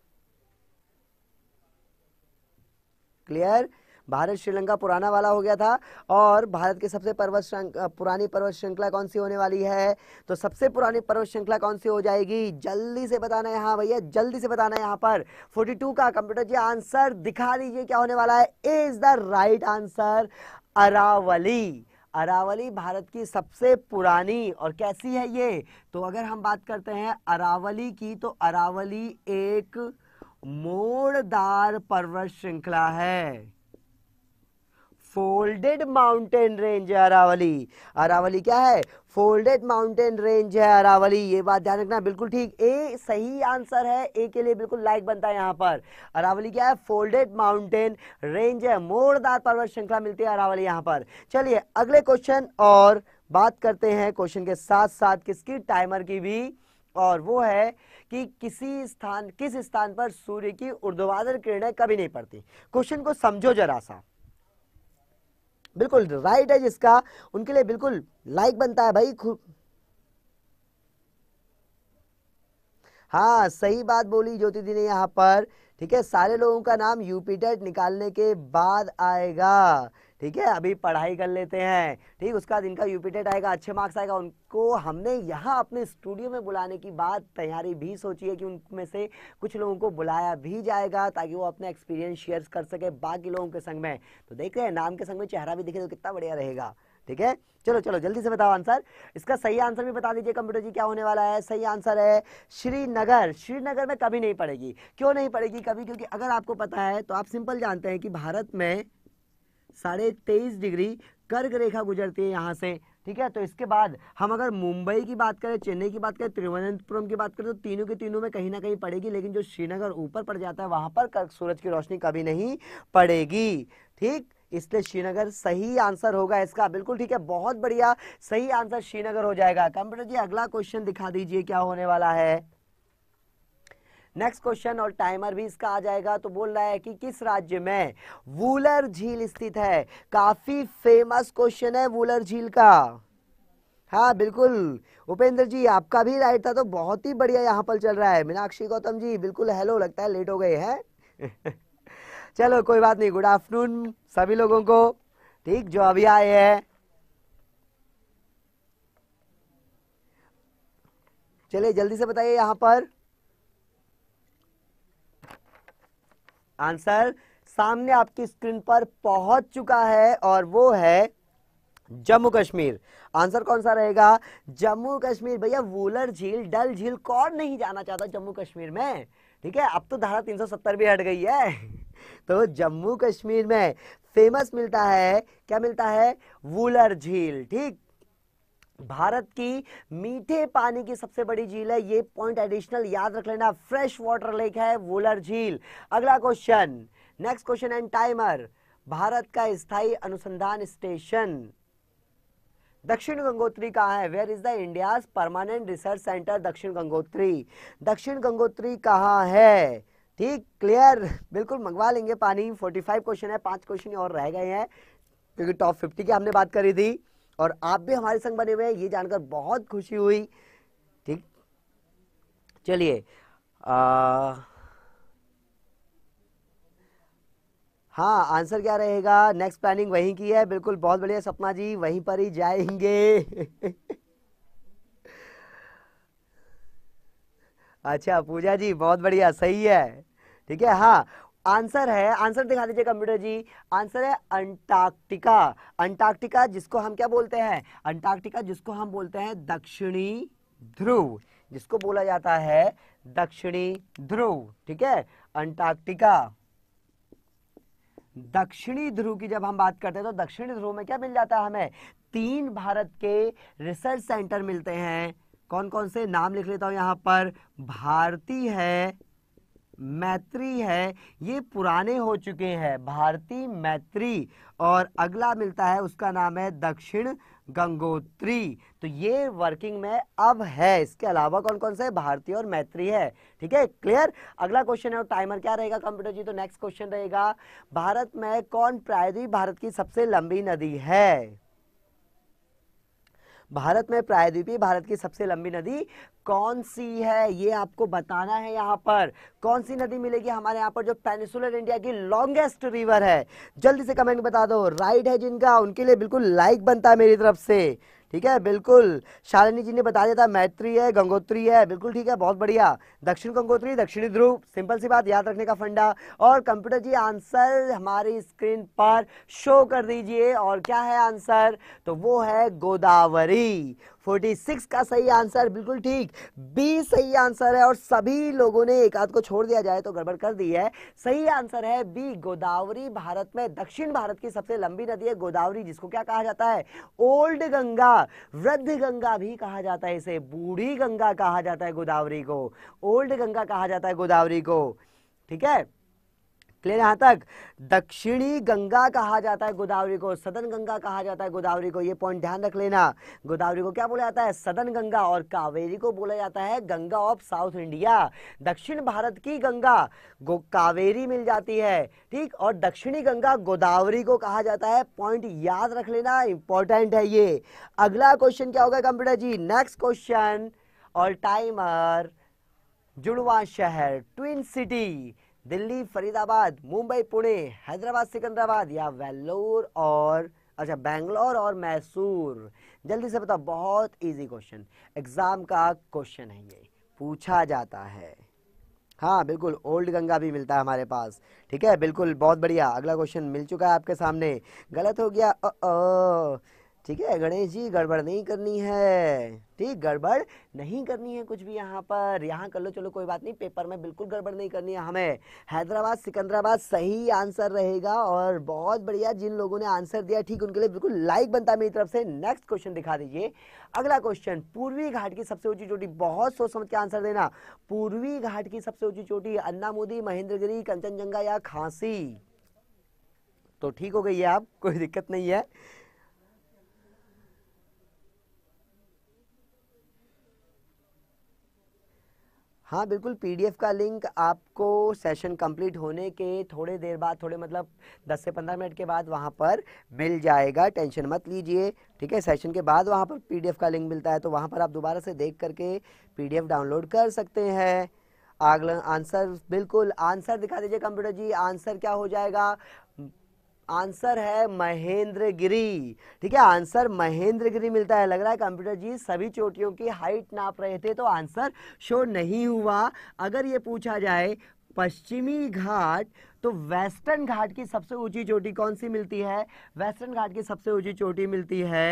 क्लियर? भारत श्रीलंका पुराना वाला हो गया था, और भारत की सबसे पर्वत पुरानी पर्वत श्रृंखला कौन सी होने वाली है? तो सबसे पुरानी पर्वत श्रृंखला कौन सी हो जाएगी? जल्दी से बताना है, हाँ भैया जल्दी से बताना है यहाँ पर। बयालीस का कंप्यूटर जी आंसर दिखा दीजिए क्या होने वाला है। Is the right answer Aravalli. Aravalli Bharat की सबसे पुरानी, और कैसी है ये? तो अगर हम बात करते हैं अरावली की, तो अरावली एक मोड़दार पर्वत श्रृंखला है, फोल्डेड माउंटेन रेंज है अरावली। अरावली क्या है? फोल्डेड माउंटेन रेंज है अरावली, ये बात ध्यान रखना। बिल्कुल ठीक, ए सही आंसर है, ए के लिए बिल्कुल लाइक बनता है यहाँ पर। अरावली क्या है? फोल्डेड माउंटेन रेंज है, मोड़दार पर्वत श्रृंखला मिलती है अरावली यहाँ पर। चलिए अगले क्वेश्चन और बात करते हैं, क्वेश्चन के साथ साथ किसकी? टाइमर की भी, और वो है कि किसी स्थान किस स्थान पर सूर्य की ऊर्ध्वाधर किरणें कभी नहीं पड़ती। क्वेश्चन को समझो जरा सा, बिल्कुल राइट है जिसका, उनके लिए बिल्कुल लाइक बनता है भाई। हाँ सही बात बोली ज्योति दी ने यहाँ पर। ठीक है, सारे लोगों का नाम यूपी टेट निकालने के बाद आएगा। ठीक है, अभी पढ़ाई कर लेते हैं, ठीक, उसका बाद इनका यूपी टेट आएगा, अच्छे मार्क्स आएगा। उनको हमने यहाँ अपने स्टूडियो में बुलाने की बात तैयारी भी सोची है कि उनमें से कुछ लोगों को बुलाया भी जाएगा, ताकि वो अपना एक्सपीरियंस शेयर कर सके बाकी लोगों के संग में। तो देख रहे हैं, नाम के संग में चेहरा भी दिखे तो कितना बढ़िया रहेगा। ठीक है, चलो चलो जल्दी से बताओ आंसर। इसका सही आंसर भी बता दीजिए कंप्यूटर जी क्या होने वाला है। सही आंसर है श्रीनगर। श्रीनगर में कभी नहीं पड़ेगी। क्यों नहीं पड़ेगी कभी? क्योंकि अगर आपको पता है तो आप सिंपल जानते हैं कि भारत में साढ़े तेईस डिग्री कर्क रेखा गुजरती है यहाँ से। ठीक है, तो इसके बाद हम अगर मुंबई की बात करें, चेन्नई की बात करें, तिरुवनंतपुरम की बात करें, तो तीनों के तीनों में कहीं ना कहीं पड़ेगी, लेकिन जो श्रीनगर ऊपर पड़ जाता है वहां पर सूरज की रोशनी कभी नहीं पड़ेगी। ठीक, इसलिए श्रीनगर सही आंसर होगा इसका। बिल्कुल ठीक है, बहुत बढ़िया, सही आंसर श्रीनगर हो जाएगा। कंप्यूटर जी अगला क्वेश्चन दिखा दीजिए क्या होने वाला है। नेक्स्ट क्वेश्चन, और टाइमर भी इसका आ जाएगा। तो बोल रहा है कि किस राज्य में वूलर झील स्थित है। काफी फेमस क्वेश्चन है वूलर झील का। हाँ बिल्कुल, उपेंद्र जी आपका भी राइट था, तो बहुत ही बढ़िया यहाँ पर चल रहा है। मीनाक्षी गौतम जी बिल्कुल हेलो, लगता है लेट हो गए हैं। चलो कोई बात नहीं, गुड आफ्टरनून सभी लोगों को, ठीक, जो अभी आए हैं। चलिए जल्दी से बताइए यहाँ पर आंसर। सामने आपकी स्क्रीन पर पहुंच चुका है, और वो है जम्मू कश्मीर। आंसर कौन सा रहेगा? जम्मू कश्मीर। भैया वूलर झील, डल झील कौन नहीं जाना चाहता जम्मू कश्मीर में? ठीक है, अब तो धारा तीन सौ सत्तर भी हट गई है। तो जम्मू कश्मीर में फेमस मिलता है, क्या मिलता है? वूलर झील। ठीक, भारत की मीठे पानी की सबसे बड़ी झील है, ये पॉइंट एडिशनल याद रख लेना, फ्रेश वाटर लेक है वुलर झील। अगला question, next question and timer. Bharat का स्थायी अनुसंधान स्टेशन दक्षिण गंगोत्री कहाँ है? Where is the India's permanent research centre Dakshin Gangotri? दक्षिण गंगोत्री कहाँ है? ठीक, क्लियर, बिल्कुल मंगवा लेंगे पानी। पैंतालीस क्वेश्चन है, पांच क्वेश्चन और रह गए हैं क्योंकि टॉप पचास की हमने बात करी थी और आप भी हमारे संग बने हुए हैं, ये जानकर बहुत खुशी हुई। ठीक, चलिए, हाँ आंसर क्या रहेगा? नेक्स्ट प्लानिंग वहीं की है, बिल्कुल, बहुत बढ़िया सपना जी, वहीं पर ही जाएंगे। अच्छा पूजा जी, बहुत बढ़िया, सही है, ठीक है। हाँ, आंसर है, आंसर दिखा दीजिए कंप्यूटर जी। आंसर है अंटार्कटिका। अंटार्कटिका जिसको हम क्या बोलते हैं? अंटार्कटिका जिसको हम बोलते हैं दक्षिणी ध्रुव, जिसको बोला जाता है दक्षिणी ध्रुव, ठीक है। अंटार्कटिका दक्षिणी ध्रुव की जब हम बात करते हैं तो दक्षिणी ध्रुव में क्या मिल जाता है हमें? तीन भारत के रिसर्च सेंटर मिलते हैं। कौन कौन से? नाम लिख लेता हूं यहां पर। भारती है, मैत्री है, ये पुराने हो चुके हैं, भारती, मैत्री, और अगला मिलता है उसका नाम है दक्षिण गंगोत्री, तो ये वर्किंग में अब है। इसके अलावा कौन कौन से? भारती और मैत्री है, ठीक है, क्लियर। अगला क्वेश्चन है और टाइमर क्या रहेगा कंप्यूटर जी? तो नेक्स्ट क्वेश्चन रहेगा, भारत में कौन प्रायद्वीप भारत की सबसे लंबी नदी है? भारत में प्रायद्वीपीय भारत की सबसे लंबी नदी कौन सी है, ये आपको बताना है। यहाँ पर कौन सी नदी मिलेगी हमारे यहाँ पर जो पेनिसुलर इंडिया की लॉन्गेस्ट रिवर है? जल्दी से कमेंट बता दो। राइट है जिनका, उनके लिए बिल्कुल लाइक बनता है मेरी तरफ से, ठीक है, बिल्कुल। शालिनी जी ने बता दिया था मैत्री है, गंगोत्री है, बिल्कुल ठीक है, बहुत बढ़िया। दक्षिण गंगोत्री, दक्षिणी ध्रुव, सिंपल सी बात, याद रखने का फंडा। और कंप्यूटर जी आंसर हमारी स्क्रीन पर शो कर दीजिए, और क्या है आंसर? तो वो है गोदावरी। छियालीस का सही आंसर, बिल्कुल ठीक, बी सही आंसर है। और सभी लोगों ने एक आध को छोड़ दिया जाए तो गड़बड़ कर दी है। सही आंसर है बी, गोदावरी। भारत में दक्षिण भारत की सबसे लंबी नदी है गोदावरी, जिसको क्या कहा जाता है? ओल्ड गंगा, वृद्ध गंगा भी कहा जाता है, इसे बूढ़ी गंगा कहा जाता है गोदावरी को, ओल्ड गंगा कहा जाता है गोदावरी को, ठीक है, क्लियर यहां तक। दक्षिणी गंगा कहा जाता है गोदावरी को, सदन गंगा कहा जाता है गोदावरी को, ये पॉइंट ध्यान रख लेना। गोदावरी को क्या बोला जाता है? सदन गंगा। और कावेरी को बोला जाता है गंगा ऑफ साउथ इंडिया। दक्षिण भारत की गंगा गो कावेरी मिल जाती है, ठीक, और दक्षिणी गंगा गोदावरी को कहा जाता है। पॉइंट याद रख लेना, इंपॉर्टेंट है ये। अगला क्वेश्चन क्या होगा कंप्यूटर जी? नेक्स्ट क्वेश्चन और टाइमर। जुड़वा शहर, ट्विन सिटी, दिल्ली, फरीदाबाद, मुंबई, पुणे, हैदराबाद, सिकंदराबाद, या वेल्लोर और अच्छा बेंगलोर और मैसूर? जल्दी से बताओ, बहुत इजी क्वेश्चन, एग्जाम का क्वेश्चन है, ये पूछा जाता है। हाँ बिल्कुल, ओल्ड गंगा भी मिलता है हमारे पास, ठीक है, बिल्कुल, बहुत बढ़िया। अगला क्वेश्चन मिल चुका है आपके सामने, गलत हो गया, अ, अ, ठीक है गणेश जी, गड़बड़ नहीं करनी है, ठीक, गड़बड़ नहीं करनी है कुछ भी यहाँ पर, यहाँ कर लो, चलो कोई बात नहीं, पेपर में बिल्कुल गड़बड़ नहीं करनी है हमें। हैदराबाद, सिकंदराबाद सही आंसर रहेगा। और बहुत बढ़िया, जिन लोगों ने आंसर दिया ठीक, उनके लिए बिल्कुल लाइक बनता है मेरी तरफ से। नेक्स्ट क्वेश्चन दिखा दीजिए। अगला क्वेश्चन, पूर्वी घाट की सबसे ऊंची चोटी, बहुत सोच समझ के आंसर देना। पूर्वी घाट की सबसे ऊंची चोटी, अन्नामुदी, महेंद्रगिरी, कंचनजंगा या खांसी? तो ठीक हो गई है आप, कोई दिक्कत नहीं है। हाँ बिल्कुल, पीडीएफ का लिंक आपको सेशन कंप्लीट होने के थोड़े देर बाद, थोड़े मतलब दस से पंद्रह मिनट के बाद वहाँ पर मिल जाएगा, टेंशन मत लीजिए, ठीक है। सेशन के बाद वहाँ पर पीडीएफ का लिंक मिलता है, तो वहाँ पर आप दोबारा से देख करके पीडीएफ डाउनलोड कर सकते हैं। अगला आंसर, बिल्कुल आंसर दिखा दीजिए कंप्यूटर जी, आंसर क्या हो जाएगा? आंसर है महेंद्रगिरी, ठीक है, आंसर महेंद्रगिरी मिलता है। लग रहा है कंप्यूटर जी सभी चोटियों की हाइट नाप रहे थे तो आंसर शो नहीं हुआ। अगर ये पूछा जाए पश्चिमी घाट, तो वेस्टर्न घाट की सबसे ऊंची चोटी कौन सी मिलती है? वेस्टर्न घाट की सबसे ऊंची चोटी मिलती है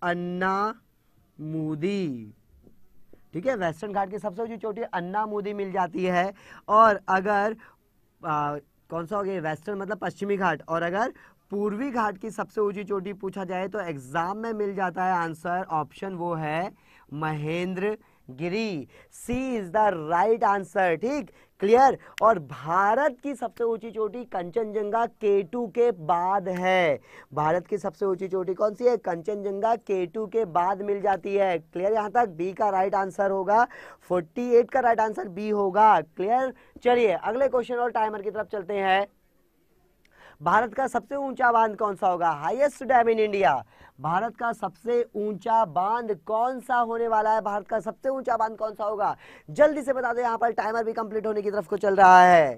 अन्नामुदी, ठीक है, वेस्टर्न घाट की सबसे ऊंची चोटी अन्नामुदी मिल जाती है। और अगर आ, कौन सा हो गया? वेस्टर्न मतलब पश्चिमी घाट। और अगर पूर्वी घाट की सबसे ऊंची चोटी पूछा जाए तो एग्जाम में मिल जाता है आंसर, ऑप्शन वो है Mahendragiri. C is the right answer. ठीक, क्लियर। और भारत की सबसे ऊंची चोटी कंचनजंगा के टू के बाद है। भारत की सबसे ऊंची चोटी कौन सी है? कंचनजंगा के टू के बाद मिल जाती है। क्लियर, यहां तक बी का राइट आंसर होगा, अड़तालीस का राइट आंसर बी होगा। क्लियर, चलिए अगले क्वेश्चन और टाइमर की तरफ चलते हैं। भारत का सबसे ऊंचा बांध कौन सा होगा? Highest dam in India. Bharat का सबसे ऊंचा बांध कौन सा होने वाला है? भारत का सबसे ऊंचा बांध कौन सा होगा? जल्दी से बता दो, यहां पर टाइमर भी कंप्लीट होने की तरफ को चल रहा है।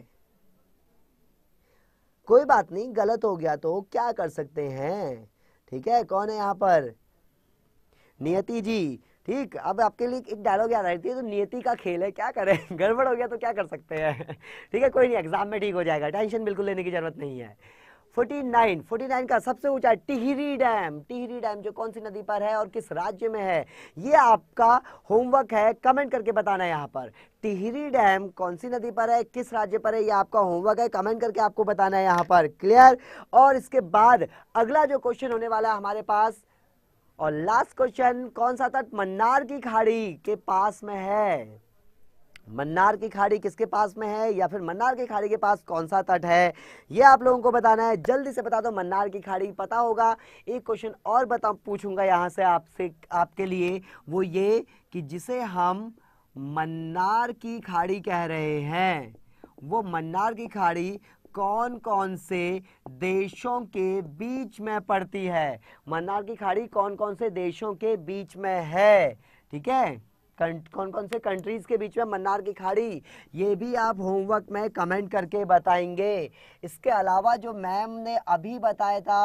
कोई बात नहीं, गलत हो गया तो क्या कर सकते हैं। ठीक है, कौन है यहां पर? नियति जी। ठीक, अब आपके लिए एक डायलॉग याद रहती है, तो नियति का खेल है, क्या करें गड़बड़ हो गया तो क्या कर सकते हैं। ठीक है, कोई नहीं, एग्जाम में ठीक हो जाएगा, टेंशन बिल्कुल लेने की जरूरत नहीं है। उनचास उनचास का सबसे ऊंचा टिहरी डैम। टिहरी डैम जो कौन सी नदी पर है और किस राज्य में है, ये आपका होमवर्क है, कमेंट करके बताना है। यहाँ पर टिहरी डैम कौन सी नदी पर है, किस राज्य पर है, ये आपका होमवर्क है, कमेंट करके आपको बताना है यहाँ पर। क्लियर। और इसके बाद अगला जो क्वेश्चन होने वाला है हमारे पास, और लास्ट क्वेश्चन, कौन सा तट मन्नार की खाड़ी के पास में है? मन्नार की खाड़ी किसके पास में है, या फिर मन्नार की खाड़ी के पास कौन सा तट है, ये आप लोगों को बताना है। जल्दी से बता दो, मन्नार की खाड़ी पता होगा। एक क्वेश्चन और बता पूछूंगा यहां से आपसे, आपके लिए, वो ये कि जिसे हम मन्नार की खाड़ी कह रहे हैं, वो मन्नार की खाड़ी कौन कौन से देशों के बीच में पड़ती है? मन्नार की खाड़ी कौन कौन से देशों के बीच में है? ठीक है, कौन कौन से कंट्रीज के बीच में मन्नार की खाड़ी, ये भी आप होमवर्क में कमेंट करके बताएंगे। इसके अलावा जो मैम ने अभी बताया था,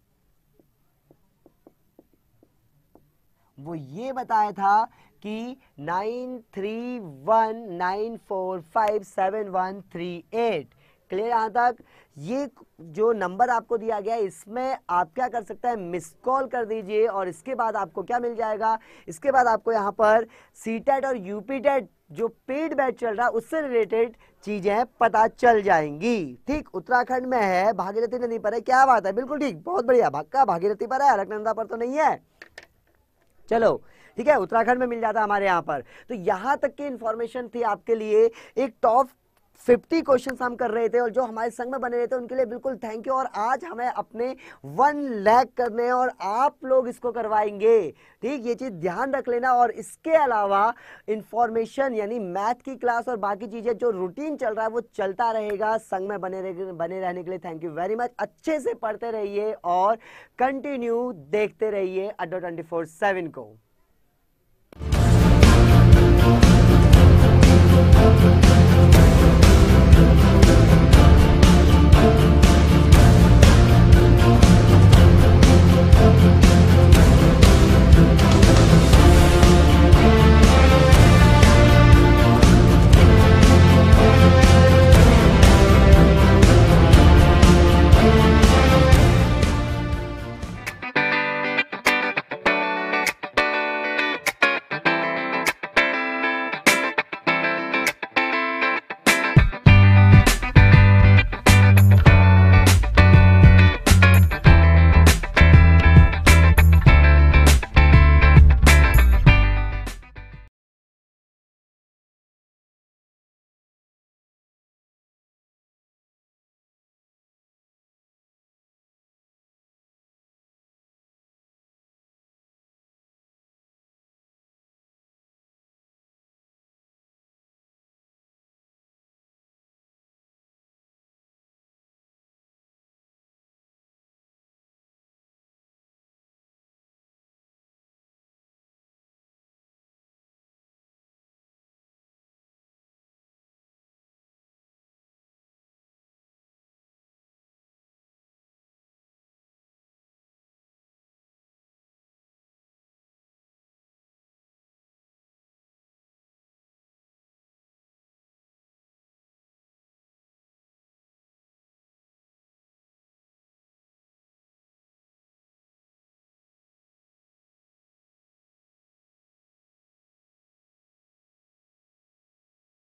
वो ये बताया था कि nine three one nine four five seven one three eight. Clear यहाँ तक? ये जो नंबर आपको दिया गया है, इसमें आप क्या कर सकते हैं, मिस कॉल कर दीजिए, और इसके बाद आपको क्या मिल जाएगा, इसके बाद आपको यहाँ पर सीटेट और यूपीटेट जो पेड बैच चल रहा है उससे रिलेटेड चीजें पता चल जाएंगी। ठीक, उत्तराखंड में है, भागीरथी नदी पर है, क्या बात है, बिल्कुल ठीक, बहुत बढ़िया। भक्का भागीरथी पर है, अलकनंदा पर तो नहीं है। चलो ठीक है, उत्तराखंड में मिल जाता है हमारे यहाँ पर। तो यहाँ तक की इंफॉर्मेशन थी आपके लिए। एक टॉप फिफ्टी क्वेश्चन हम कर रहे थे, और जो हमारे संग में बने रहे थे उनके लिए बिल्कुल थैंक यू। और आज हमें अपने वन लैक करने हैं, और आप लोग इसको करवाएंगे। ठीक, ये चीज ध्यान रख लेना। और इसके अलावा इंफॉर्मेशन यानी मैथ की क्लास और बाकी चीजें जो रूटीन चल रहा है वो चलता रहेगा। संग में बने रह, बने रहने के लिए थैंक यू वेरी मच। अच्छे से पढ़ते रहिए और कंटिन्यू देखते रहिए अड्डा ट्वेंटी फोर सेवन को।